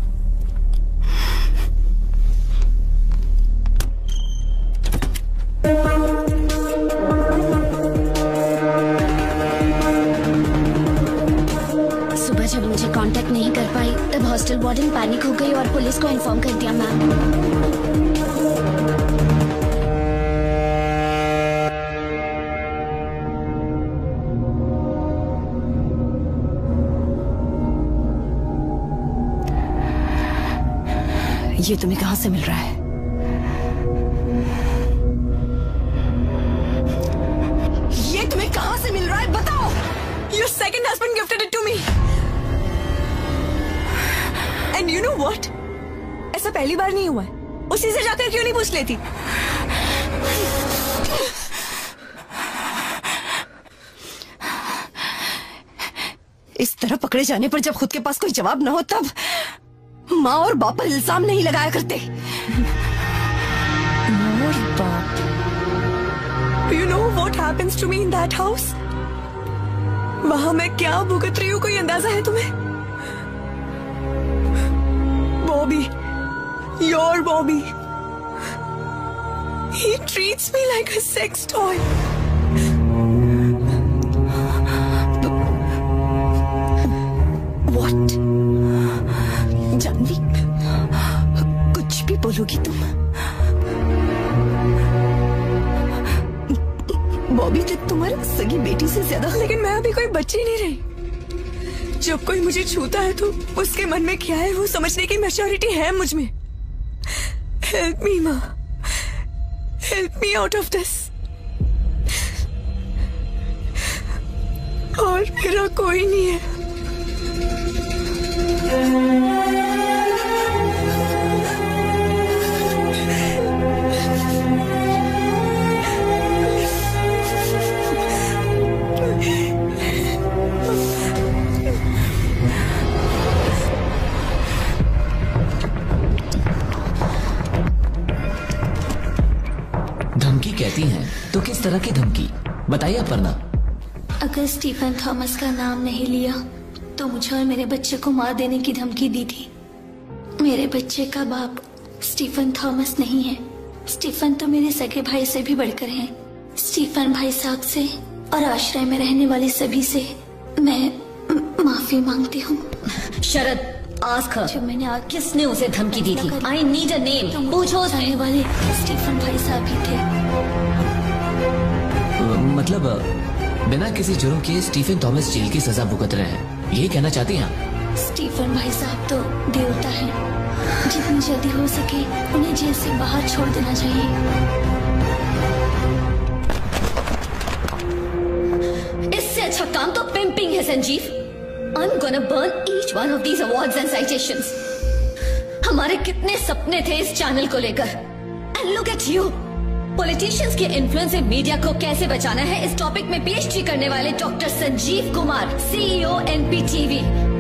सुबह जब मुझे कांटेक्ट नहीं कर पाई तब हॉस्टल वार्डन पैनिक हो गई और पुलिस को इन्फॉर्म कर दिया मैम। ये तुम्हें कहाँ से मिल रहा है? ये तुम्हें कहाँ से मिल रहा है बताओ? Your second husband gifted it to me. And you know what? ऐसा पहली बार नहीं हुआ है। उसी से जाकर क्यों नहीं पूछ लेती? इस तरह पकड़े जाने पर जब खुद के पास कोई जवाब न हो तब माँ और बाप पर इल्जाम नहीं लगाया करते। माँ और बाप। You know what happens to me in that house? वहां मैं क्या भुगत रही हूँ, कोई अंदाजा है तुम्हें? Bobby, your Bobby, he treats me like a sex toy. What? Janvi, कुछ भी बोलोगी तुम? बॉबी तो तुम्हारी सगी बेटी से ज्यादा, लेकिन मैं अभी कोई बच्ची नहीं रही। जब कोई मुझे छूता है तो उसके मन में क्या है वो समझने की मैच्योरिटी है मुझ में। हेल्प मी माँ, help me out of this. और मेरा कोई नहीं है। धमकी कहती हैं तो किस तरह की धमकी बताइए अपर्णा। अगर स्टीफन थॉमस का नाम नहीं लिया तो मुझे और मेरे बच्चे को मार देने की धमकी दी थी। मेरे बच्चे का बाप स्टीफन थॉमस नहीं है। स्टीफन तो मेरे सगे भाई से भी बढ़कर हैं। स्टीफन भाई साहब से और आश्रय में रहने वाले सभी से मैं माफी मांगती हूँ। Sharad, ask her. जब मैंने किसने उसे धमकी दी थी? I need a name. पूछो रहने वाले स्टीफन भाई साहब ही थे। मतलब बिना किसी जुर्म के स्टीफन थॉमस जेल की सजा भुगत रहे हैं, ये कहना चाहती हैं? स्टीफन भाई साहब तो देवता हैं। जितनी जल्दी हो सके उन्हें जेल से बाहर छोड़ देना चाहिए। इससे अच्छा काम तो पिंपिंग है Sanjeev. I'm gonna burn each one of these awards and citations. हमारे कितने सपने थे इस चैनल को लेकर। And look at you. Politicians के इन्फ्लुएंस से मीडिया को कैसे बचाना है, इस टॉपिक में पीएचडी करने वाले doctor Sanjeev Kumar, CEO NPTV.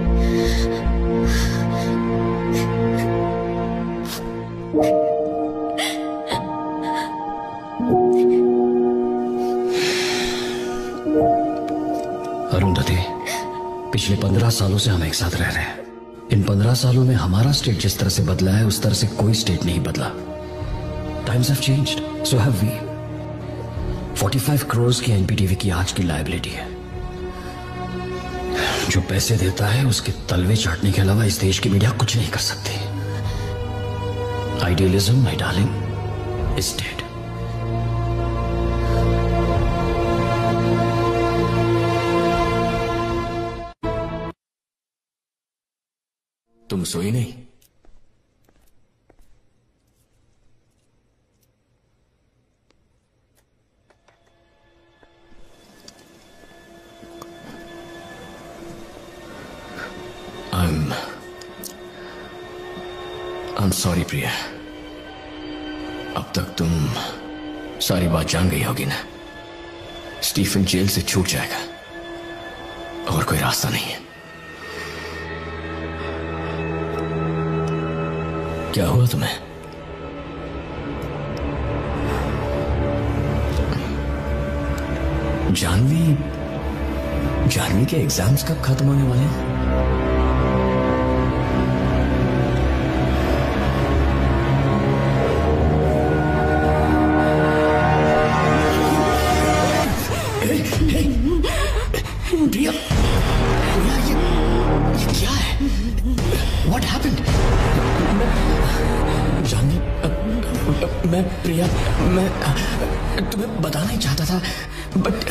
Arundhati, पिछले 15 सालों से हम एक साथ रह रहे हैं। इन 15 सालों में हमारा स्टेट जिस तरह से बदला है उस तरह से कोई स्टेट नहीं बदला। Times have changed, so have we. 45 crore की एनपीटीवी की आज की लायबिलिटी है। जो पैसे देता है उसके तलवे चाटने के अलावा इस देश की मीडिया कुछ नहीं कर सकती। Idealism, my darling, is dead. तुम सोई नहीं? I'm sorry प्रिया। अब तक तुम सारी बात जान गई होगी ना। स्टीफन जेल से छूट जाएगा और कोई रास्ता नहीं है। क्या हुआ तुम्हें? जानवी के एग्जाम्स कब खत्म होने वाले हैं? प्रिया, ये क्या है? What happened? जानवी, मैं प्रिया, मैं तुम्हें बताना ही चाहता था, बट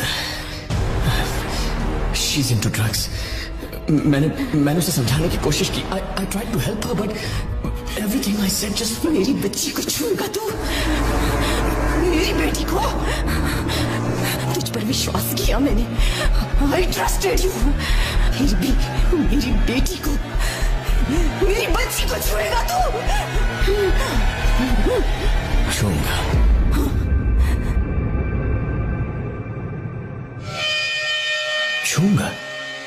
she's into drugs. मैंने उसे समझाने की कोशिश की। I tried to help her, but everything I said just मेरी बच्ची को छूएगा तू? मेरी बेटी को? तुझ पर विश्वास किया मैंने। I trusted you. फिर भी मेरी बेटी को, मेरी बच्ची को छूएगा तू? छूऊंगा। छूऊंगा।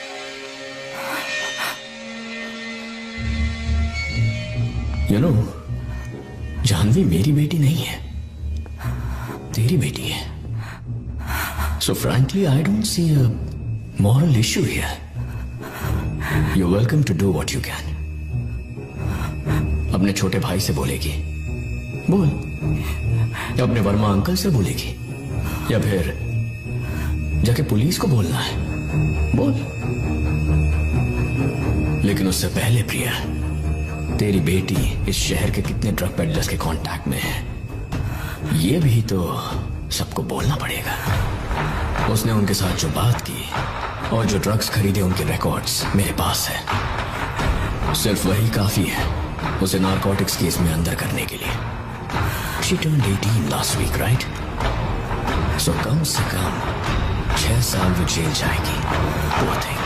You know, जानवी मेरी बेटी नहीं है, तेरी बेटी है। So frankly, I don't see a moral issue here. You're welcome to do what you can. अपने छोटे भाई से बोलेगी, बोल, या अपने वर्मा अंकल से बोलेगी, या फिर जाके पुलिस को बोलना है, बोल। लेकिन उससे पहले प्रिया, तेरी बेटी इस शहर के कितने ड्रग पेडलर्स के कांटेक्ट में है, ये भी तो सबको बोलना पड़ेगा। उसने उनके साथ जो बात की और जो ड्रग्स खरीदे उनके रिकॉर्ड्स मेरे पास है। सिर्फ वही काफी है उसे नारकोटिक्स केस में अंदर करने के लिए। She turned 18 last week, right? So कम से कम 6 साल वो जेल जाएगी। Poor thing.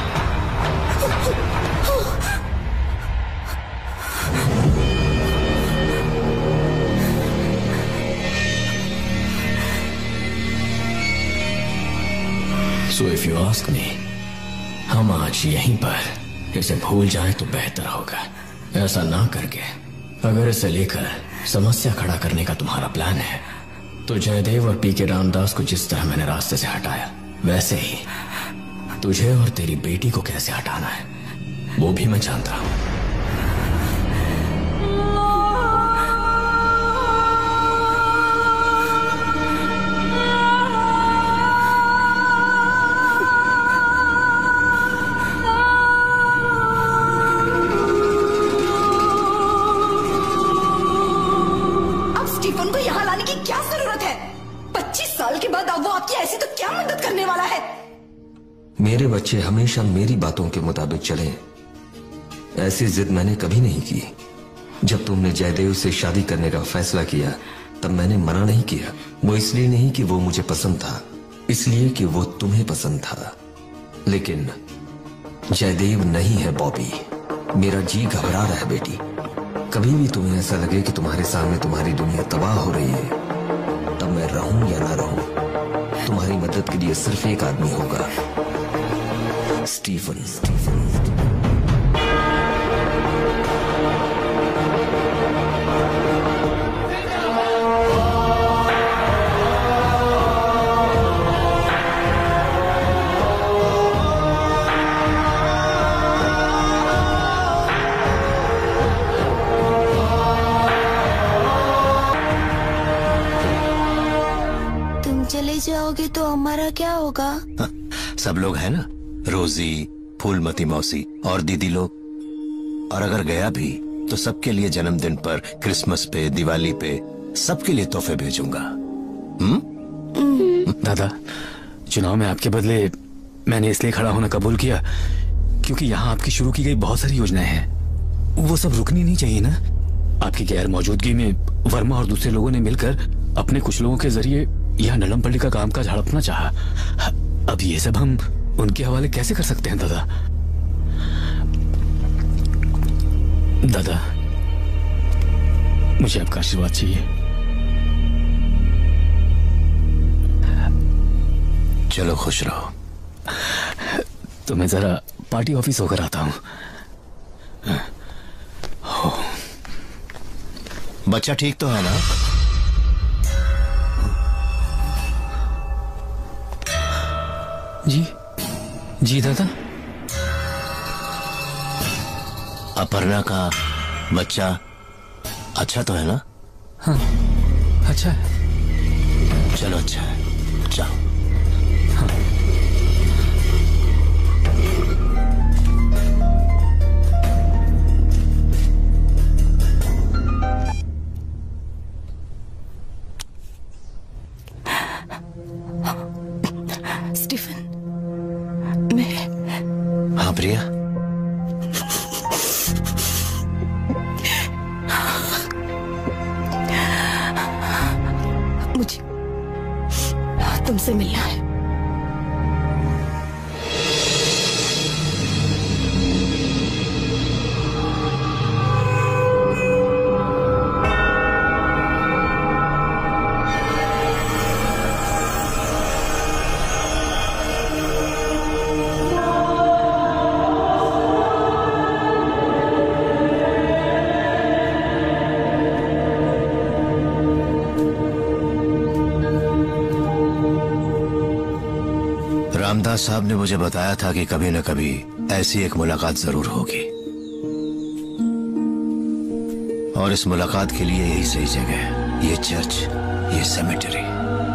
So if you ask me, हम आज यहीं पर इसे भूल जाएं तो बेहतर होगा। ऐसा ना करके अगर इसे लेकर समस्या खड़ा करने का तुम्हारा प्लान है तो जयदेव और पीके रामदास को जिस तरह मैंने रास्ते से हटाया वैसे ही तुझे और तेरी बेटी को कैसे हटाना है वो भी मैं जानता हूं। मेरे बच्चे हमेशा मेरी बातों के मुताबिक चले, ऐसी जिद मैंने कभी नहीं की। जब तुमने जयदेव से शादी करने का फैसला किया तब मैंने मना नहीं किया। वो इसलिए नहीं कि वो मुझे पसंद था, इसलिए कि वो तुम्हें पसंद था। लेकिन जयदेव नहीं है बॉबी। मेरा जी घबरा रहा है बेटी। कभी भी तुम्हें ऐसा लगे कि तुम्हारे सामने तुम्हारी दुनिया तबाह हो रही है, तब मैं रहूं या ना रहूं, तुम्हारी मदद के लिए सिर्फ एक आदमी होगा, स्टीफन। तुम चले जाओगे तो हमारा क्या होगा? सब लोग हैं ना, रोजी, फूलमती मौसी और दीदी लोग। और अगर गया भी तो सबके लिए जन्मदिन पर, क्रिसमस पे, दिवाली पे सबके लिए तोहफे भेजूंगा। दादा, चुनाव में आपके बदले मैंने इसलिए खड़ा होना कबूल किया क्योंकि यहाँ आपकी शुरू की गई बहुत सारी योजनाएं हैं, वो सब रुकनी नहीं चाहिए ना। आपकी गैर मौजूदगी में वर्मा और दूसरे लोगों ने मिलकर अपने कुछ लोगों के जरिए यह नलमपल्ली का कामकाज हड़पना चाहा। अब ये सब हम उनके हवाले कैसे कर सकते हैं दादा? दादा, मुझे आपका आशीर्वाद चाहिए। चलो खुश रहो। तो मैं जरा पार्टी ऑफिस होकर आता हूं। बच्चा ठीक तो है ना? जी दादा। अपर्णा का बच्चा अच्छा तो है ना? हाँ, अच्छा है। चलो अच्छा है, जाओ। स्टीफन, मैं... हाँ प्रिया, मुझे तुमसे मिलना है। रामदास साहब ने मुझे बताया था कि कभी न कभी ऐसी एक मुलाकात जरूर होगी, और इस मुलाकात के लिए यही सही जगह है, ये चर्च, ये सेमेटरी।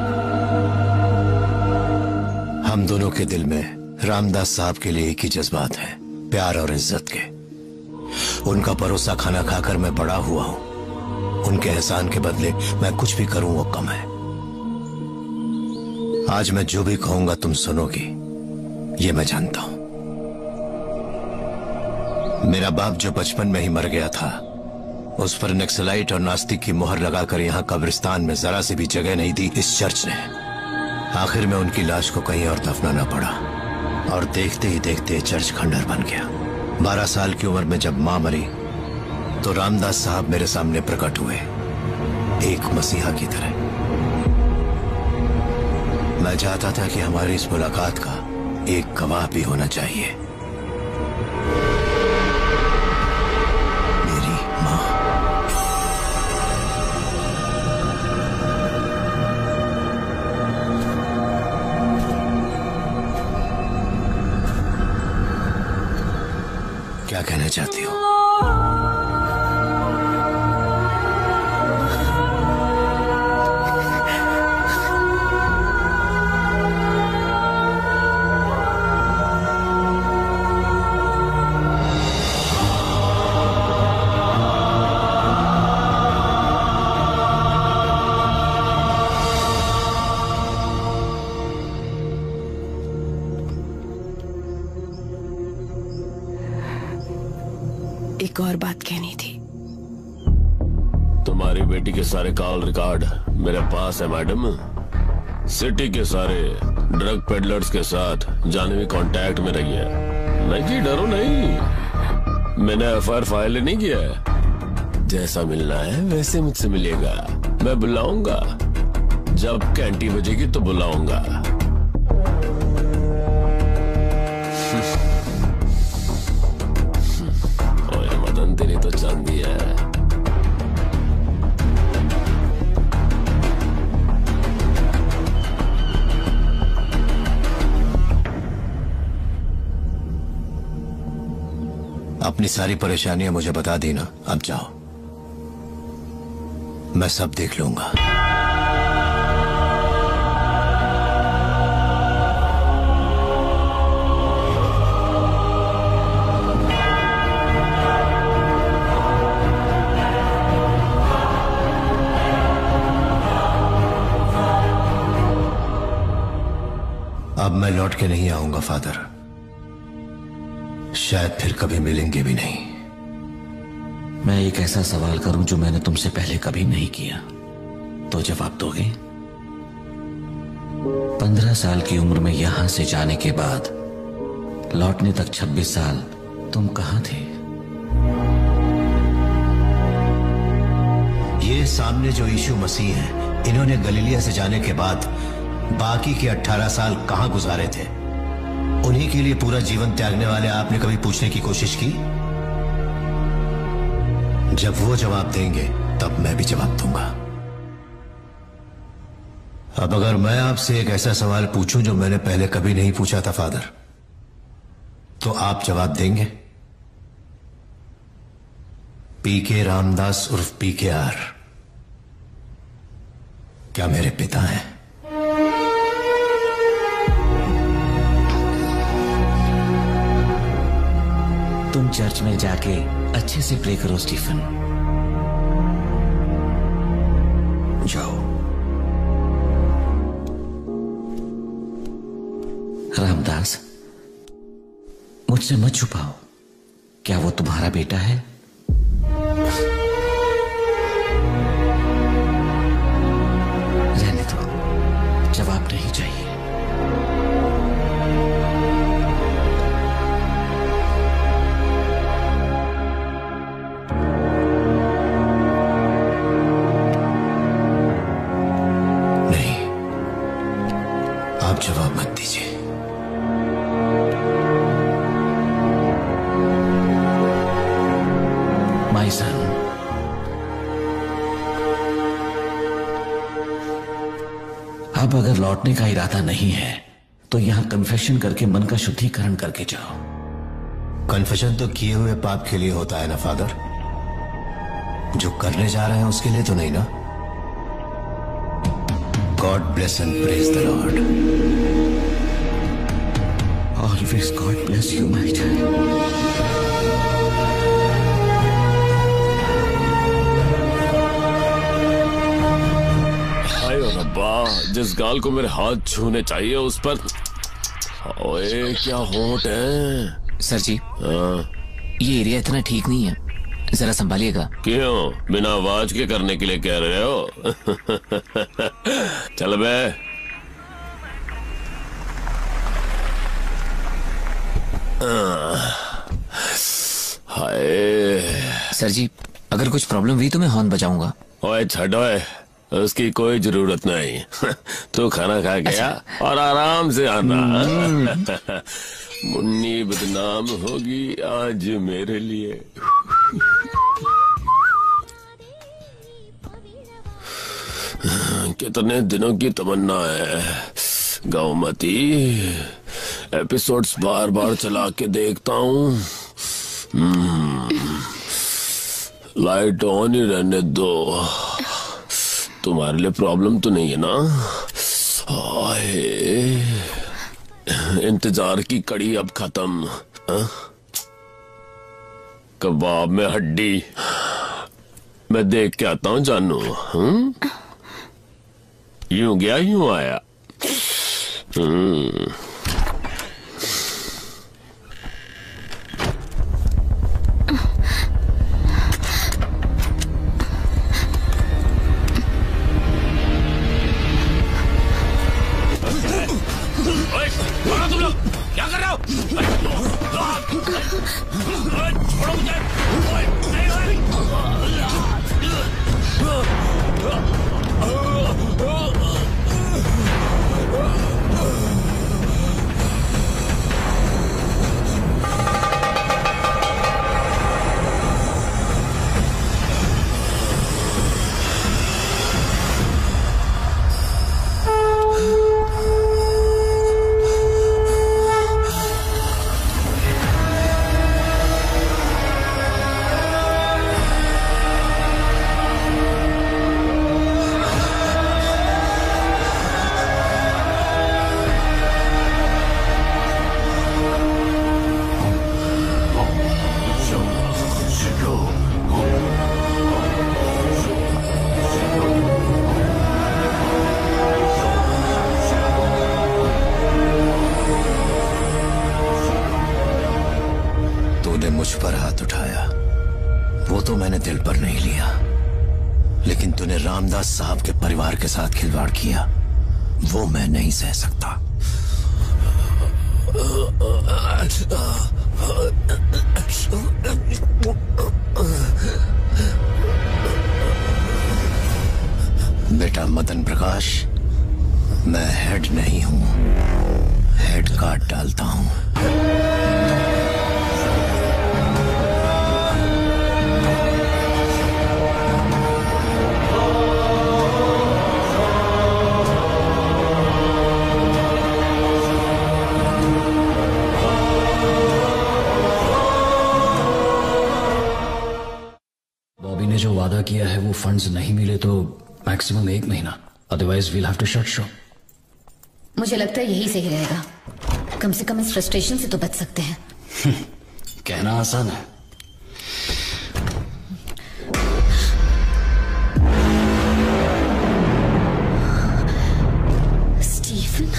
हम दोनों के दिल में रामदास साहब के लिए एक ही जज्बात है, प्यार और इज्जत के। उनका परोसा खाना खाकर मैं बड़ा हुआ हूं। उनके एहसान के बदले मैं कुछ भी करूं वो कम है। आज मैं जो भी कहूंगा तुम सुनोगी, ये मैं जानता हूं। मेरा बाप जो बचपन में ही मर गया था, उस पर नक्सलाइट और नास्तिक की मोहर लगाकर यहां कब्रिस्तान में जरा सी भी जगह नहीं दी इस चर्च ने। आखिर में उनकी लाश को कहीं और दफनाना पड़ा, और देखते ही देखते चर्च खंडहर बन गया। 12 साल की उम्र में जब मां मरी तो रामदास साहब मेरे सामने प्रकट हुए, एक मसीहा की तरह। मैं चाहता था कि हमारी इस मुलाकात का एक गवाह भी होना चाहिए, मेरी मां। क्या कहना चाहती हो? एक और बात कहनी थी। तुम्हारी बेटी के सारे कॉल रिकॉर्ड मेरे पास है मैडम। सिटी के सारे ड्रग पेडलर्स के साथ जानवी कांटेक्ट में रही है। नहीं जी, डरो नहीं, मैंने एफआईआर फाइल नहीं किया है। जैसा मिलना है वैसे मुझसे मिलेगा। मैं बुलाऊंगा, जब कैंटी बजेगी तो बुलाऊंगा। तेरी तो चांदी है। अपनी सारी परेशानियां मुझे बता दी ना, अब जाओ, मैं सब देख लूंगा। अब मैं लौट के नहीं आऊंगा फादर, शायद फिर कभी मिलेंगे भी नहीं। मैं एक ऐसा सवाल करूं जो मैंने तुमसे पहले कभी नहीं किया, तो जवाब दोगे? 15 साल की उम्र में यहां से जाने के बाद लौटने तक 26 साल तुम कहां थे? ये सामने जो यीशु मसीह हैं, इन्होंने गलीलिया से जाने के बाद बाकी के 18 साल कहां गुजारे थे? उन्हीं के लिए पूरा जीवन त्यागने वाले आपने कभी पूछने की कोशिश की? जब वो जवाब देंगे तब मैं भी जवाब दूंगा। अब अगर मैं आपसे एक ऐसा सवाल पूछूं जो मैंने पहले कभी नहीं पूछा था फादर, तो आप जवाब देंगे? पीके रामदास उर्फ PKR क्या मेरे पिता हैं? तुम चर्च में जाके अच्छे से प्रे करो स्टीफन। जाओ। रामदास, मुझसे मत छुपाओ, क्या वो तुम्हारा बेटा है? रहने दो, जवाब नहीं चाहिए। आप जवाब मत दीजिए। माय सन, अब अगर लौटने का इरादा नहीं है तो यहां कन्फेशन करके मन का शुद्धिकरण करके जाओ। कन्फेशन तो किए हुए पाप के लिए होता है ना फादर, जो करने जा रहे हैं उसके लिए तो नहीं ना। God bless and praise the lord. Always god bless you my child. जिस गाल को मेरे हाथ छूने चाहिए उस पर ओए क्या होंठ है। सर जी ये एरिया इतना ठीक नहीं है, जरा संभालिएगा। क्यों बिना आवाज के करने के लिए कह रहे हो? चल बे। हाय सर जी अगर कुछ प्रॉब्लम हुई तो मैं हॉर्न बजाऊंगा। ओए छड़ो उसकी कोई जरूरत नहीं। तू खाना खा गया और आराम से आना। मुन्नी बदनाम होगी आज मेरे लिए। कितने दिनों की तमन्ना है गौमती, एपिसोड्स बार बार चला के देखता हूँ। लाइट ऑन ही रहने दो, तुम्हारे लिए प्रॉब्लम तो नहीं है ना? इंतजार की कड़ी अब खत्म। कबाब में हड्डी मैं देख के आता हूँ जानू। यूं गया यूं आया। तुम लोग क्या कर रहे हो? छोड़ो मुझे। मुझ पर हाथ उठाया वो तो मैंने दिल पर नहीं लिया, लेकिन तूने रामदास साहब के परिवार के साथ खिलवाड़ किया, वो मैं नहीं सह सकता। बेटा मदन प्रकाश, मैं हेड नहीं हूं, हेड काट डालता हूं। बॉबी ने जो वादा किया है वो फंड्स नहीं मिले तो मैक्सिमम 1 महीना, otherwise we'll have to shut show. मुझे लगता है यही सही रहेगा, कम से कम इस फ्रस्ट्रेशन से तो बच सकते हैं। कहना आसान है। Stephen,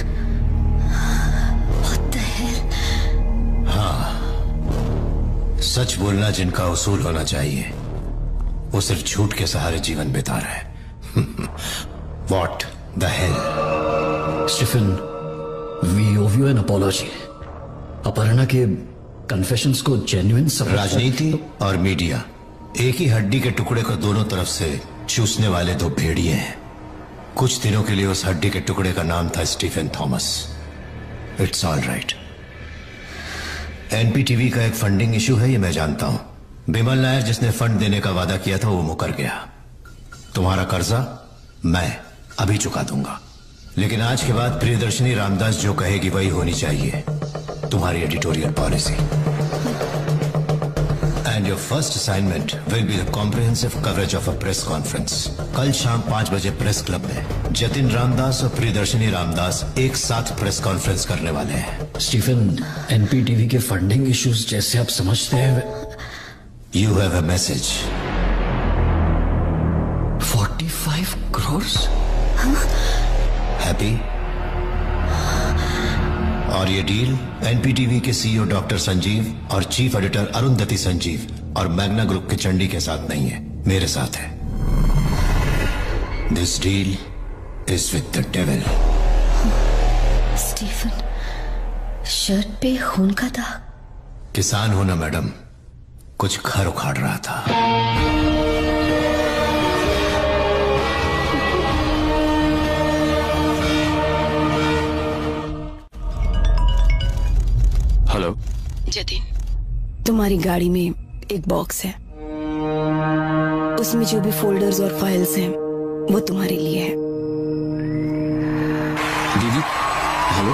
what the hell? हाँ, सच बोलना जिनका उसूल होना चाहिए वो सिर्फ झूठ के सहारे जीवन बिता रहा है। What the hell? Stephen, we owe you an apology. Aparna के कन्फेशंस को जेन्युइन समझ। राजनीति और मीडिया एक ही हड्डी के टुकड़े को दोनों तरफ से चूसने वाले दो भेड़िए हैं। कुछ दिनों के लिए उस हड्डी के टुकड़े का नाम था Stephen Thomas. It's all right. NPTV का एक फंडिंग इशू है, ये मैं जानता हूं। बिमल नायर जिसने फंड देने का वादा किया था वो मुकर गया। तुम्हारा कर्जा मैं अभी चुका दूंगा। लेकिन आज के बाद प्रियदर्शनी रामदास जो कहेगी वही होनी चाहिए, तुम्हारी editorial policy. And your first assignment will be the comprehensive coverage of a press conference. कल शाम 5 बजे प्रेस क्लब में जतिन रामदास और प्रियदर्शनी रामदास एक साथ प्रेस कॉन्फ्रेंस करने वाले हैं। स्टीफन, एनपीटीवी के फंडिंग इश्यूज जैसे आप समझते हैं। You have a message. 45 crore? Happy? और ये डील एनपीटीवी के सीईओ डॉक्टर संजीव और चीफ एडिटर अरुंधति संजीव और मैग्ना ग्रुप के चंडी के साथ नहीं है, मेरे साथ है। This deal is with the devil. Stephen, shirt पे खून का दाग? किसान हो ना मैडम, कुछ घर उखाड़ रहा था। हेलो जतिन, तुम्हारी गाड़ी में एक बॉक्स है, उसमें जो भी फोल्डर्स और फाइल्स हैं वो तुम्हारे लिए है। दीदी, हेलो।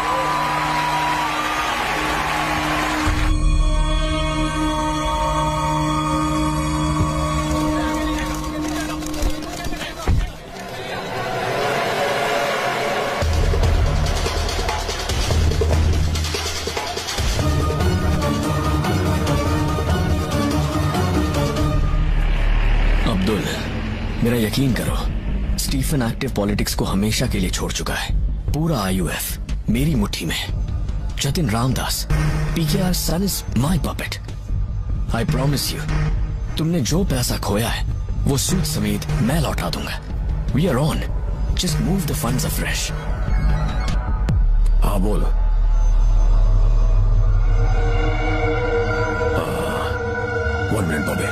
अब्दुल, मेरा यकीन करो, स्टीफन एक्टिव पॉलिटिक्स को हमेशा के लिए छोड़ चुका है। पूरा आईयूएफ मेरी मुट्ठी में। Jatin Ramdas, PKR son is my puppet. I promise you, तुमने जो पैसा खोया है वो सूद समेत मैं लौटा दूंगा। We are on, just move the funds afresh. हाँ बोल। One minute, Bobby.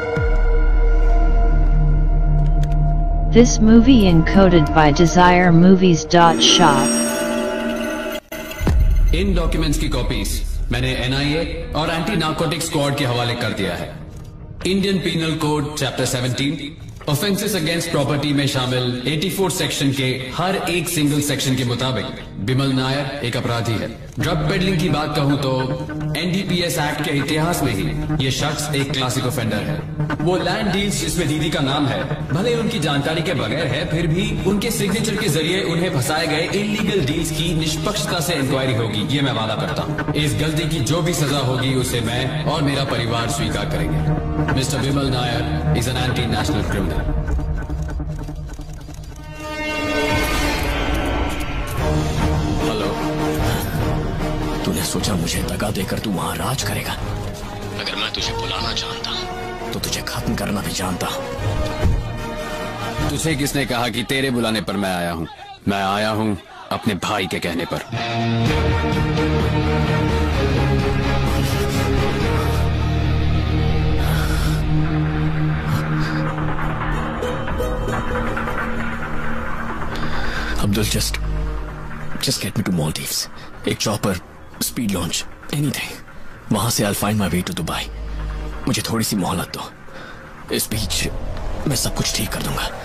This movie encoded by DesireMovies.shop. इन डॉक्यूमेंट्स की कॉपीज मैंने एनआईए और एंटी नार्कोटिक्स स्क्वाड के हवाले कर दिया है। Indian penal code chapter 17 offences against property में शामिल 84 सेक्शन के हर एक सिंगल सेक्शन के मुताबिक बिमल नायर एक अपराधी है। ड्रग पेडलिंग की बात कहूं तो एनडीपीएस एक्ट के इतिहास में ही ये शख्स एक क्लासिक ऑफेंडर है। वो लैंड डील्स जिसमें दीदी का नाम है, भले उनकी जानकारी के बगैर है, फिर भी उनके सिग्नेचर के जरिए उन्हें फंसाए गए इलीगल डील्स की निष्पक्षता से इंक्वायरी होगी, ये मैं वादा करता हूँ। इस गलती की जो भी सजा होगी उसे मैं और मेरा परिवार स्वीकार करेंगे। Mister Bimal Nair is an anti national criminal. Hello, तूने सोचा मुझे दगा देकर तू वहां राज करेगा? अगर मैं तुझे बुलाना जानता तो तुझे खत्म करना भी जानता। तुझे किसने कहा कि तेरे बुलाने पर मैं आया हूँ? मैं आया हूँ अपने भाई के कहने पर। Abdul, just get me to Maldives. एक चॉपर, स्पीड लॉन्च, एनीथिंग। वहां से I'll find my way to Dubai. मुझे थोड़ी सी मोहलत दो। इस बीच मैं सब कुछ ठीक कर दूंगा।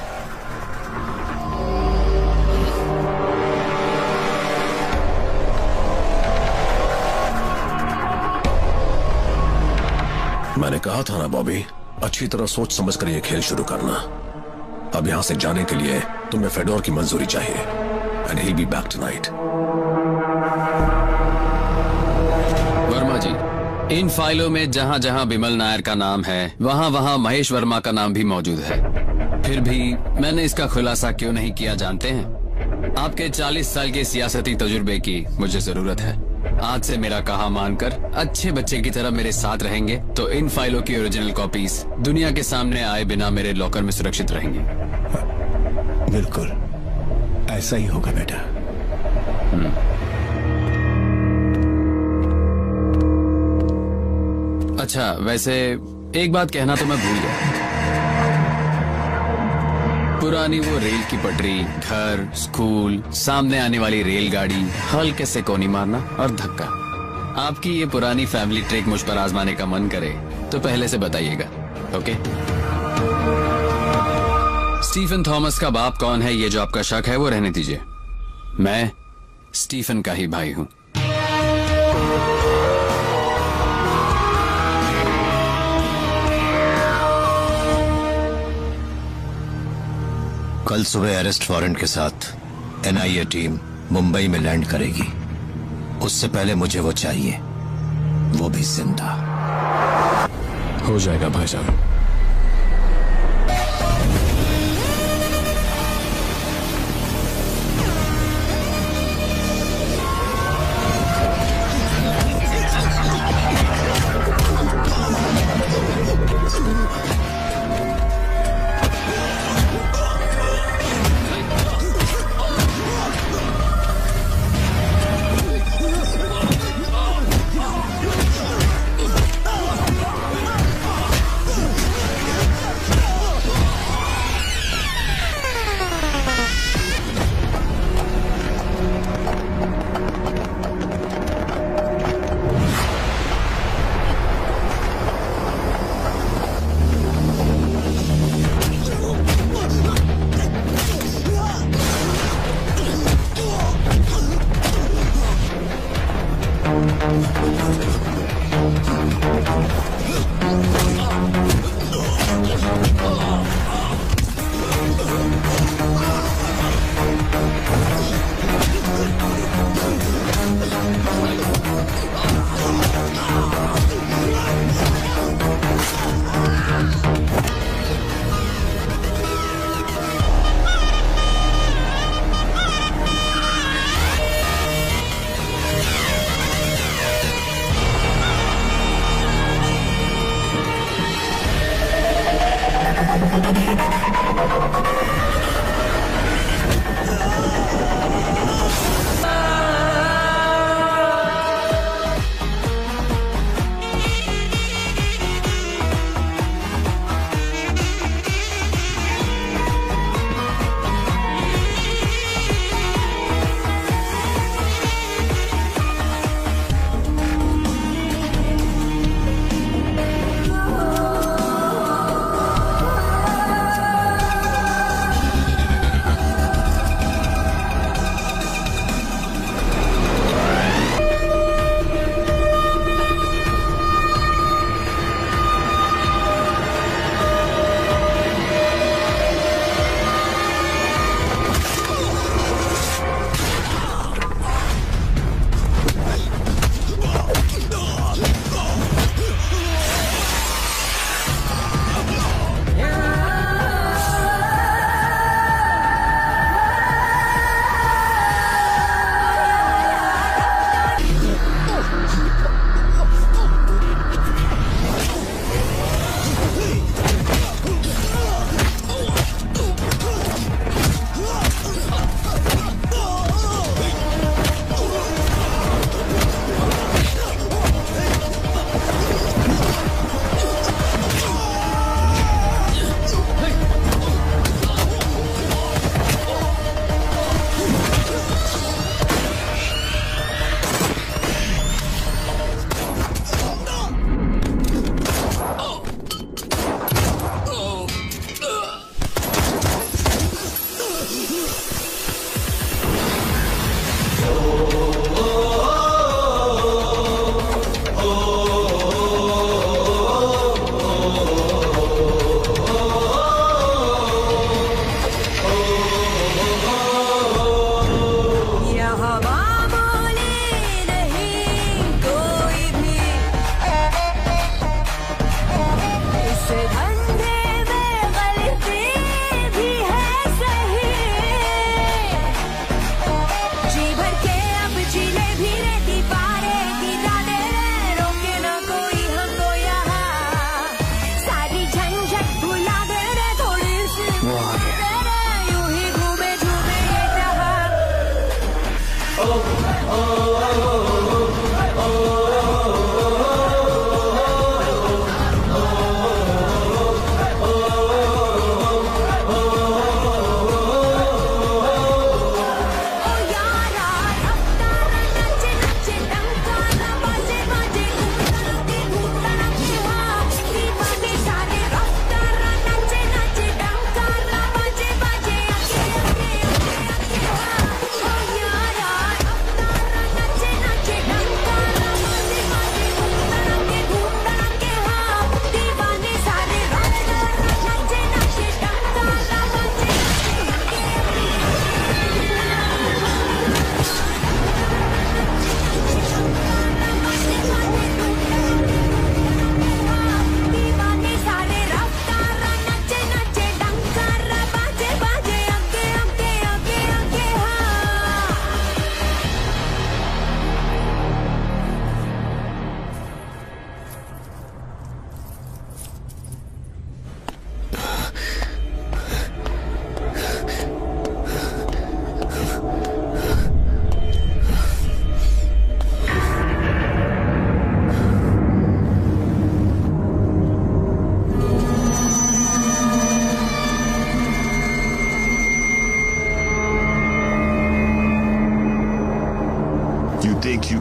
मैंने कहा था ना बॉबी, अच्छी तरह सोच समझ कर ये खेल शुरू करना। अब यहां से जाने के लिए तुम्हें फेडोर की मंजूरी चाहिए। And he'll be back tonight. Verma ji, इन फाइलों में जहां जहां बिमल नायर का नाम है वहां वहां महेश वर्मा का नाम भी मौजूद है। फिर भी मैंने इसका खुलासा क्यों नहीं किया जानते हैं? आपके 40 साल के सियासती तजुर्बे की मुझे जरूरत है। आज से मेरा कहा मानकर अच्छे बच्चे की तरह मेरे साथ रहेंगे तो इन फाइलों की ओरिजिनल कॉपीज दुनिया के सामने आए बिना मेरे लॉकर में सुरक्षित रहेंगी। बिल्कुल ऐसा ही होगा बेटा। अच्छा, वैसे एक बात कहना तो मैं भूल गया। पुरानी वो रेल की पटरी, घर, स्कूल, सामने आने वाली रेलगाड़ी, हल्के से कोनी मारना और धक्का। आपकी ये पुरानी फैमिली ट्रिक मुझ पर आजमाने का मन करे तो पहले से बताइएगा, ओके? स्टीफन थॉमस का बाप कौन है ये जो आपका शक है वो रहने दीजिए। मैं स्टीफन का ही भाई हूं। कल सुबह अरेस्ट वारंट के साथ एनआईए टीम मुंबई में लैंड करेगी। उससे पहले मुझे वो चाहिए, वो भी जिंदा। हो जाएगा भाई साहब।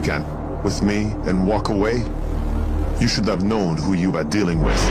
can with me and walk away, you should have known who you were dealing with.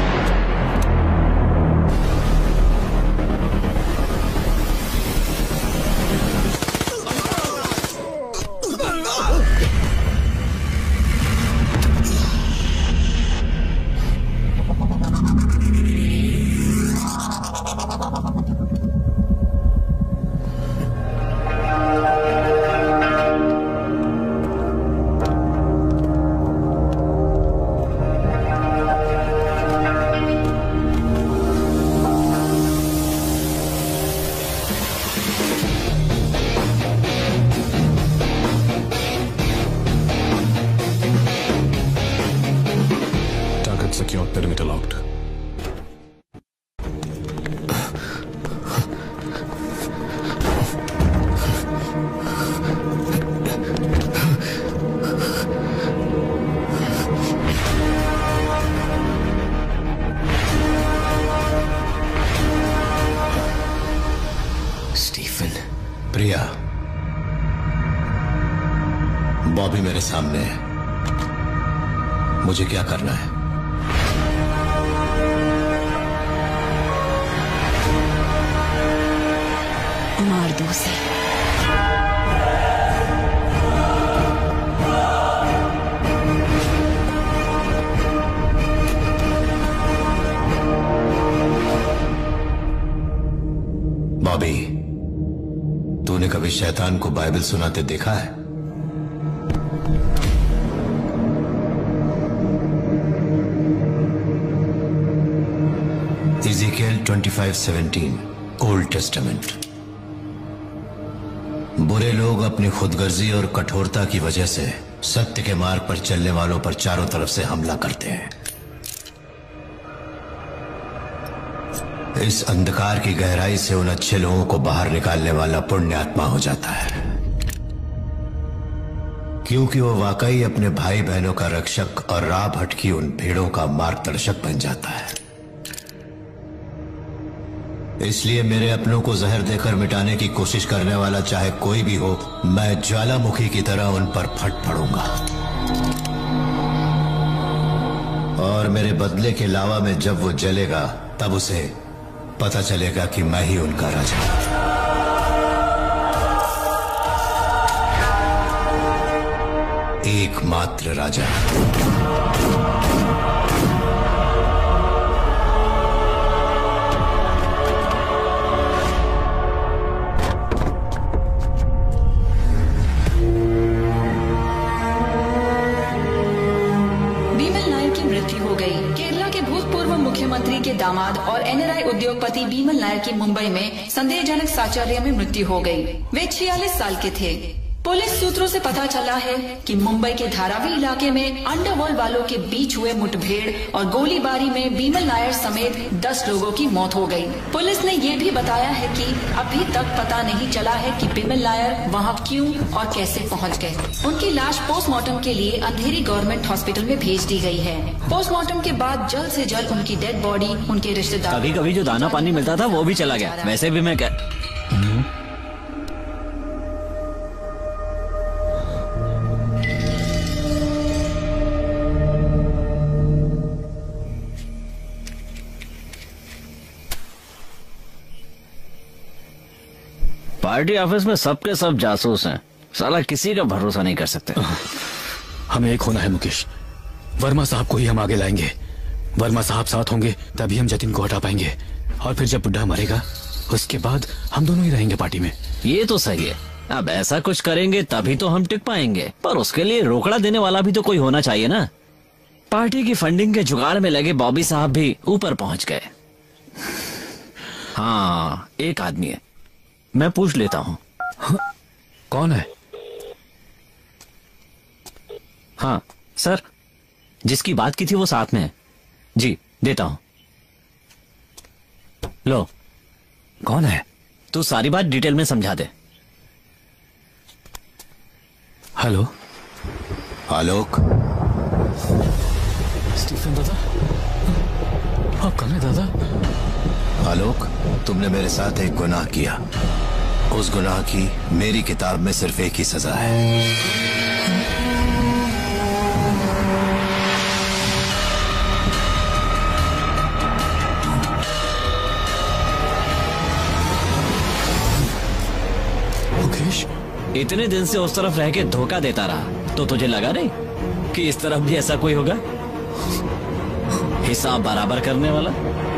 प्रिया, बॉबी मेरे सामने है, मुझे क्या करना है? मार दो उसे। बॉबी, तूने कभी शैतान को बाइबल सुनाते देखा है? Ezekiel 25:17 old testament. बुरे लोग अपनी खुदगर्जी और कठोरता की वजह से सत्य के मार्ग पर चलने वालों पर चारों तरफ से हमला करते हैं। इस अंधकार की गहराई से उन अच्छे लोगों को बाहर निकालने वाला पुण्य आत्मा हो जाता है, क्योंकि वो वाकई अपने भाई बहनों का रक्षक और राह भटकी उन भेड़ों का मार्गदर्शक बन जाता है। इसलिए मेरे अपनों को जहर देकर मिटाने की कोशिश करने वाला चाहे कोई भी हो, मैं ज्वालामुखी की तरह उन पर फट पड़ूंगा और मेरे बदले के लावा में जब वो जलेगा तब उसे पता चलेगा कि मैं ही उनका राजा हूं। एकमात्र राजा। मुख्यमंत्री के दामाद और एनआरआई उद्योगपति बीमल नायर की मुंबई में संदेहजनक साहचर्य में मृत्यु हो गई। वे 46 साल के थे। पुलिस सूत्रों से पता चला है कि मुंबई के धारावी इलाके में अंडरवर्ल्ड वालों के बीच हुए मुठभेड़ और गोलीबारी में बीमल नायर समेत 10 लोगों की मौत हो गई। पुलिस ने ये भी बताया है कि अभी तक पता नहीं चला है कि बीमल नायर वहां क्यों और कैसे पहुंच गए। उनकी लाश पोस्टमार्टम के लिए अंधेरी गवर्नमेंट हॉस्पिटल में भेज दी गई है। पोस्टमार्टम के बाद जल्द से जल्द उनकी डेड बॉडी उनके रिश्तेदार। कभी कभी जो दाना पानी मिलता था वो भी चला गया। वैसे भी मैं क्या पार्टी ऑफिस में सबके सब जासूस हैं। साला किसी का भरोसा नहीं कर सकते। हमें एक होना है मुकेश। वर्मा साहब को ही हम आगे लाएंगे। वर्मा साहब साथ होंगे तभी हम जतिन को हटा पाएंगे, और फिर जब बुड्ढा मरेगा उसके बाद हम दोनों ही रहेंगे पार्टी में। ये तो सही है। अब ऐसा कुछ करेंगे तभी तो हम टिक पाएंगे, पर उसके लिए रोकड़ा देने वाला भी तो कोई होना चाहिए ना। पार्टी की फंडिंग के जुगाड़ में लगे बॉबी साहब भी ऊपर पहुंच गए। हाँ, एक आदमी है, मैं पूछ लेता हूँ। कौन है? हाँ सर, जिसकी बात की थी वो साथ में है। जी देता हूँ। लो। कौन है? तू सारी बात डिटेल में समझा दे। हेलो आलोक। स्टीफन दादा, आप कौन है दादा? आलोक, तुमने मेरे साथ एक गुनाह किया। उस गुनाह की मेरी किताब में सिर्फ एक ही सजा है। मुकेश, इतने दिन से उस तरफ रह के धोखा देता रहा तो तुझे लगा नहीं कि इस तरफ भी ऐसा कोई होगा हिसाब बराबर करने वाला?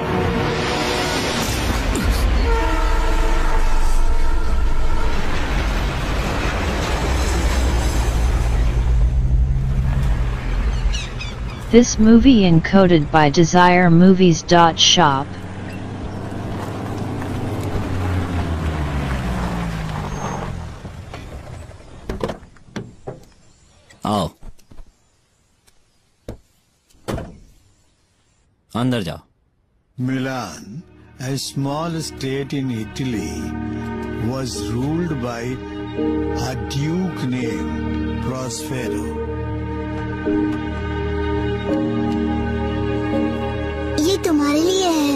This movie encoded by DesireMovies.shop. आओ, अंदर जाओ। Milan, a small state in Italy, was ruled by a duke named Prospero. ये तुम्हारे लिए है।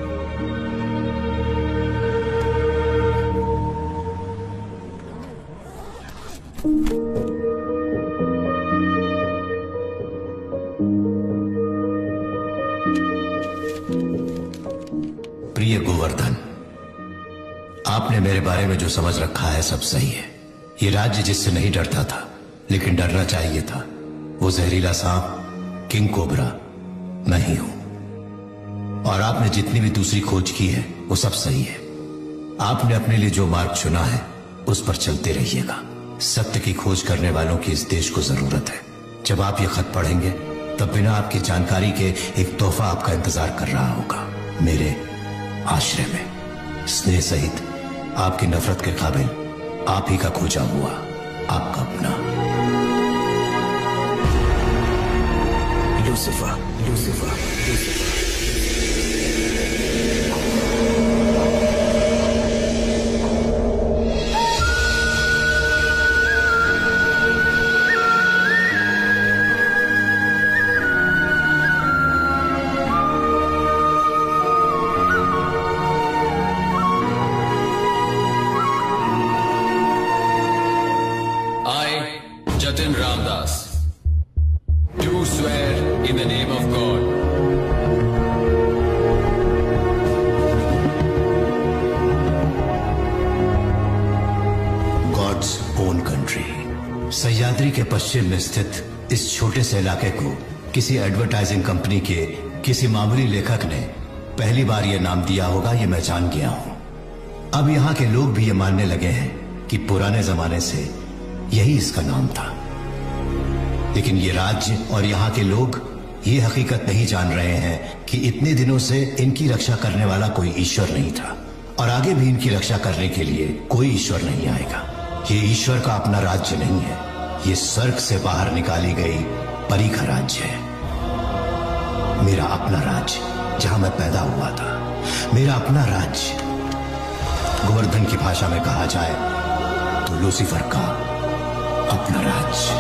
प्रिय गोवर्धन, आपने मेरे बारे में जो समझ रखा है सब सही है। ये राज्य जिससे नहीं डरता था लेकिन डरना चाहिए था, वो जहरीला सांप किंग कोबरा मैं ही हूं। और आपने जितनी भी दूसरी खोज की है वो सब सही है। आपने अपने लिए जो मार्ग चुना है उस पर चलते रहिएगा। सत्य की खोज करने वालों की इस देश को जरूरत है। जब आप ये खत पढ़ेंगे तब बिना आपकी जानकारी के एक तोहफा आपका इंतजार कर रहा होगा। मेरे आश्रय में स्नेह सहित आपकी नफरत के काबिल आप ही का खोजा हुआ आपका अपना Lucifer, Lucifer, Lucifer. Jatin Ramdas, do swear in the name of God. God's own country। Sahyadri के पश्चिम में स्थित इस छोटे से इलाके को किसी एडवर्टाइजिंग कंपनी के किसी मामूली लेखक ने पहली बार यह नाम दिया होगा, यह मैं जान गया हूं। अब यहां के लोग भी ये मानने लगे हैं कि पुराने जमाने से यही इसका नाम था। लेकिन ये राज्य और यहाँ के लोग ये हकीकत नहीं जान रहे हैं कि इतने दिनों से इनकी रक्षा करने वाला कोई ईश्वर नहीं था और आगे भी इनकी रक्षा करने के लिए कोई ईश्वर नहीं आएगा। ये ईश्वर का अपना राज्य नहीं है, ये स्वर्ग से बाहर निकाली गई परी का राज्य है। मेरा अपना राज्य जहां मैं पैदा हुआ था, मेरा अपना राज्य। गोवर्धन की भाषा में कहा जाए तो लूसीफर का अपना राज्य।